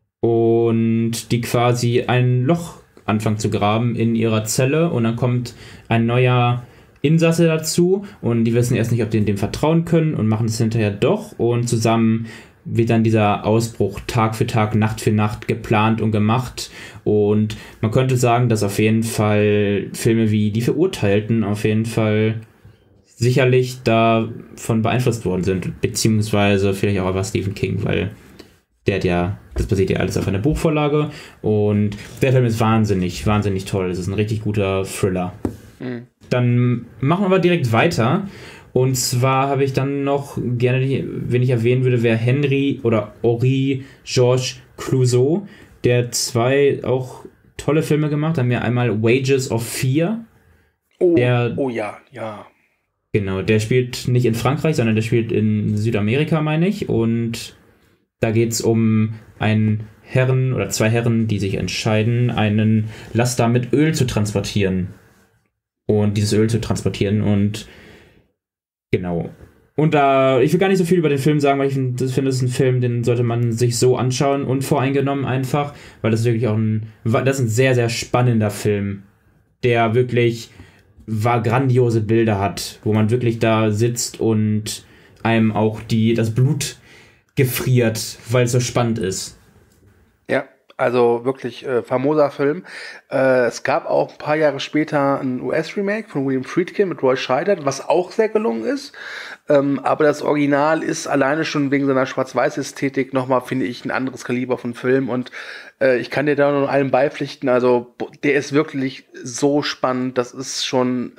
Und die quasi ein Loch anfangen zu graben in ihrer Zelle und dann kommt ein neuer Insasse dazu und die wissen erst nicht, ob die dem vertrauen können und machen es hinterher doch und zusammen wird dann dieser Ausbruch Tag für Tag, Nacht für Nacht geplant und gemacht und man könnte sagen, dass auf jeden Fall Filme wie Die Verurteilten auf jeden Fall sicherlich davon beeinflusst worden sind, beziehungsweise vielleicht auch einfach Stephen King, weil der hat ja, das basiert ja alles auf einer Buchvorlage und der Film ist wahnsinnig toll, es ist ein richtig guter Thriller. Dann machen wir aber direkt weiter. Und zwar habe ich dann noch gerne, wenn ich erwähnen würde, wäre Henry oder Henri Georges Clouzot, der 2 auch tolle Filme gemacht hat. Haben wir einmal Wages of Fear. Oh ja. Genau, der spielt nicht in Frankreich, sondern der spielt in Südamerika, meine ich. Und da geht es um einen Herren oder 2 Herren, die sich entscheiden, einen Laster mit Öl zu transportieren. Und dieses Öl zu transportieren und genau. Und ich will gar nicht so viel über den Film sagen, weil ich finde, das ist ein Film, den sollte man sich so anschauen, unvoreingenommen einfach, weil das wirklich auch das ist ein sehr, sehr spannender Film, der wirklich grandiose Bilder hat, wo man wirklich da sitzt und einem auch das Blut gefriert, weil es so spannend ist. Ja, also wirklich famoser Film. Es gab auch ein paar Jahre später ein US-Remake von William Friedkin mit Roy Scheider, was auch sehr gelungen ist. Aber das Original ist alleine schon wegen seiner Schwarz-Weiß-Ästhetik nochmal, finde ich, ein anderes Kaliber von Film. Und ich kann dir da nur allem beipflichten. Also der ist wirklich so spannend. Das ist schon,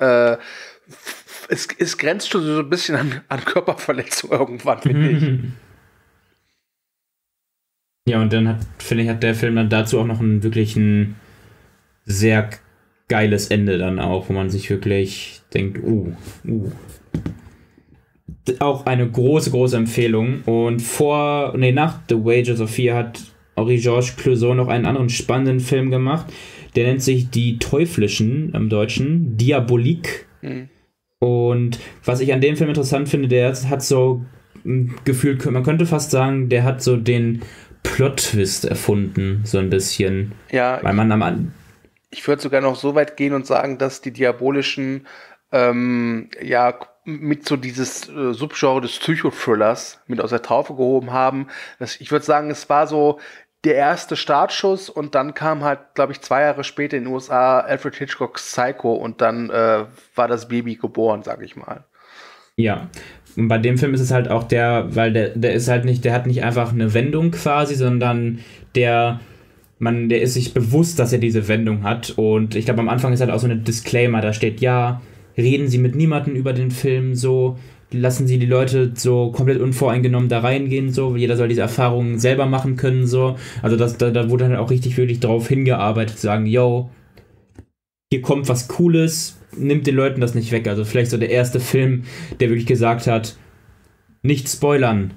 es grenzt schon so ein bisschen an Körperverletzung irgendwann, finde ich. Ja, und dann hat der Film dann dazu auch noch ein sehr geiles Ende dann auch, wo man sich wirklich denkt, Auch eine große Empfehlung. Und nach The Wages of Fear hat Henri Georges Clouzot noch einen anderen spannenden Film gemacht. Der nennt sich Die Teuflischen im Deutschen, Diabolique. Und was ich an dem Film interessant finde, der hat so ein Gefühl, man könnte fast sagen, der hat so den Plot-Twist erfunden, so ein bisschen. Ja, weil man ich würde sogar noch so weit gehen und sagen, dass die Diabolischen mit so dieses Subgenre des Psychothrillers mit aus der Taufe gehoben haben. Ich würde sagen, es war so der erste Startschuss und dann kam halt, glaube ich, 2 Jahre später in den USA Alfred Hitchcocks Psycho und dann war das Baby geboren, sag ich mal. Ja, und bei dem Film ist es halt auch weil der ist halt nicht, der hat nicht einfach eine Wendung quasi, sondern der ist sich bewusst, dass er diese Wendung hat und ich glaube am Anfang ist halt auch so eine Disclaimer, da steht, ja, reden Sie mit niemandem über den Film, so, lassen Sie die Leute so komplett unvoreingenommen da reingehen, so, jeder soll diese Erfahrungen selber machen können, so, also da wurde dann auch wirklich drauf hingearbeitet, zu sagen, yo, hier kommt was Cooles, nimmt den Leuten das nicht weg, also vielleicht so der erste Film, der wirklich gesagt hat, nicht spoilern.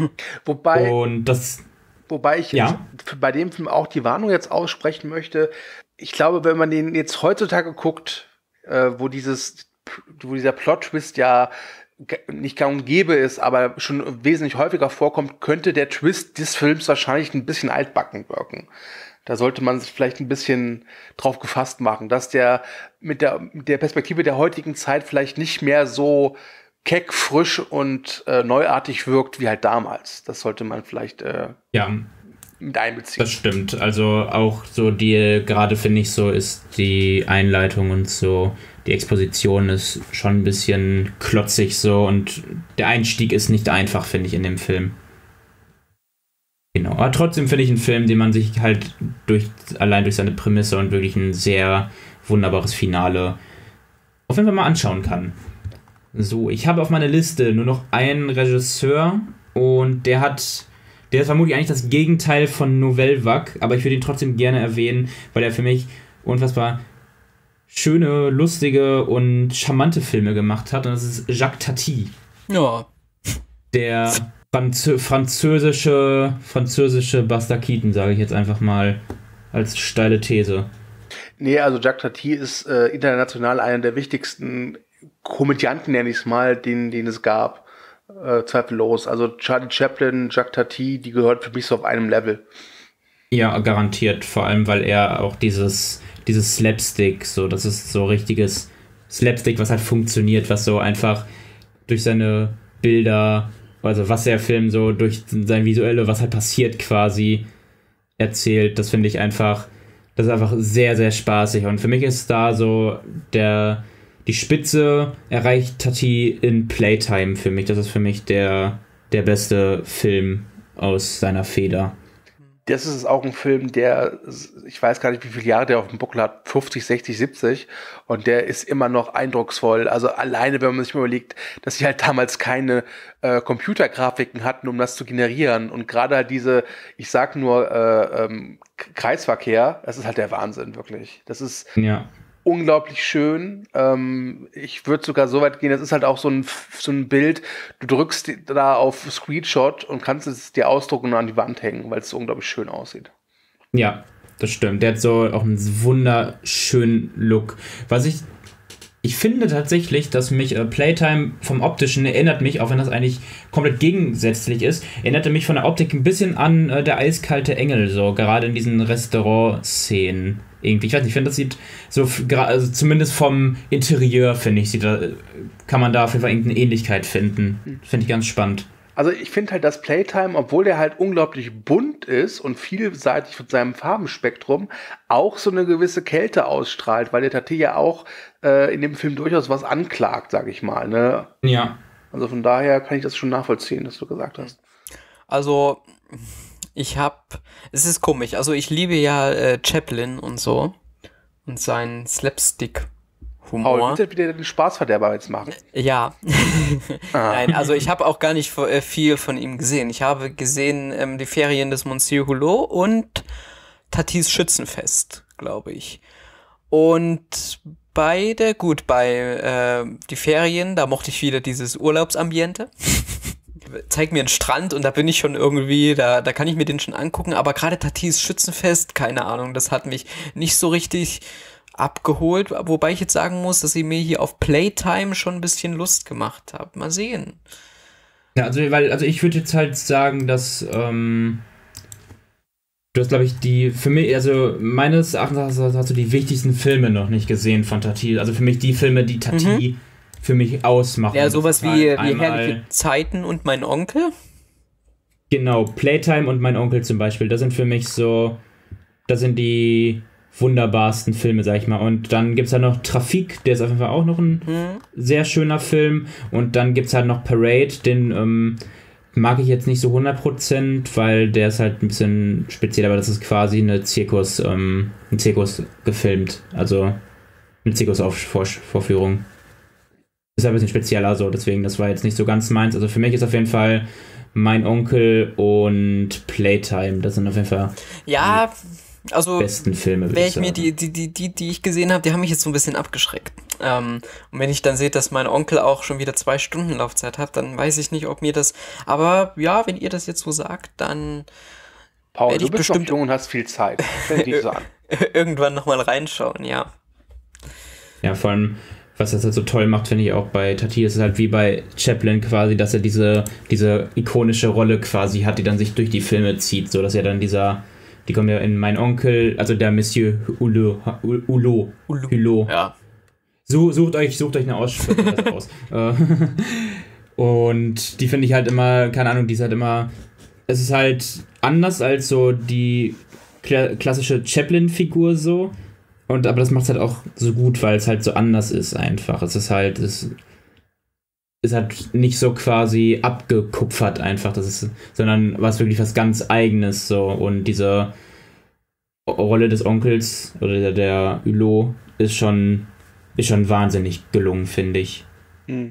Wobei ich bei dem Film auch die Warnung jetzt aussprechen möchte, ich glaube, wenn man den jetzt heutzutage guckt, wo dieser Plot-Twist ja nicht gang und gäbe ist, aber schon wesentlich häufiger vorkommt, könnte der Twist des Films wahrscheinlich ein bisschen altbacken wirken. Da sollte man sich vielleicht ein bisschen drauf gefasst machen, dass der mit der Perspektive der heutigen Zeit vielleicht nicht mehr so keck, frisch und neuartig wirkt wie halt damals. Das sollte man vielleicht mit einbeziehen. Das stimmt. Also auch so gerade finde ich so, ist die Einleitung und so, die Exposition ist schon ein bisschen klotzig so und der Einstieg ist nicht einfach, finde ich, in dem Film. Genau, aber trotzdem finde ich einen Film, den man sich halt allein durch seine Prämisse und wirklich ein sehr wunderbares Finale auf jeden Fall mal anschauen kann. So, ich habe auf meiner Liste nur noch einen Regisseur und der ist vermutlich eigentlich das Gegenteil von Nouvelle Vague, aber ich würde ihn trotzdem gerne erwähnen, weil er für mich unfassbar schöne, lustige und charmante Filme gemacht hat, und das ist Jacques Tati. Ja. Der französische Buster Keaton, sage ich jetzt einfach mal als steile These. Nee, also Jacques Tati ist international einer der wichtigsten Komödianten, nenne ich es mal, den es gab. Zweifellos. Also Charlie Chaplin, Jacques Tati, die gehört für mich so auf einem Level. Ja, garantiert. Vor allem, weil er auch dieses Slapstick, so, das ist so richtiges Slapstick, was halt funktioniert, was so einfach durch seine Bilder, also was der Film so durch sein Visuelle, was halt passiert quasi, erzählt. Das finde ich einfach, das ist einfach sehr, sehr spaßig. Und für mich ist da so die Spitze erreicht Tati in Playtime für mich. Das ist für mich der beste Film aus seiner Feder. Das ist auch ein Film, der, ich weiß gar nicht, wie viele Jahre der auf dem Buckel hat, 50, 60, 70, und der ist immer noch eindrucksvoll. Also alleine, wenn man sich mal überlegt, dass sie halt damals keine Computergrafiken hatten, um das zu generieren, und gerade halt diese, ich sag nur, Kreisverkehr, das ist halt der Wahnsinn, wirklich. Das ist unglaublich schön. Ich würde sogar so weit gehen, das ist halt auch so ein Bild, du drückst da auf Screenshot und kannst es dir ausdrucken und an die Wand hängen, weil es so unglaublich schön aussieht. Ja, das stimmt. Der hat so auch einen wunderschönen Look. Was ich finde tatsächlich, dass mich Playtime vom Optischen erinnert mich, auch wenn das eigentlich komplett gegensätzlich ist, erinnerte mich von der Optik ein bisschen an Der eiskalte Engel, so gerade in diesen Restaurant-Szenen. Irgendwie. Ich weiß nicht, ich finde, das sieht so, also zumindest vom Interieur, finde ich, kann man da auf jeden Fall irgendeine Ähnlichkeit finden. Finde ich ganz spannend. Also ich finde halt, dass Playtime, obwohl der halt unglaublich bunt ist und vielseitig mit seinem Farbenspektrum, auch so eine gewisse Kälte ausstrahlt, weil der Tati ja auch in dem Film durchaus was anklagt, sag ich mal. Ne? Ja. Also von daher kann ich das schon nachvollziehen, was du gesagt hast. Also es ist komisch, also ich liebe ja Chaplin und so und seinen Slapstick-Humor. Paul, bitte wieder den Spaßverderber jetzt machen. Ja. Nein, also ich habe auch gar nicht viel von ihm gesehen. Ich habe gesehen die Ferien des Monsieur Hulot und Tatis Schützenfest, glaube ich. Und bei die Ferien, da mochte ich wieder dieses Urlaubsambiente. Zeig mir einen Strand und da bin ich schon irgendwie, da kann ich mir den schon angucken, aber gerade Tatis Schützenfest, keine Ahnung, das hat mich nicht so richtig abgeholt, wobei ich jetzt sagen muss, dass sie mir hier auf Playtime schon ein bisschen Lust gemacht hat. Mal sehen. Ja, also ich würde jetzt halt sagen, dass du hast, glaube ich, für mich, also meines Erachtens hast du die wichtigsten Filme noch nicht gesehen von Tati. Also für mich die Filme, die Tati für mich ausmachen. Ja, sowas wie Herrliche Zeiten und Mein Onkel. Genau, Playtime und Mein Onkel zum Beispiel. Das sind für mich das sind die wunderbarsten Filme, sag ich mal. Und dann gibt's halt noch Trafik, der ist auf jeden Fall auch noch ein sehr schöner Film. Und dann gibt's halt noch Parade, den mag ich jetzt nicht so 100%, weil der ist halt ein bisschen speziell, aber das ist quasi ein Zirkus gefilmt. Also eine Zirkusvorführung. Ist ein bisschen spezieller, so, deswegen, das war jetzt nicht so ganz meins. Also für mich ist auf jeden Fall Mein Onkel und Playtime, das sind auf jeden Fall die besten Filme. Die ich gesehen habe, die haben mich jetzt so ein bisschen abgeschreckt. Und wenn ich dann sehe, dass mein Onkel auch schon wieder 2 Stunden Laufzeit hat, dann weiß ich nicht, ob mir das, aber ja, wenn ihr das jetzt so sagt, dann Paul, du bist noch jung und hast viel Zeit. Irgendwann nochmal reinschauen, ja. Ja, vor allem, was das halt so toll macht, finde ich auch bei Tati, ist es halt wie bei Chaplin quasi, dass er diese ikonische Rolle quasi hat, die dann sich durch die Filme zieht, so dass er dann die kommen ja in Mein Onkel, also der Monsieur Hulot. Ja. Sucht euch eine Aussprache aus. Und die finde ich halt immer, keine Ahnung, die ist halt immer, es ist halt anders als so die klassische Chaplin-Figur so. Aber das macht es halt auch so gut, weil es halt so anders ist einfach. Es ist halt, ist halt nicht so quasi abgekupfert einfach, sondern was wirklich was ganz Eigenes so. Und diese Rolle des Onkels oder der Hulot ist schon wahnsinnig gelungen, finde ich. Mir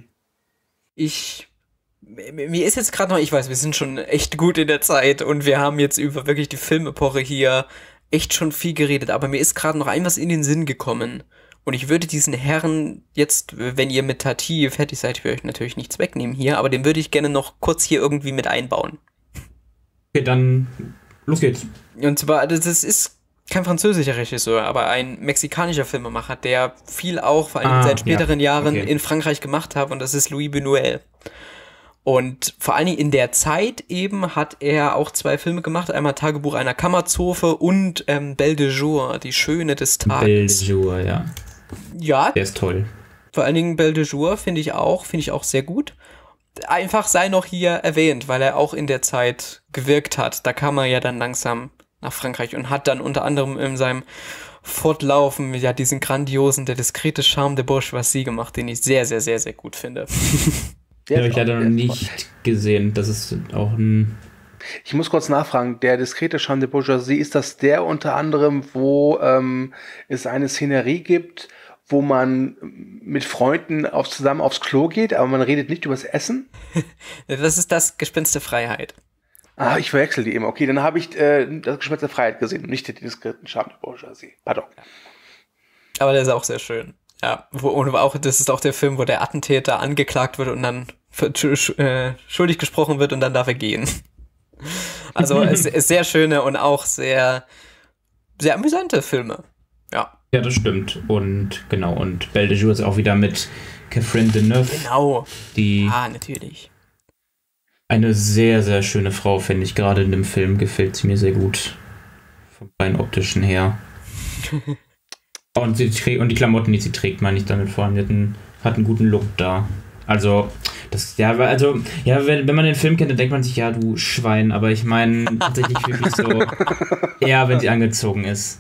ist jetzt gerade noch, ich weiß, wir sind schon echt gut in der Zeit und wir haben jetzt über wirklich die Filmepoche hier echt schon viel geredet, aber mir ist gerade noch ein was in den Sinn gekommen. Und ich würde diesen Herren jetzt, wenn ihr mit Tati fertig seid, ich will euch natürlich nichts wegnehmen hier, aber den würde ich gerne noch kurz hier irgendwie mit einbauen. Okay, dann los geht's. Und zwar, das ist kein französischer Regisseur, aber ein mexikanischer Filmemacher, der viel auch, vor allem in seinen späteren Jahren in Frankreich gemacht hat, und das ist Louis Buñuel. Und vor allen Dingen in der Zeit eben hat er auch 2 Filme gemacht, einmal Tagebuch einer Kammerzofe und Belle de Jour, die Schöne des Tages. Belle de Jour, ja. Ja. Der ist toll. Vor allen Dingen Belle de Jour finde ich auch sehr gut. Einfach sei noch hier erwähnt, weil er auch in der Zeit gewirkt hat. Da kam er ja dann langsam nach Frankreich und hat dann unter anderem in seinem Fortlaufen ja diesen grandiosen, der diskrete Charme de Bourgeoisie gemacht, den ich sehr, sehr, sehr, sehr gut finde. Den habe ich leider noch nicht gesehen. Das ist auch ein... Ich muss kurz nachfragen, der diskrete Charme de Bourgeoisie, ist das der unter anderem, wo es eine Szenerie gibt, wo man mit Freunden zusammen aufs Klo geht, aber man redet nicht übers Essen? Das ist das Gespenst der Freiheit. Ah, ich verwechsel die eben. Okay, dann habe ich das Gespenst der Freiheit gesehen und nicht den diskreten Charme de Bourgeoisie. Pardon. Aber der ist auch sehr schön. Ja, das ist auch der Film, wo der Attentäter angeklagt wird und dann schuldig gesprochen wird und dann darf er gehen. Also es ist sehr schöne und auch sehr, sehr amüsante Filme. Ja. Ja, das stimmt. Und genau, und Belle de Jour ist auch wieder mit Catherine Deneuve. Genau. Die natürlich. Eine sehr, sehr schöne Frau, finde ich. Gerade in dem Film gefällt sie mir sehr gut. Vom rein optischen her. Und die Klamotten, die sie trägt, meine ich damit vor allem. Hat einen guten Look da. Also, wenn man den Film kennt, dann denkt man sich, ja, du Schwein, aber ich meine tatsächlich wirklich so, eher wenn sie angezogen ist.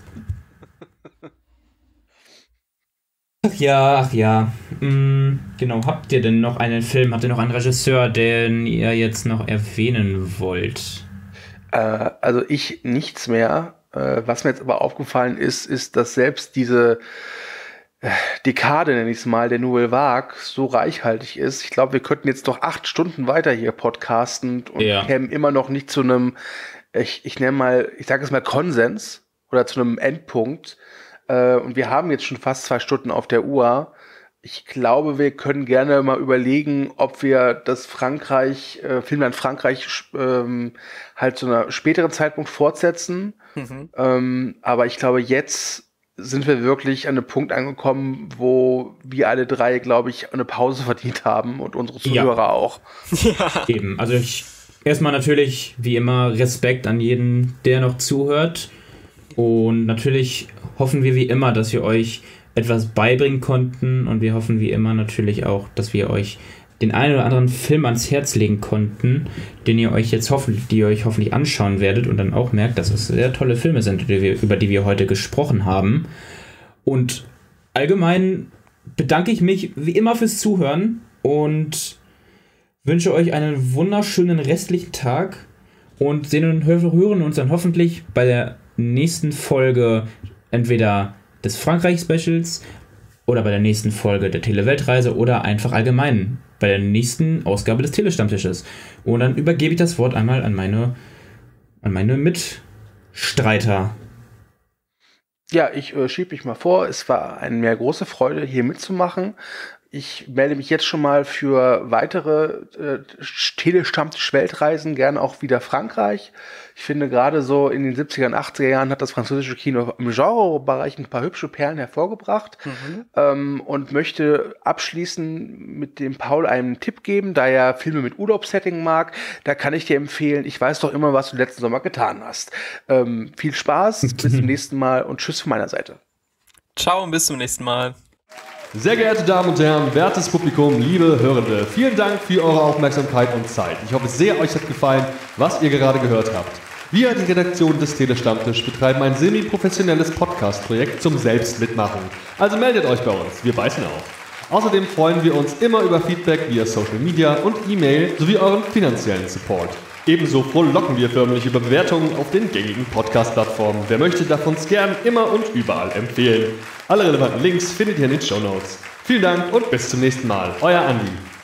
Ach ja. Genau, habt ihr denn noch einen Regisseur, den ihr jetzt noch erwähnen wollt? Also ich nichts mehr. Was mir jetzt aber aufgefallen ist, dass selbst diese Dekade, nenne ich es mal, der Nouvelle Vague so reichhaltig ist. Ich glaube, wir könnten jetzt noch 8 Stunden weiter hier podcasten und kämen immer noch nicht zu einem, ich sage es mal Konsens oder zu einem Endpunkt. Und wir haben jetzt schon fast 2 Stunden auf der Uhr. Ich glaube, wir können gerne mal überlegen, ob wir das Filmland Frankreich halt zu einer späteren Zeitpunkt fortsetzen. Aber ich glaube, jetzt sind wir wirklich an einem Punkt angekommen, wo wir alle 3, glaube ich, eine Pause verdient haben und unsere Zuhörer auch. Ja. Eben, also erstmal natürlich, wie immer, Respekt an jeden, der noch zuhört. Und natürlich hoffen wir wie immer, dass wir euch etwas beibringen konnten, und wir hoffen wie immer natürlich auch, dass wir euch den einen oder anderen Film ans Herz legen konnten, die ihr euch hoffentlich anschauen werdet und dann auch merkt, dass es sehr tolle Filme sind, über die wir heute gesprochen haben. Und allgemein bedanke ich mich wie immer fürs Zuhören und wünsche euch einen wunderschönen restlichen Tag und sehen und hören uns dann hoffentlich bei der nächsten Folge entweder des Frankreich-Specials oder bei der nächsten Folge der Tele-Weltreise oder einfach allgemein bei der nächsten Ausgabe des Telestammtisches. Und dann übergebe ich das Wort einmal an meine Mitstreiter. Ja, ich schiebe mich mal vor. Es war mir große Freude, hier mitzumachen. Ich melde mich jetzt schon mal für weitere Telestammtisch-Weltreisen, gerne auch wieder Frankreich. Ich finde, gerade so in den 70er und 80er Jahren hat das französische Kino im Genrebereich ein paar hübsche Perlen hervorgebracht. Und möchte abschließend mit dem Paul einen Tipp geben, da er Filme mit Urlaubssetting mag. Da kann ich dir empfehlen, ich weiß doch immer, was du letzten Sommer getan hast. Viel Spaß, bis zum nächsten Mal und tschüss von meiner Seite. Ciao und bis zum nächsten Mal. Sehr geehrte Damen und Herren, wertes Publikum, liebe Hörende, vielen Dank für eure Aufmerksamkeit und Zeit. Ich hoffe sehr, euch hat gefallen, was ihr gerade gehört habt. Wir, die Redaktion des Telestammtisch, betreiben ein semi-professionelles Podcast-Projekt zum Selbstmitmachen. Also meldet euch bei uns, wir beißen auf. Außerdem freuen wir uns immer über Feedback via Social Media und E-Mail sowie euren finanziellen Support. Ebenso frohlocken wir förmlich über Bewertungen auf den gängigen Podcast-Plattformen. Wer möchte, darf uns gern immer und überall empfehlen. Alle relevanten Links findet ihr in den Shownotes. Vielen Dank und bis zum nächsten Mal. Euer Andi.